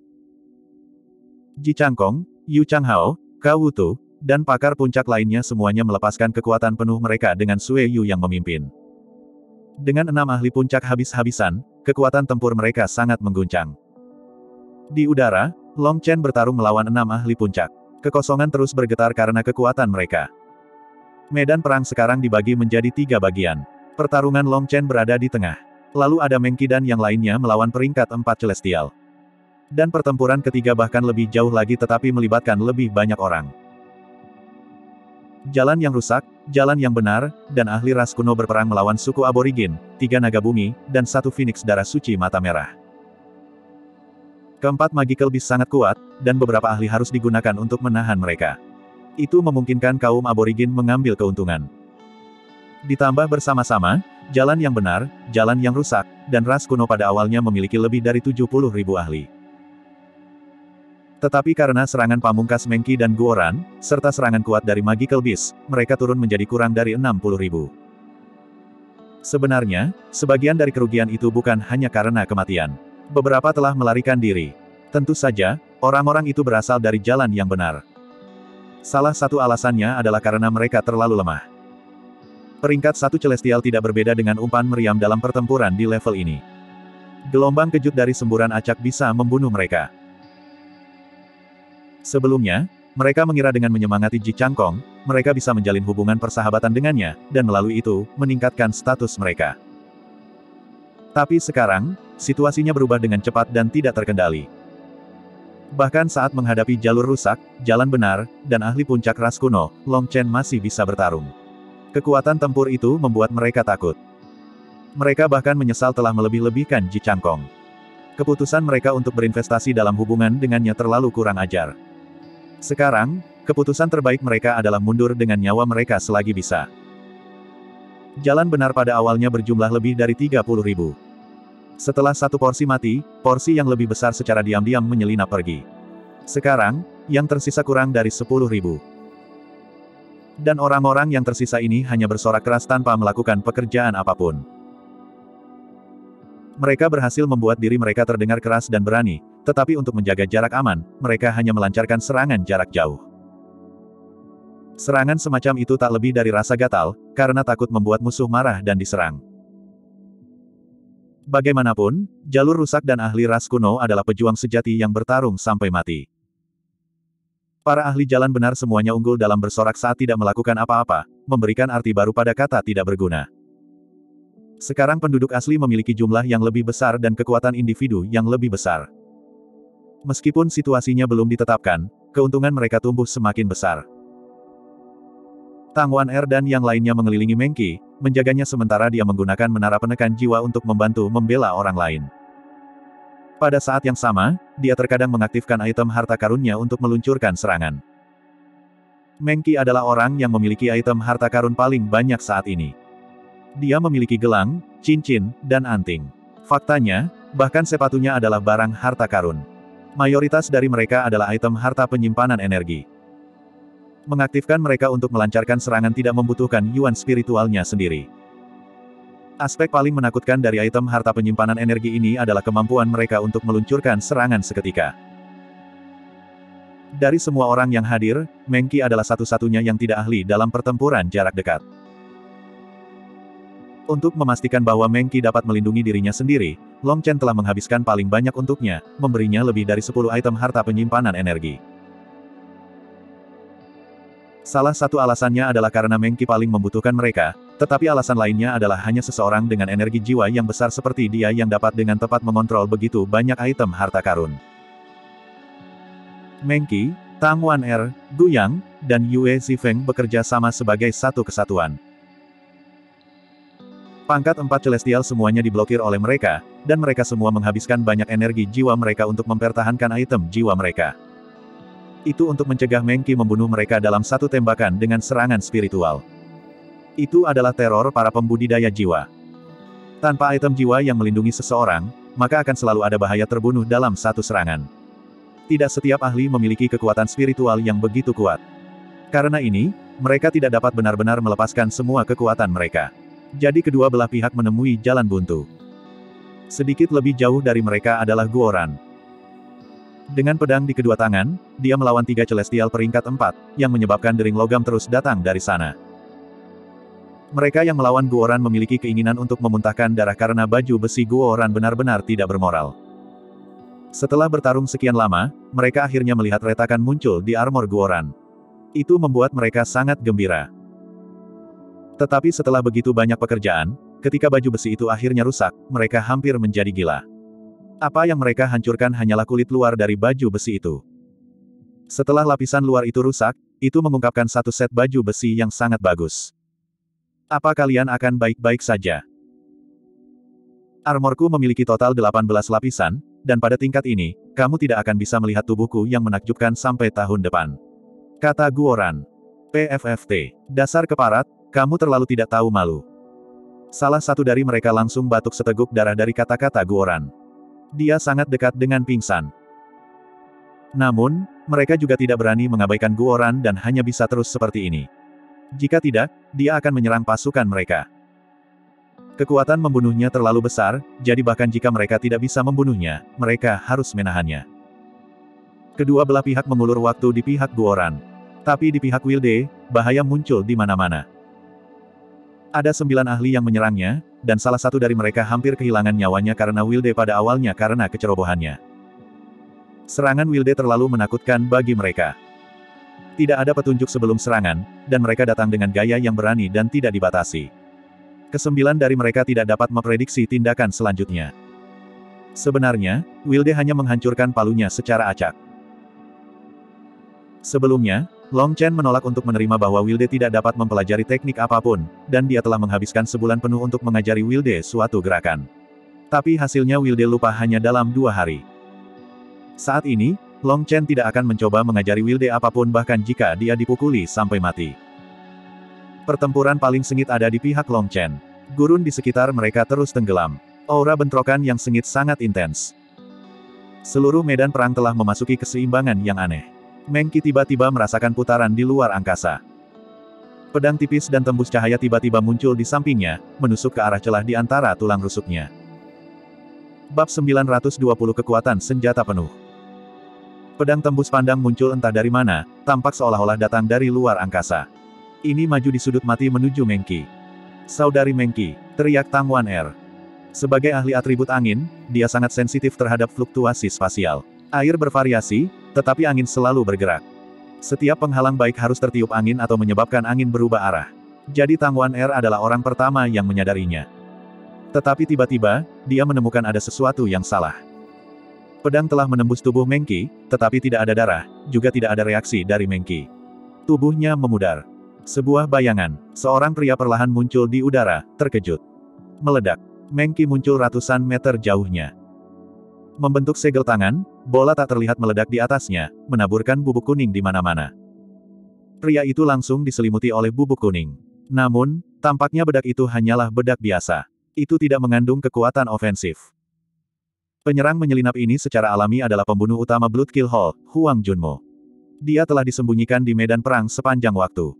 Ji Changkong, Yu Changhao, Cao Wutu, dan pakar puncak lainnya semuanya melepaskan kekuatan penuh mereka dengan Sueyu yang memimpin. Dengan enam ahli puncak habis-habisan, kekuatan tempur mereka sangat mengguncang. Di udara, Long Chen bertarung melawan enam ahli puncak. Kekosongan terus bergetar karena kekuatan mereka. Medan perang sekarang dibagi menjadi tiga bagian. Pertarungan Long Chen berada di tengah. Lalu ada Meng Qi dan yang lainnya melawan peringkat empat Celestial. Dan pertempuran ketiga bahkan lebih jauh lagi tetapi melibatkan lebih banyak orang. Jalan yang rusak, jalan yang benar, dan ahli ras kuno berperang melawan suku aborigin, tiga naga bumi, dan satu phoenix darah suci mata merah. Keempat magical beast sangat kuat, dan beberapa ahli harus digunakan untuk menahan mereka. Itu memungkinkan kaum aborigin mengambil keuntungan. Ditambah bersama-sama, jalan yang benar, jalan yang rusak, dan ras kuno pada awalnya memiliki lebih dari tujuh puluh ribu ahli. Tetapi karena serangan pamungkas Meng Qi dan Guoran, serta serangan kuat dari Magical Beast, mereka turun menjadi kurang dari enam puluh ribu. Sebenarnya, sebagian dari kerugian itu bukan hanya karena kematian. Beberapa telah melarikan diri. Tentu saja, orang-orang itu berasal dari jalan yang benar. Salah satu alasannya adalah karena mereka terlalu lemah. Peringkat satu Celestial tidak berbeda dengan umpan meriam dalam pertempuran di level ini. Gelombang kejut dari semburan acak bisa membunuh mereka. Sebelumnya, mereka mengira dengan menyemangati Ji Changkong, mereka bisa menjalin hubungan persahabatan dengannya, dan melalui itu, meningkatkan status mereka. Tapi sekarang, situasinya berubah dengan cepat dan tidak terkendali. Bahkan saat menghadapi jalur rusak, jalan benar, dan ahli puncak ras kuno, Long Chen masih bisa bertarung. Kekuatan tempur itu membuat mereka takut. Mereka bahkan menyesal telah melebih-lebihkan Ji Changkong. Keputusan mereka untuk berinvestasi dalam hubungan dengannya terlalu kurang ajar. Sekarang, keputusan terbaik mereka adalah mundur dengan nyawa mereka selagi bisa. Jalan benar pada awalnya berjumlah lebih dari tiga puluh ribu. Setelah satu porsi mati, porsi yang lebih besar secara diam-diam menyelinap pergi. Sekarang, yang tersisa kurang dari sepuluh ribu. Dan orang-orang yang tersisa ini hanya bersorak keras tanpa melakukan pekerjaan apapun. Mereka berhasil membuat diri mereka terdengar keras dan berani, tetapi untuk menjaga jarak aman, mereka hanya melancarkan serangan jarak jauh. Serangan semacam itu tak lebih dari rasa gatal, karena takut membuat musuh marah dan diserang. Bagaimanapun, jalur rusak dan ahli ras kuno adalah pejuang sejati yang bertarung sampai mati. Para ahli jalan benar semuanya unggul dalam bersorak saat tidak melakukan apa-apa, memberikan arti baru pada kata tidak berguna. Sekarang penduduk asli memiliki jumlah yang lebih besar dan kekuatan individu yang lebih besar. Meskipun situasinya belum ditetapkan, keuntungan mereka tumbuh semakin besar. Tang Wan-er dan yang lainnya mengelilingi Meng Qi, menjaganya sementara dia menggunakan menara penekan jiwa untuk membantu membela orang lain. Pada saat yang sama, dia terkadang mengaktifkan item harta karunnya untuk meluncurkan serangan. Meng Qi adalah orang yang memiliki item harta karun paling banyak saat ini. Dia memiliki gelang, cincin, dan anting. Faktanya, bahkan sepatunya adalah barang harta karun. Mayoritas dari mereka adalah item harta penyimpanan energi. Mengaktifkan mereka untuk melancarkan serangan tidak membutuhkan yuan spiritualnya sendiri. Aspek paling menakutkan dari item harta penyimpanan energi ini adalah kemampuan mereka untuk meluncurkan serangan seketika. Dari semua orang yang hadir, Meng Qi adalah satu-satunya yang tidak ahli dalam pertempuran jarak dekat. Untuk memastikan bahwa Meng Qi dapat melindungi dirinya sendiri, Long Chen telah menghabiskan paling banyak untuknya, memberinya lebih dari sepuluh item harta penyimpanan energi. Salah satu alasannya adalah karena Meng Qi paling membutuhkan mereka, tetapi alasan lainnya adalah hanya seseorang dengan energi jiwa yang besar seperti dia yang dapat dengan tepat mengontrol begitu banyak item harta karun. Meng Qi, Tang Wan-er, Gu Yang, dan Yue Zifeng bekerja sama sebagai satu kesatuan. Pangkat empat Celestial semuanya diblokir oleh mereka, dan mereka semua menghabiskan banyak energi jiwa mereka untuk mempertahankan item jiwa mereka. Itu untuk mencegah Meng Qi membunuh mereka dalam satu tembakan dengan serangan spiritual. Itu adalah teror para pembudidaya jiwa. Tanpa item jiwa yang melindungi seseorang, maka akan selalu ada bahaya terbunuh dalam satu serangan. Tidak setiap ahli memiliki kekuatan spiritual yang begitu kuat. Karena ini, mereka tidak dapat benar-benar melepaskan semua kekuatan mereka. Jadi kedua belah pihak menemui jalan buntu. Sedikit lebih jauh dari mereka adalah Guoran. Dengan pedang di kedua tangan, dia melawan tiga celestial peringkat empat, yang menyebabkan dering logam terus datang dari sana. Mereka yang melawan Guoran memiliki keinginan untuk memuntahkan darah karena baju besi Guoran benar-benar tidak bermoral. Setelah bertarung sekian lama, mereka akhirnya melihat retakan muncul di armor Guoran. Itu membuat mereka sangat gembira. Tetapi setelah begitu banyak pekerjaan, ketika baju besi itu akhirnya rusak, mereka hampir menjadi gila. Apa yang mereka hancurkan hanyalah kulit luar dari baju besi itu. Setelah lapisan luar itu rusak, itu mengungkapkan satu set baju besi yang sangat bagus. Apa kalian akan baik-baik saja? Armorku memiliki total delapan belas lapisan, dan pada tingkat ini, kamu tidak akan bisa melihat tubuhku yang menakjubkan sampai tahun depan. Kata Guoran. P F F T. Dasar keparat, kamu terlalu tidak tahu malu. Salah satu dari mereka langsung batuk seteguk darah dari kata-kata Guoran. Dia sangat dekat dengan pingsan. Namun, mereka juga tidak berani mengabaikan Guoran dan hanya bisa terus seperti ini. Jika tidak, dia akan menyerang pasukan mereka. Kekuatan membunuhnya terlalu besar, jadi bahkan jika mereka tidak bisa membunuhnya, mereka harus menahannya. Kedua belah pihak mengulur waktu di pihak Guoran. Tapi di pihak Wilde, bahaya muncul di mana-mana. Ada sembilan ahli yang menyerangnya, dan salah satu dari mereka hampir kehilangan nyawanya karena Wilde pada awalnya karena kecerobohannya. Serangan Wilde terlalu menakutkan bagi mereka. Tidak ada petunjuk sebelum serangan, dan mereka datang dengan gaya yang berani dan tidak dibatasi. Kesembilan dari mereka tidak dapat memprediksi tindakan selanjutnya. Sebenarnya, Wilde hanya menghancurkan palunya secara acak. Sebelumnya, Long Chen menolak untuk menerima bahwa Wilde tidak dapat mempelajari teknik apapun, dan dia telah menghabiskan sebulan penuh untuk mengajari Wilde suatu gerakan. Tapi hasilnya Wilde lupa hanya dalam dua hari. Saat ini, Long Chen tidak akan mencoba mengajari Wilde apapun bahkan jika dia dipukuli sampai mati. Pertempuran paling sengit ada di pihak Long Chen. Gurun di sekitar mereka terus tenggelam. Aura bentrokan yang sengit sangat intens. Seluruh medan perang telah memasuki keseimbangan yang aneh. Meng Qi tiba-tiba merasakan putaran di luar angkasa. Pedang tipis dan tembus cahaya tiba-tiba muncul di sampingnya, menusuk ke arah celah di antara tulang rusuknya. Bab sembilan ratus dua puluh Kekuatan Senjata Penuh. Pedang tembus pandang muncul entah dari mana, tampak seolah-olah datang dari luar angkasa. Ini maju di sudut mati menuju Meng Qi. Saudari Meng Qi, teriak Tang Wan Er. Sebagai ahli atribut angin, dia sangat sensitif terhadap fluktuasi spasial. Air bervariasi, tetapi angin selalu bergerak. Setiap penghalang baik harus tertiup angin atau menyebabkan angin berubah arah. Jadi Tang Wan Er adalah orang pertama yang menyadarinya. Tetapi tiba-tiba, dia menemukan ada sesuatu yang salah. Pedang telah menembus tubuh Meng Qi, tetapi tidak ada darah, juga tidak ada reaksi dari Meng Qi. Tubuhnya memudar. Sebuah bayangan, seorang pria perlahan muncul di udara, terkejut. Meledak. Meng Qi muncul ratusan meter jauhnya. Membentuk segel tangan, bola tak terlihat meledak di atasnya, menaburkan bubuk kuning di mana-mana. Pria itu langsung diselimuti oleh bubuk kuning. Namun, tampaknya bedak itu hanyalah bedak biasa. Itu tidak mengandung kekuatan ofensif. Penyerang menyelinap ini secara alami adalah pembunuh utama Bloodkill Hall, Huang Junmo. Dia telah disembunyikan di medan perang sepanjang waktu.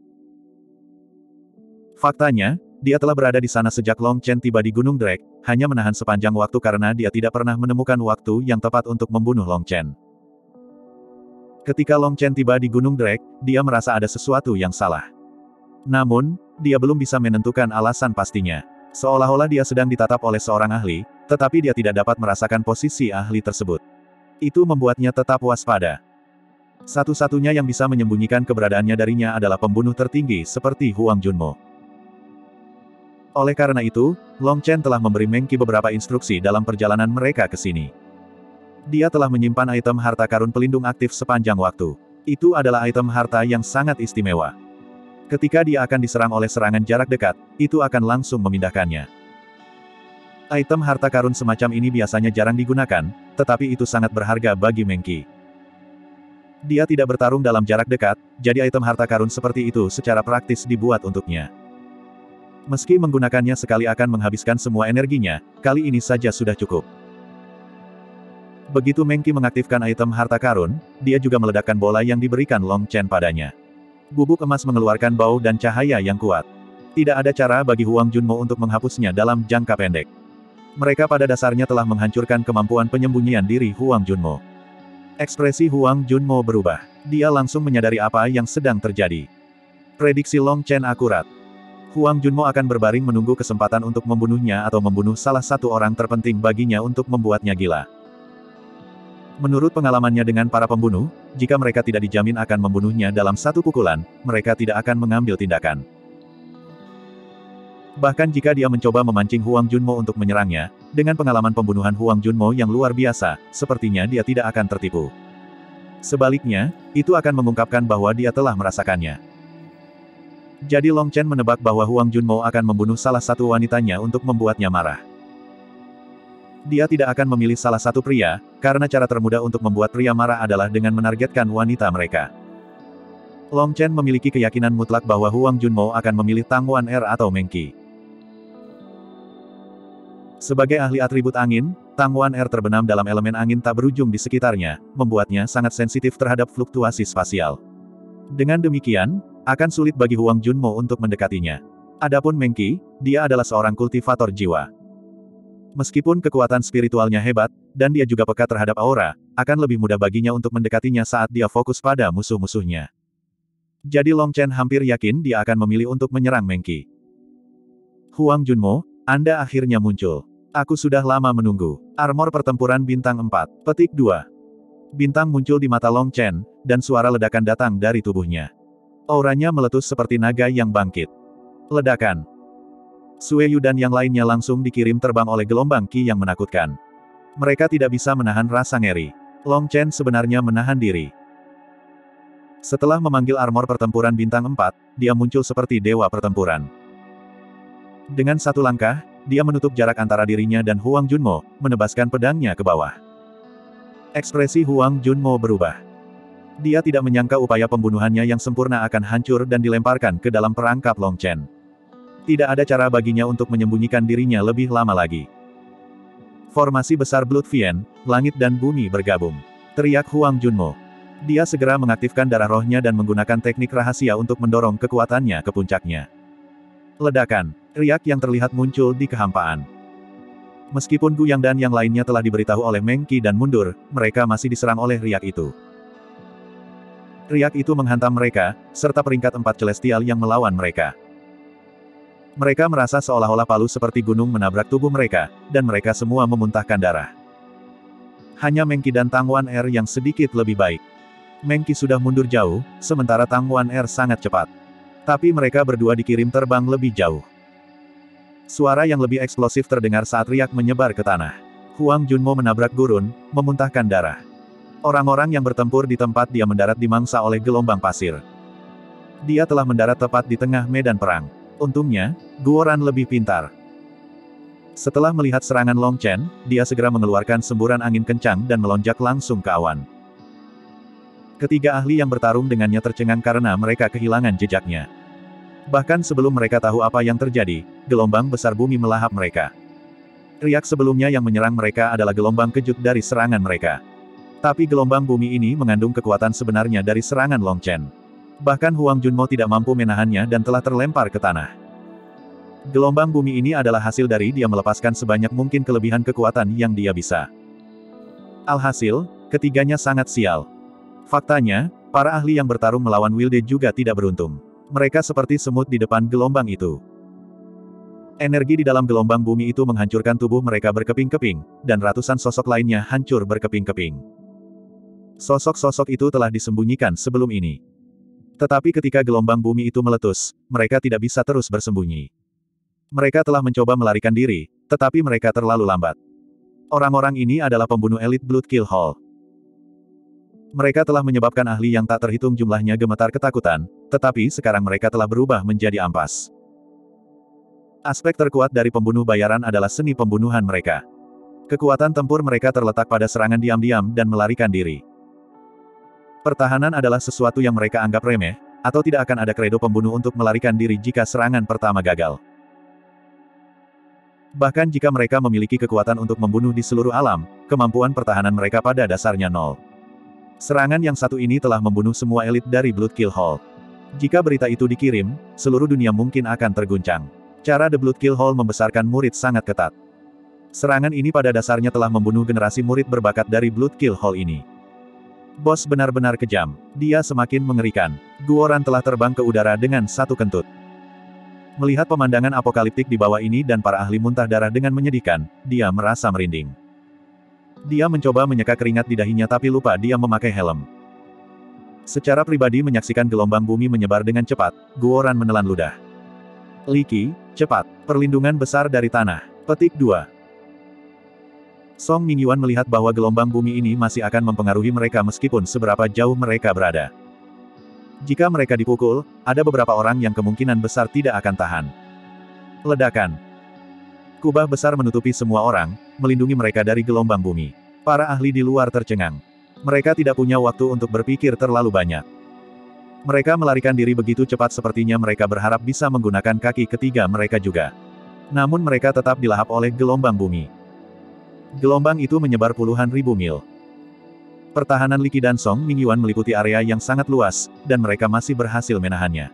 Faktanya, dia telah berada di sana sejak Long Chen tiba di Gunung Drake, hanya menahan sepanjang waktu karena dia tidak pernah menemukan waktu yang tepat untuk membunuh Long Chen. Ketika Long Chen tiba di Gunung Drake, dia merasa ada sesuatu yang salah. Namun, dia belum bisa menentukan alasan pastinya. Seolah-olah dia sedang ditatap oleh seorang ahli, tetapi dia tidak dapat merasakan posisi ahli tersebut. Itu membuatnya tetap waspada. Satu-satunya yang bisa menyembunyikan keberadaannya darinya adalah pembunuh tertinggi seperti Huang Junmo. Oleh karena itu, Long Chen telah memberi Meng Qi beberapa instruksi dalam perjalanan mereka ke sini. Dia telah menyimpan item harta karun pelindung aktif sepanjang waktu. Itu adalah item harta yang sangat istimewa. Ketika dia akan diserang oleh serangan jarak dekat, itu akan langsung memindahkannya. Item harta karun semacam ini biasanya jarang digunakan, tetapi itu sangat berharga bagi Meng Qi. Dia tidak bertarung dalam jarak dekat, jadi item harta karun seperti itu secara praktis dibuat untuknya. Meski menggunakannya sekali akan menghabiskan semua energinya, kali ini saja sudah cukup. Begitu Meng Qi mengaktifkan item harta karun, dia juga meledakkan bola yang diberikan Long Chen padanya. Bubuk emas mengeluarkan bau dan cahaya yang kuat. Tidak ada cara bagi Huang Junmo untuk menghapusnya dalam jangka pendek. Mereka pada dasarnya telah menghancurkan kemampuan penyembunyian diri Huang Junmo. Ekspresi Huang Junmo berubah. Dia langsung menyadari apa yang sedang terjadi. Prediksi Long Chen akurat. Huang Junmo akan berbaring menunggu kesempatan untuk membunuhnya atau membunuh salah satu orang terpenting baginya untuk membuatnya gila. Menurut pengalamannya dengan para pembunuh, jika mereka tidak dijamin akan membunuhnya dalam satu pukulan, mereka tidak akan mengambil tindakan. Bahkan jika dia mencoba memancing Huang Junmo untuk menyerangnya, dengan pengalaman pembunuhan Huang Junmo yang luar biasa, sepertinya dia tidak akan tertipu. Sebaliknya, itu akan mengungkapkan bahwa dia telah merasakannya. Jadi Long Chen menebak bahwa Huang Junmo akan membunuh salah satu wanitanya untuk membuatnya marah. Dia tidak akan memilih salah satu pria, karena cara termudah untuk membuat pria marah adalah dengan menargetkan wanita mereka. Long Chen memiliki keyakinan mutlak bahwa Huang Junmo akan memilih Tang Wan Er atau Meng Qi. Sebagai ahli atribut angin, Tang Wan Er terbenam dalam elemen angin tak berujung di sekitarnya, membuatnya sangat sensitif terhadap fluktuasi spasial. Dengan demikian, akan sulit bagi Huang Junmo untuk mendekatinya. Adapun Meng Qi, dia adalah seorang kultivator jiwa. Meskipun kekuatan spiritualnya hebat, dan dia juga peka terhadap aura, akan lebih mudah baginya untuk mendekatinya saat dia fokus pada musuh-musuhnya. Jadi Long Chen hampir yakin dia akan memilih untuk menyerang Meng Qi. Huang Junmo, Anda akhirnya muncul. Aku sudah lama menunggu. Armor pertempuran bintang empat. Petik dua. Bintang muncul di mata Long Chen, dan suara ledakan datang dari tubuhnya. Auranya meletus seperti naga yang bangkit. Ledakan. Sue Yu dan yang lainnya langsung dikirim terbang oleh gelombang Qi yang menakutkan. Mereka tidak bisa menahan rasa ngeri. Long Chen sebenarnya menahan diri. Setelah memanggil armor pertempuran bintang empat, dia muncul seperti dewa pertempuran. Dengan satu langkah, dia menutup jarak antara dirinya dan Huang Junmo, menebaskan pedangnya ke bawah. Ekspresi Huang Junmo berubah. Dia tidak menyangka upaya pembunuhannya yang sempurna akan hancur dan dilemparkan ke dalam perangkap Long Chen. Tidak ada cara baginya untuk menyembunyikan dirinya lebih lama lagi. Formasi besar Blood Fiend, langit dan bumi bergabung. Teriak Huang Junmo. Dia segera mengaktifkan darah rohnya dan menggunakan teknik rahasia untuk mendorong kekuatannya ke puncaknya. Ledakan. Riak yang terlihat muncul di kehampaan. Meskipun Gu Yang dan yang lainnya telah diberitahu oleh Meng Qi dan mundur, mereka masih diserang oleh riak itu. Riak itu menghantam mereka, serta peringkat empat celestial yang melawan mereka. Mereka merasa seolah-olah palu seperti gunung menabrak tubuh mereka, dan mereka semua memuntahkan darah. Hanya Meng Qi dan Tang Wan Er yang sedikit lebih baik. Meng Qi sudah mundur jauh, sementara Tang Wan Er sangat cepat. Tapi mereka berdua dikirim terbang lebih jauh. Suara yang lebih eksplosif terdengar saat riak menyebar ke tanah. Huang Junmo menabrak gurun, memuntahkan darah. Orang-orang yang bertempur di tempat dia mendarat dimangsa oleh gelombang pasir. Dia telah mendarat tepat di tengah medan perang. Untungnya, Guoran lebih pintar. Setelah melihat serangan Long Chen, dia segera mengeluarkan semburan angin kencang dan melonjak langsung ke awan. Ketiga ahli yang bertarung dengannya tercengang karena mereka kehilangan jejaknya. Bahkan sebelum mereka tahu apa yang terjadi, gelombang besar bumi melahap mereka. Riak sebelumnya yang menyerang mereka adalah gelombang kejut dari serangan mereka. Tapi gelombang bumi ini mengandung kekuatan sebenarnya dari serangan Long Chen. Bahkan Huang Junmo tidak mampu menahannya dan telah terlempar ke tanah. Gelombang bumi ini adalah hasil dari dia melepaskan sebanyak mungkin kelebihan kekuatan yang dia bisa. Alhasil, ketiganya sangat sial. Faktanya, para ahli yang bertarung melawan Wilde juga tidak beruntung. Mereka seperti semut di depan gelombang itu. Energi di dalam gelombang bumi itu menghancurkan tubuh mereka berkeping-keping, dan ratusan sosok lainnya hancur berkeping-keping. Sosok-sosok itu telah disembunyikan sebelum ini. Tetapi ketika gelombang bumi itu meletus, mereka tidak bisa terus bersembunyi. Mereka telah mencoba melarikan diri, tetapi mereka terlalu lambat. Orang-orang ini adalah pembunuh elit Blood Kill Hall. Mereka telah menyebabkan ahli yang tak terhitung jumlahnya gemetar ketakutan, tetapi sekarang mereka telah berubah menjadi ampas. Aspek terkuat dari pembunuh bayaran adalah seni pembunuhan mereka. Kekuatan tempur mereka terletak pada serangan diam-diam dan melarikan diri. Pertahanan adalah sesuatu yang mereka anggap remeh, atau tidak akan ada kredo pembunuh untuk melarikan diri jika serangan pertama gagal. Bahkan jika mereka memiliki kekuatan untuk membunuh di seluruh alam, kemampuan pertahanan mereka pada dasarnya nol. Serangan yang satu ini telah membunuh semua elit dari Bloodkill Hall. Jika berita itu dikirim, seluruh dunia mungkin akan terguncang. Cara The Bloodkill Hall membesarkan murid sangat ketat. Serangan ini pada dasarnya telah membunuh generasi murid berbakat dari Bloodkill Hall ini. Bos benar-benar kejam. Dia semakin mengerikan. Guoran telah terbang ke udara dengan satu kentut. Melihat pemandangan apokaliptik di bawah ini dan para ahli muntah darah dengan menyedihkan, dia merasa merinding. Dia mencoba menyeka keringat di dahinya tapi lupa dia memakai helm. Secara pribadi menyaksikan gelombang bumi menyebar dengan cepat, Guoran menelan ludah. Li Qi, cepat, perlindungan besar dari tanah. Petik dua. Song Mingyuan melihat bahwa gelombang bumi ini masih akan mempengaruhi mereka meskipun seberapa jauh mereka berada. Jika mereka dipukul, ada beberapa orang yang kemungkinan besar tidak akan tahan. Ledakan. Kubah besar menutupi semua orang, melindungi mereka dari gelombang bumi. Para ahli di luar tercengang. Mereka tidak punya waktu untuk berpikir terlalu banyak. Mereka melarikan diri begitu cepat sepertinya mereka berharap bisa menggunakan kaki ketiga mereka juga. Namun mereka tetap dilahap oleh gelombang bumi. Gelombang itu menyebar puluhan ribu mil. Pertahanan Li Qi dan Song Mingyuan meliputi area yang sangat luas, dan mereka masih berhasil menahannya.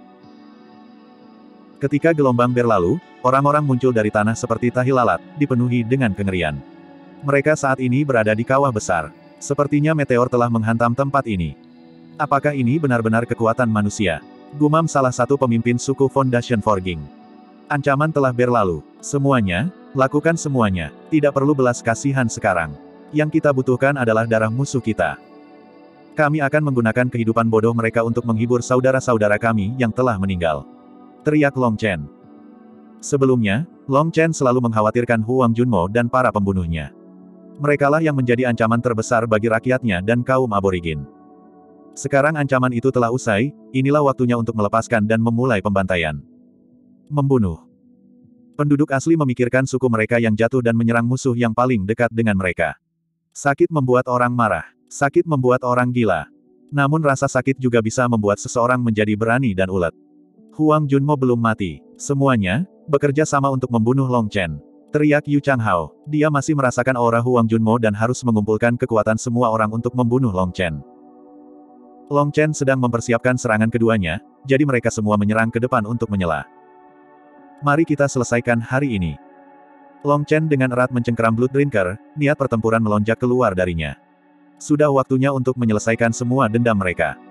Ketika gelombang berlalu, orang-orang muncul dari tanah seperti tahi lalat, dipenuhi dengan kengerian. Mereka saat ini berada di kawah besar. Sepertinya meteor telah menghantam tempat ini. Apakah ini benar-benar kekuatan manusia? Gumam salah satu pemimpin suku Foundation Forging. Ancaman telah berlalu. Semuanya, lakukan semuanya. Tidak perlu belas kasihan sekarang. Yang kita butuhkan adalah darah musuh kita. Kami akan menggunakan kehidupan bodoh mereka untuk menghibur saudara-saudara kami yang telah meninggal. Teriak Long Chen. Sebelumnya, Long Chen selalu mengkhawatirkan Huang Junmo dan para pembunuhnya. Merekalah yang menjadi ancaman terbesar bagi rakyatnya dan kaum aborigin. Sekarang ancaman itu telah usai, inilah waktunya untuk melepaskan dan memulai pembantaian. Membunuh. Penduduk asli memikirkan suku mereka yang jatuh dan menyerang musuh yang paling dekat dengan mereka. Sakit membuat orang marah. Sakit membuat orang gila. Namun rasa sakit juga bisa membuat seseorang menjadi berani dan ulet. Huang Junmo belum mati. Semuanya, bekerja sama untuk membunuh Long Chen. Teriak Yu Changhao. Dia masih merasakan aura Huang Junmo dan harus mengumpulkan kekuatan semua orang untuk membunuh Long Chen. Long Chen sedang mempersiapkan serangan keduanya, jadi mereka semua menyerang ke depan untuk menyela. Mari kita selesaikan hari ini. Long Chen dengan erat mencengkeram Blood Drinker, niat pertempuran melonjak keluar darinya. Sudah waktunya untuk menyelesaikan semua dendam mereka.